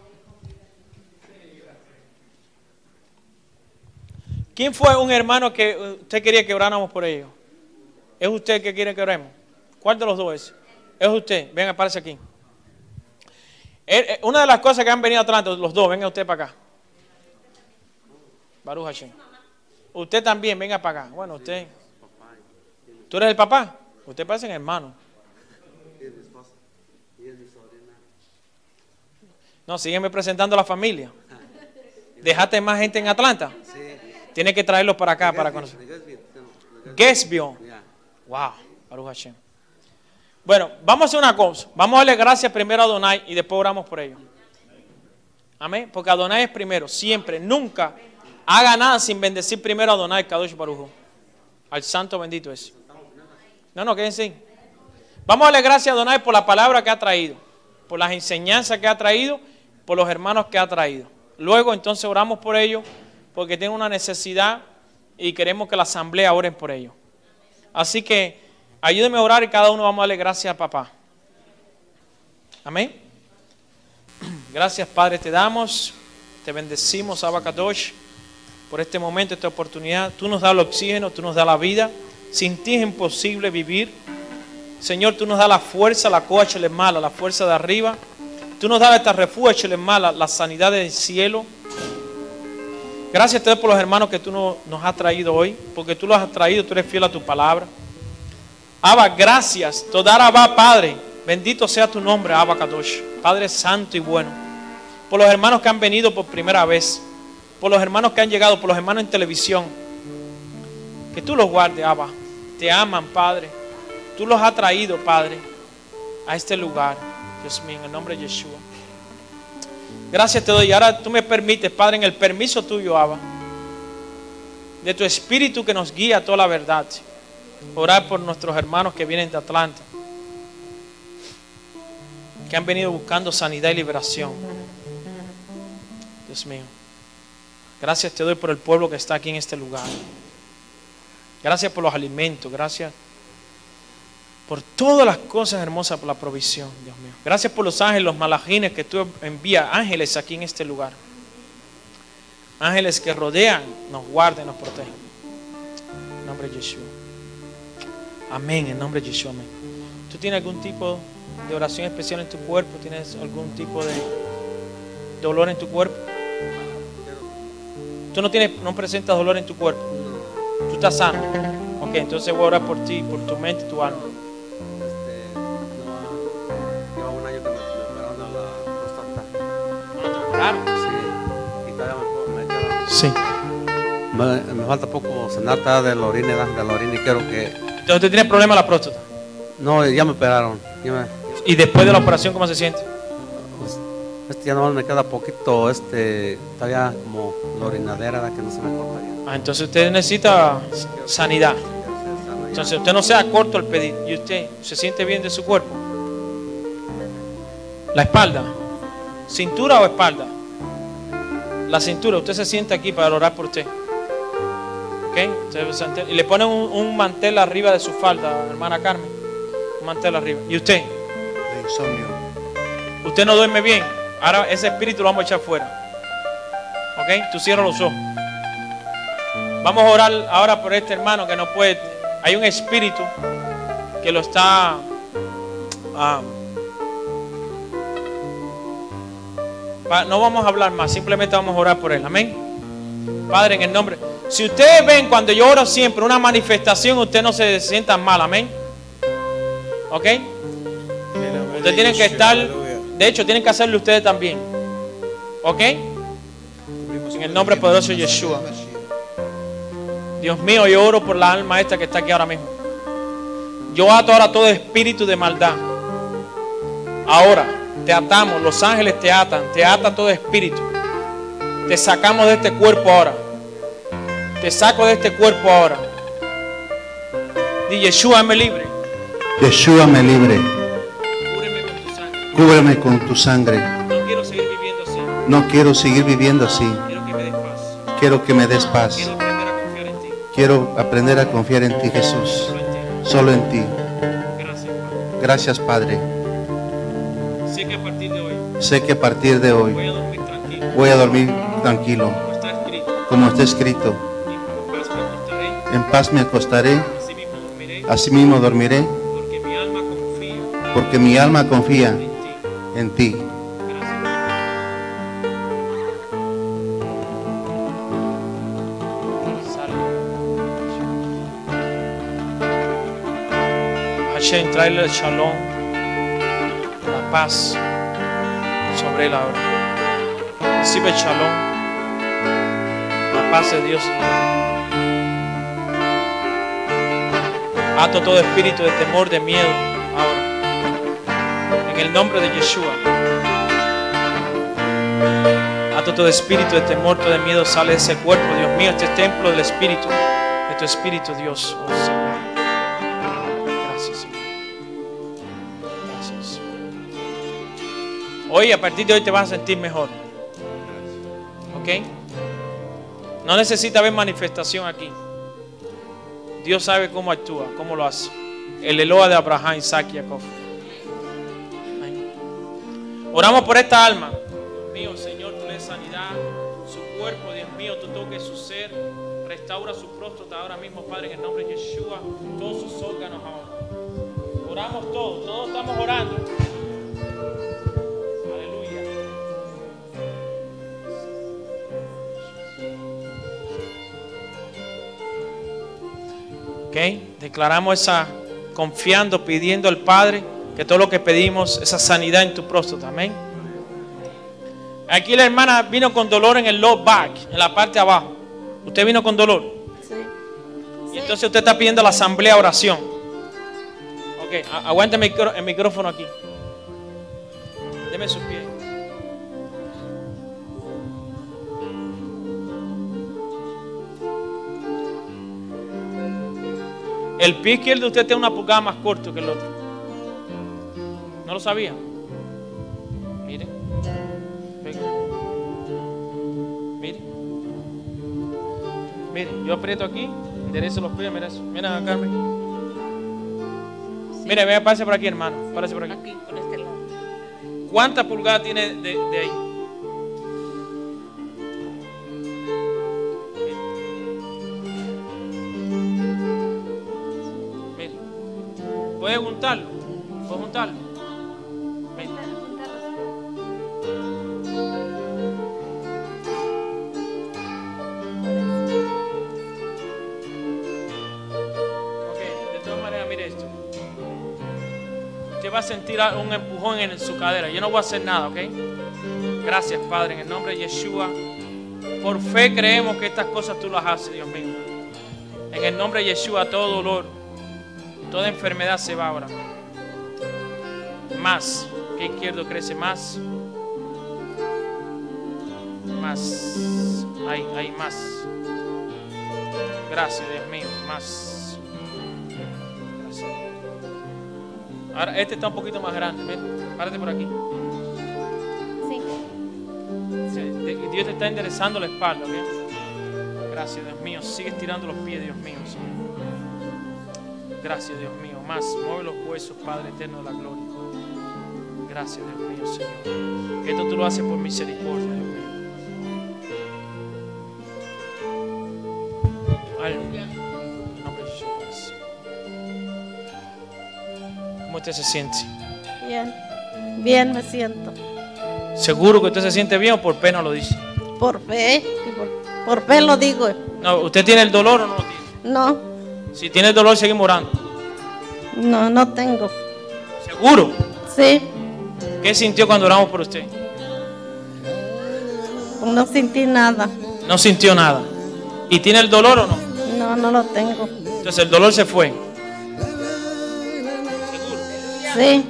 Speaker 1: ¿Quién fue un hermano que usted quería que oráramos por ellos? ¿Es usted que quiere que oremos? ¿Cuál de los dos es? Es usted. Venga, párese aquí. Una de las cosas que han venido a Atlanta, los dos, venga usted para acá. Baruch Hashem. Usted también, venga para acá. Bueno, usted. ¿Tú eres el papá? Usted parece un hermano. No, sígueme presentando a la familia. ¿Dejaste más gente en Atlanta? Sí. Tienes que traerlos para acá para conocer. Guestville. Wow, Baruch Hashem. Bueno, vamos a hacer una cosa. Vamos a darle gracias primero a Adonai y después oramos por ellos. Amén. Porque Adonai es primero, siempre, nunca haga nada sin bendecir primero a Adonai, Kadosh Baruj Hu. Al santo bendito es. No, no, quédense ahí. Vamos a darle gracias a Adonai por la palabra que ha traído, por las enseñanzas que ha traído, por los hermanos que ha traído. Luego entonces oramos por ellos porque tienen una necesidad y queremos que la asamblea oren por ellos. Así que ayúdenme a orar y cada uno vamos a darle gracias a papá. Amén. Gracias, Padre, te damos, te bendecimos, Abba Kadosh, por este momento, esta oportunidad. Tú nos das el oxígeno, tú nos das la vida. Sin ti es imposible vivir. Señor, tú nos das la fuerza, la coacha le mala, la fuerza de arriba. Tú nos das esta refugio le mala, la sanidad del cielo. Gracias te doy por los hermanos que tú no, nos has traído hoy, porque tú los has traído, tú eres fiel a tu palabra. Abba, gracias. Todar Abba, Padre. Bendito sea tu nombre, Abba Kadosh. Padre santo y bueno. Por los hermanos que han venido por primera vez. Por los hermanos que han llegado, por los hermanos en televisión. Que tú los guardes, Abba. Te aman, Padre. Tú los has traído, Padre, a este lugar. Dios mío, en el nombre de Yeshua. Gracias te doy. Y ahora tú me permites, Padre, en el permiso tuyo, Abba, de tu Espíritu que nos guía a toda la verdad, orar por nuestros hermanos que vienen de Atlanta, que han venido buscando sanidad y liberación. Dios mío, gracias te doy por el pueblo que está aquí en este lugar. Gracias por los alimentos, gracias por todas las cosas hermosas, por la provisión, Dios mío. Gracias por los ángeles, los malajines que tú envías, ángeles aquí en este lugar. Ángeles que rodean, nos guarden, nos protegen. En nombre de Yeshua. Amén, en nombre de Yeshua, amén. ¿Tú tienes algún tipo de oración especial en tu cuerpo? ¿Tienes algún tipo de dolor en tu cuerpo? ¿Tú no tienes, no presentas dolor en tu cuerpo? ¿Tú estás sano? Ok, entonces voy a orar por ti, por tu mente y tu alma. Claro.
Speaker 3: Sí, y todavía me, me queda.
Speaker 1: Sí.
Speaker 3: Me, me falta poco cenar de la orina, de la orina y quiero que...
Speaker 1: Entonces, ¿usted tiene problema de la próstata?
Speaker 3: No, ya me operaron. Ya me...
Speaker 1: ¿Y después de la operación cómo se siente?
Speaker 3: Pues, este ya nomás me queda poquito, este, todavía como la orinadera, ¿verdad? Que no se me corta bien.
Speaker 1: Ah, entonces usted necesita sanidad. Entonces usted no sea corto al pedir. ¿Y usted se siente bien de su cuerpo? La espalda. ¿Cintura o espalda? La cintura. Usted se sienta aquí para orar por usted. ¿Ok? Y le ponen un, un mantel arriba de su falda, hermana Carmen. Un mantel arriba. ¿Y usted?
Speaker 4: De insomnio.
Speaker 1: ¿Usted no duerme bien? Ahora ese espíritu lo vamos a echar fuera. ¿Ok? Tú cierra los ojos. Vamos a orar ahora por este hermano que no puede. Hay un espíritu que lo está... Uh, no vamos a hablar más, simplemente vamos a orar por él. Amén. Padre, en el nombre, Si ustedes ven cuando yo oro siempre una manifestación, ustedes no se sientan mal, amén. ¿Ok? Ustedes tienen que estar, de hecho tienen que hacerlo ustedes también. ¿Ok? En el nombre poderoso de Yeshua. Dios mío, yo oro por la alma esta que está aquí ahora mismo. Yo ato ahora todo espíritu de maldad. Ahora te atamos, los ángeles te atan, te ata todo espíritu. Te sacamos de este cuerpo ahora. Te saco de este cuerpo ahora. Di Yeshua, me libre.
Speaker 4: Yeshua, me libre.
Speaker 1: Cúbreme con tu sangre.
Speaker 4: Cúbreme con tu sangre.
Speaker 1: No quiero seguir viviendo así.
Speaker 4: No quiero seguir viviendo así.
Speaker 1: Quiero que me des paz.
Speaker 4: Quiero que me des paz.
Speaker 1: Quiero aprender a confiar en ti.
Speaker 4: Quiero aprender a confiar en ti, Jesús.
Speaker 1: Solo en ti.
Speaker 4: Solo en ti.
Speaker 1: Gracias, Padre.
Speaker 4: Gracias, Padre.
Speaker 1: Sé que a partir de hoy
Speaker 4: Sé que a partir de hoy
Speaker 1: voy a dormir tranquilo.
Speaker 4: voy a dormir tranquilo,
Speaker 1: Como está escrito.
Speaker 4: como está escrito.
Speaker 1: Y en paz me acostaré.
Speaker 4: En paz me acostaré,
Speaker 1: Así mismo dormiré.
Speaker 4: así mismo dormiré,
Speaker 1: Porque mi alma confía
Speaker 4: porque mi alma confía
Speaker 1: en ti.
Speaker 4: en ti.
Speaker 1: Hashem, tráele el shalom, la paz sobre él ahora. Recibe el shalom, la paz de Dios. Ato todo espíritu de temor, de miedo ahora. En el nombre de Yeshua. Ato todo espíritu de temor, todo de miedo, sale de ese cuerpo. Dios mío, este es templo del espíritu, de tu espíritu, Dios. Oh, Señor. Gracias, Señor. Gracias. Hoy, a partir de hoy te vas a sentir mejor. ¿Ok? No necesita haber manifestación aquí. Dios sabe cómo actúa, cómo lo hace. El Eloa de Abraham, Isaac y Jacob. Amén. Oramos por esta alma. Dios mío, Señor, tú le des sanidad, su cuerpo, Dios mío, tú toques su ser, restaura su próstata ahora mismo, Padre, en el nombre de Yeshua, todos sus órganos ahora. Oramos todos, todos estamos orando. Aleluya. Ok, declaramos esa, confiando, pidiendo al Padre que todo lo que pedimos, esa sanidad en tu próstata, amén. Aquí la hermana vino con dolor en el low back, en la parte de abajo. ¿Usted vino con dolor?
Speaker 5: Sí.
Speaker 1: Y
Speaker 5: Sí.
Speaker 1: entonces usted está pidiendo a la asamblea oración. Ok, a- aguante el, micro- el micrófono aquí. Deme sus pies. El pie izquierdo de usted tiene una pulgada más corto que el otro. ¿No lo sabía? Mire. Venga. Mire. Mire, yo aprieto aquí, enderezo los pies, mira eso. Mira acá, Carmen. Mire, venga, pase por aquí, hermano. Párese por aquí.
Speaker 5: Aquí, por este lado.
Speaker 1: ¿Cuántas pulgadas tiene de, de ahí? Mire. ¿Puede juntarlo? ¿Puede juntarlo? Mire. Ok, de todas maneras, mire esto. Usted va a sentir un empujón en su cadera. Yo no voy a hacer nada, ¿ok? Gracias, Padre, en el nombre de Yeshua. Por fe creemos que estas cosas tú las haces, Dios mío. En el nombre de Yeshua, todo dolor, toda enfermedad se va ahora. Más. Que izquierdo crece más. Más. Ahí, ahí, más. Gracias, Dios mío. Más. Gracias. Ahora, este está un poquito más grande. Ven, párate por aquí.
Speaker 5: Sí.
Speaker 1: Sí, de- Dios te está enderezando la espalda, ¿ok? Gracias, Dios mío. Sigue estirando los pies, Dios mío, Señor. Gracias, Dios mío. Más, mueve los huesos, Padre eterno de la gloria. Gracias, Dios mío, Señor. Que esto tú lo haces por misericordia, Dios mío. Aleluya. En nombre de Jesús. ¿Cómo usted se siente?
Speaker 5: Bien. Bien me siento.
Speaker 1: ¿Seguro que usted se siente bien o por pena lo dice?
Speaker 5: Por fe. y Por, por fe lo digo.
Speaker 1: No, ¿usted tiene el dolor o no lo tiene?
Speaker 5: No,
Speaker 1: Si tiene el dolor, seguimos orando.
Speaker 5: no, no tengo.
Speaker 1: ¿Seguro?
Speaker 5: Sí,
Speaker 1: ¿Qué sintió cuando oramos por usted?
Speaker 5: no sentí nada.
Speaker 1: No sintió nada. ¿Y tiene el dolor o no?
Speaker 5: No, no lo tengo.
Speaker 1: Entonces el dolor se fue.
Speaker 5: Sí,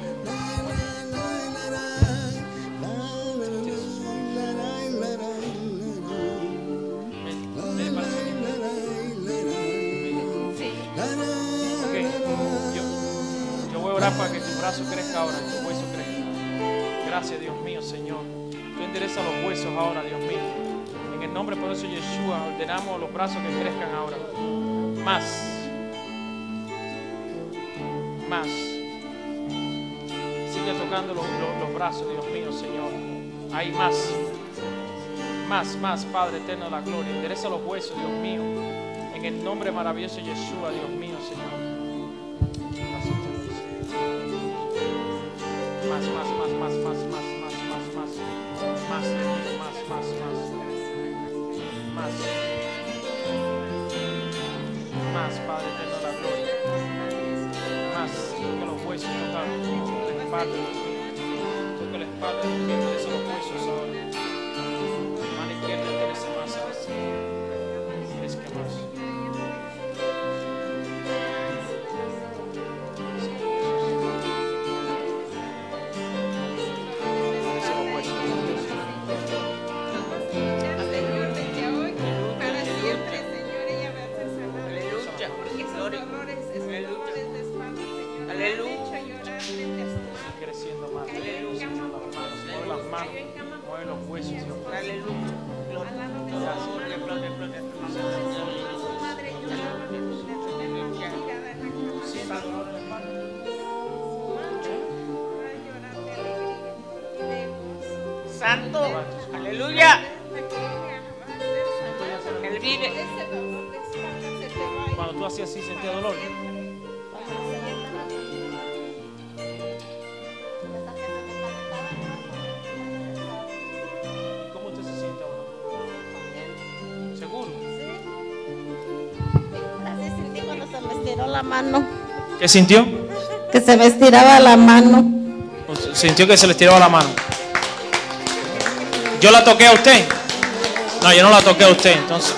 Speaker 1: Ok. Yo, yo voy a orar para que tu brazo crezca ahora, tu hueso crezca. Gracias, Dios mío, Señor. Tú endereza los huesos ahora, Dios mío. En el nombre poderoso de Yeshua, ordenamos los brazos que crezcan ahora. Más. Más. Sigue tocando los, los, los brazos, Dios mío, Señor. Hay más. Más, más, Padre eterno de la gloria. Endereza los huesos, Dios mío. En el nombre maravilloso de Yeshua, Dios mío, Señor. Gracias, Dios. Más, más, más, más, más, más, más, más, más. Más, Dios mío, más, más, más. Más. Más, Padre eterno de la gloria. Más. Toca los huesos, toca la espalda, Dios mío. Toca la espalda, Dios mío. Endereza los huesos ahora. Mano izquierda, endereza más a veces. Es que más. Endereza los huesos, Dios mío. Creciendo más. Aleluya. Mueve las manos. Mueve los huesos, Dios. Aleluya.
Speaker 6: Santo, aleluya. Él vive.
Speaker 1: Cuando tú hacías así, sentías dolor. ¿Cómo usted se siente ahora? ¿Seguro?
Speaker 5: así sentí cuando se me estiró la mano.
Speaker 1: ¿Qué sintió?
Speaker 5: Que se me estiraba la mano.
Speaker 1: Sintió que se le estiraba la mano. ¿Yo la toqué a usted? No, yo no la toqué a usted, entonces.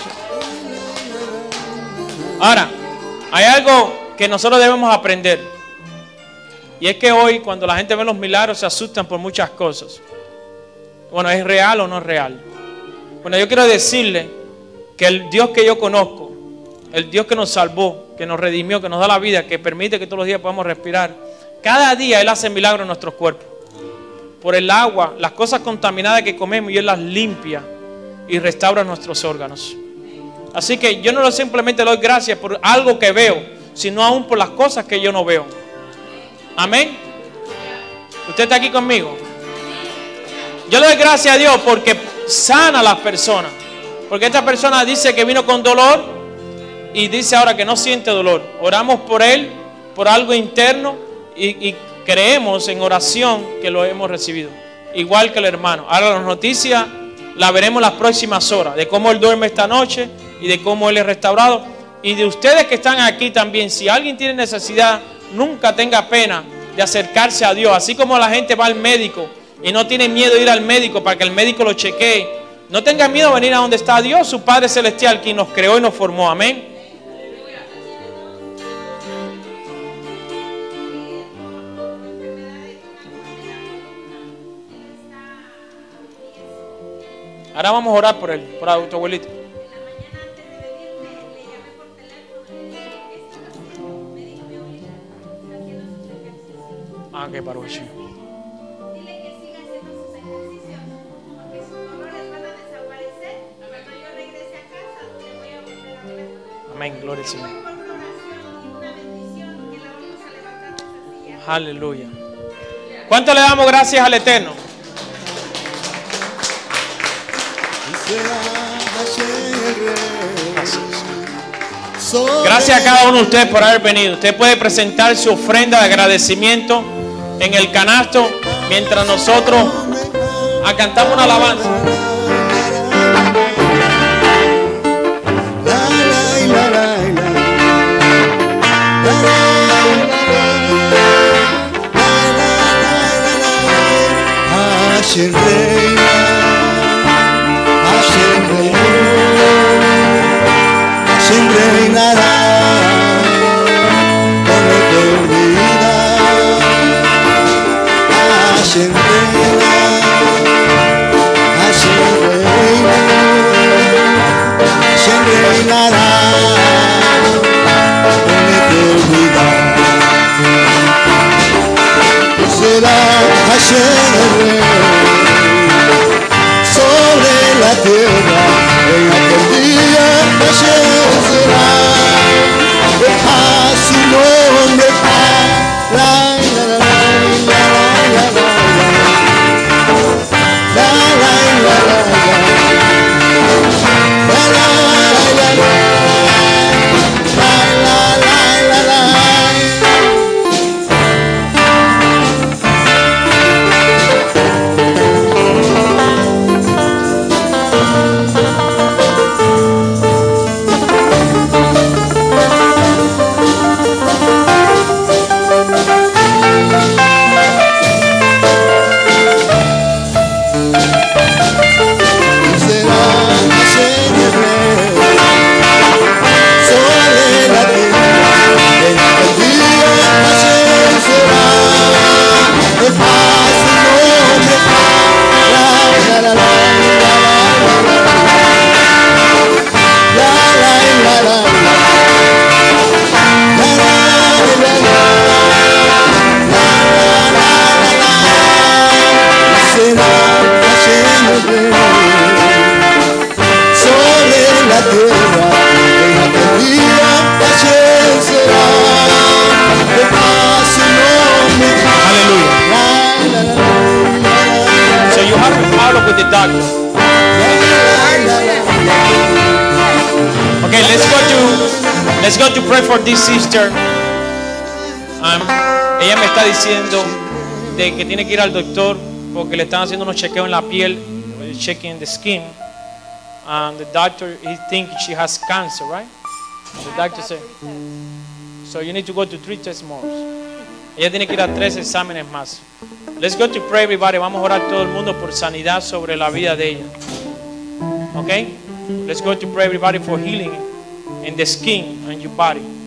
Speaker 1: Ahora, hay algo que nosotros debemos aprender. Y es que hoy, cuando la gente ve los milagros, se asustan por muchas cosas. Bueno, ¿es real o no es real? Bueno, yo quiero decirle que el Dios que yo conozco, el Dios que nos salvó, que nos redimió, que nos da la vida, que permite que todos los días podamos respirar, cada día Él hace milagros en nuestros cuerpos. Por el agua, las cosas contaminadas que comemos, y Él las limpia y restaura nuestros órganos. Así que yo no simplemente le doy gracias por algo que veo, sino aún por las cosas que yo no veo. Amén. ¿Usted está aquí conmigo? Yo le doy gracias a Dios porque sana a las personas. Porque esta persona dice que vino con dolor y dice ahora que no siente dolor. Oramos por él, por algo interno, y, y creemos en oración que lo hemos recibido. Igual que el hermano. Ahora las noticias las veremos las próximas horas, de cómo él duerme esta noche y de cómo él es restaurado. Y de ustedes que están aquí también, si alguien tiene necesidad, nunca tenga pena de acercarse a Dios. Así como la gente va al médico y no tiene miedo de ir al médico para que el médico lo chequee, no tenga miedo de venir a donde está Dios, su Padre Celestial, quien nos creó y nos formó. Amén. Ahora vamos a orar por él, por tu abuelito. Ah, qué parucho.
Speaker 7: Dile que siga haciendo sus ejercicios, porque sus dolores van a desaparecer cuando yo regrese a casa, donde voy a volver a ver.
Speaker 1: Amén, gloria al Señor.
Speaker 7: Voy por una oración y una bendición que la vamos a levantar de esa silla.
Speaker 1: Aleluya. ¿Cuánto le damos gracias al Eterno? Gracias a cada uno de ustedes por haber venido. Usted puede presentar su ofrenda de agradecimiento en el canasto mientras nosotros cantamos una alabanza.
Speaker 8: Hashem reina, Hashem reinó, Hashem reinará por la eternidad. Hashem reina, Hashem reina, Hashem reinará por la eternidad. Será Hashem el rey sobre la tierra, en aquel día Hashem será, a su nombre, la la la la la la la la la la la
Speaker 1: with the doctor. Okay, let's go to let's go to pray for this sister. Um, ella me está diciendo de que tiene que ir al doctor porque le están haciendo unos chequeos en la piel, checking the skin. And the doctor, he thinks she has cancer, right? The doctor said, so you need to go to three tests more. Ella tiene que ir a tres exámenes más. Let's go to pray, everybody. Vamos a orar todo el mundo por sanidad sobre la vida de ella. Okay? Let's go to pray, everybody, for healing in the skin and your body.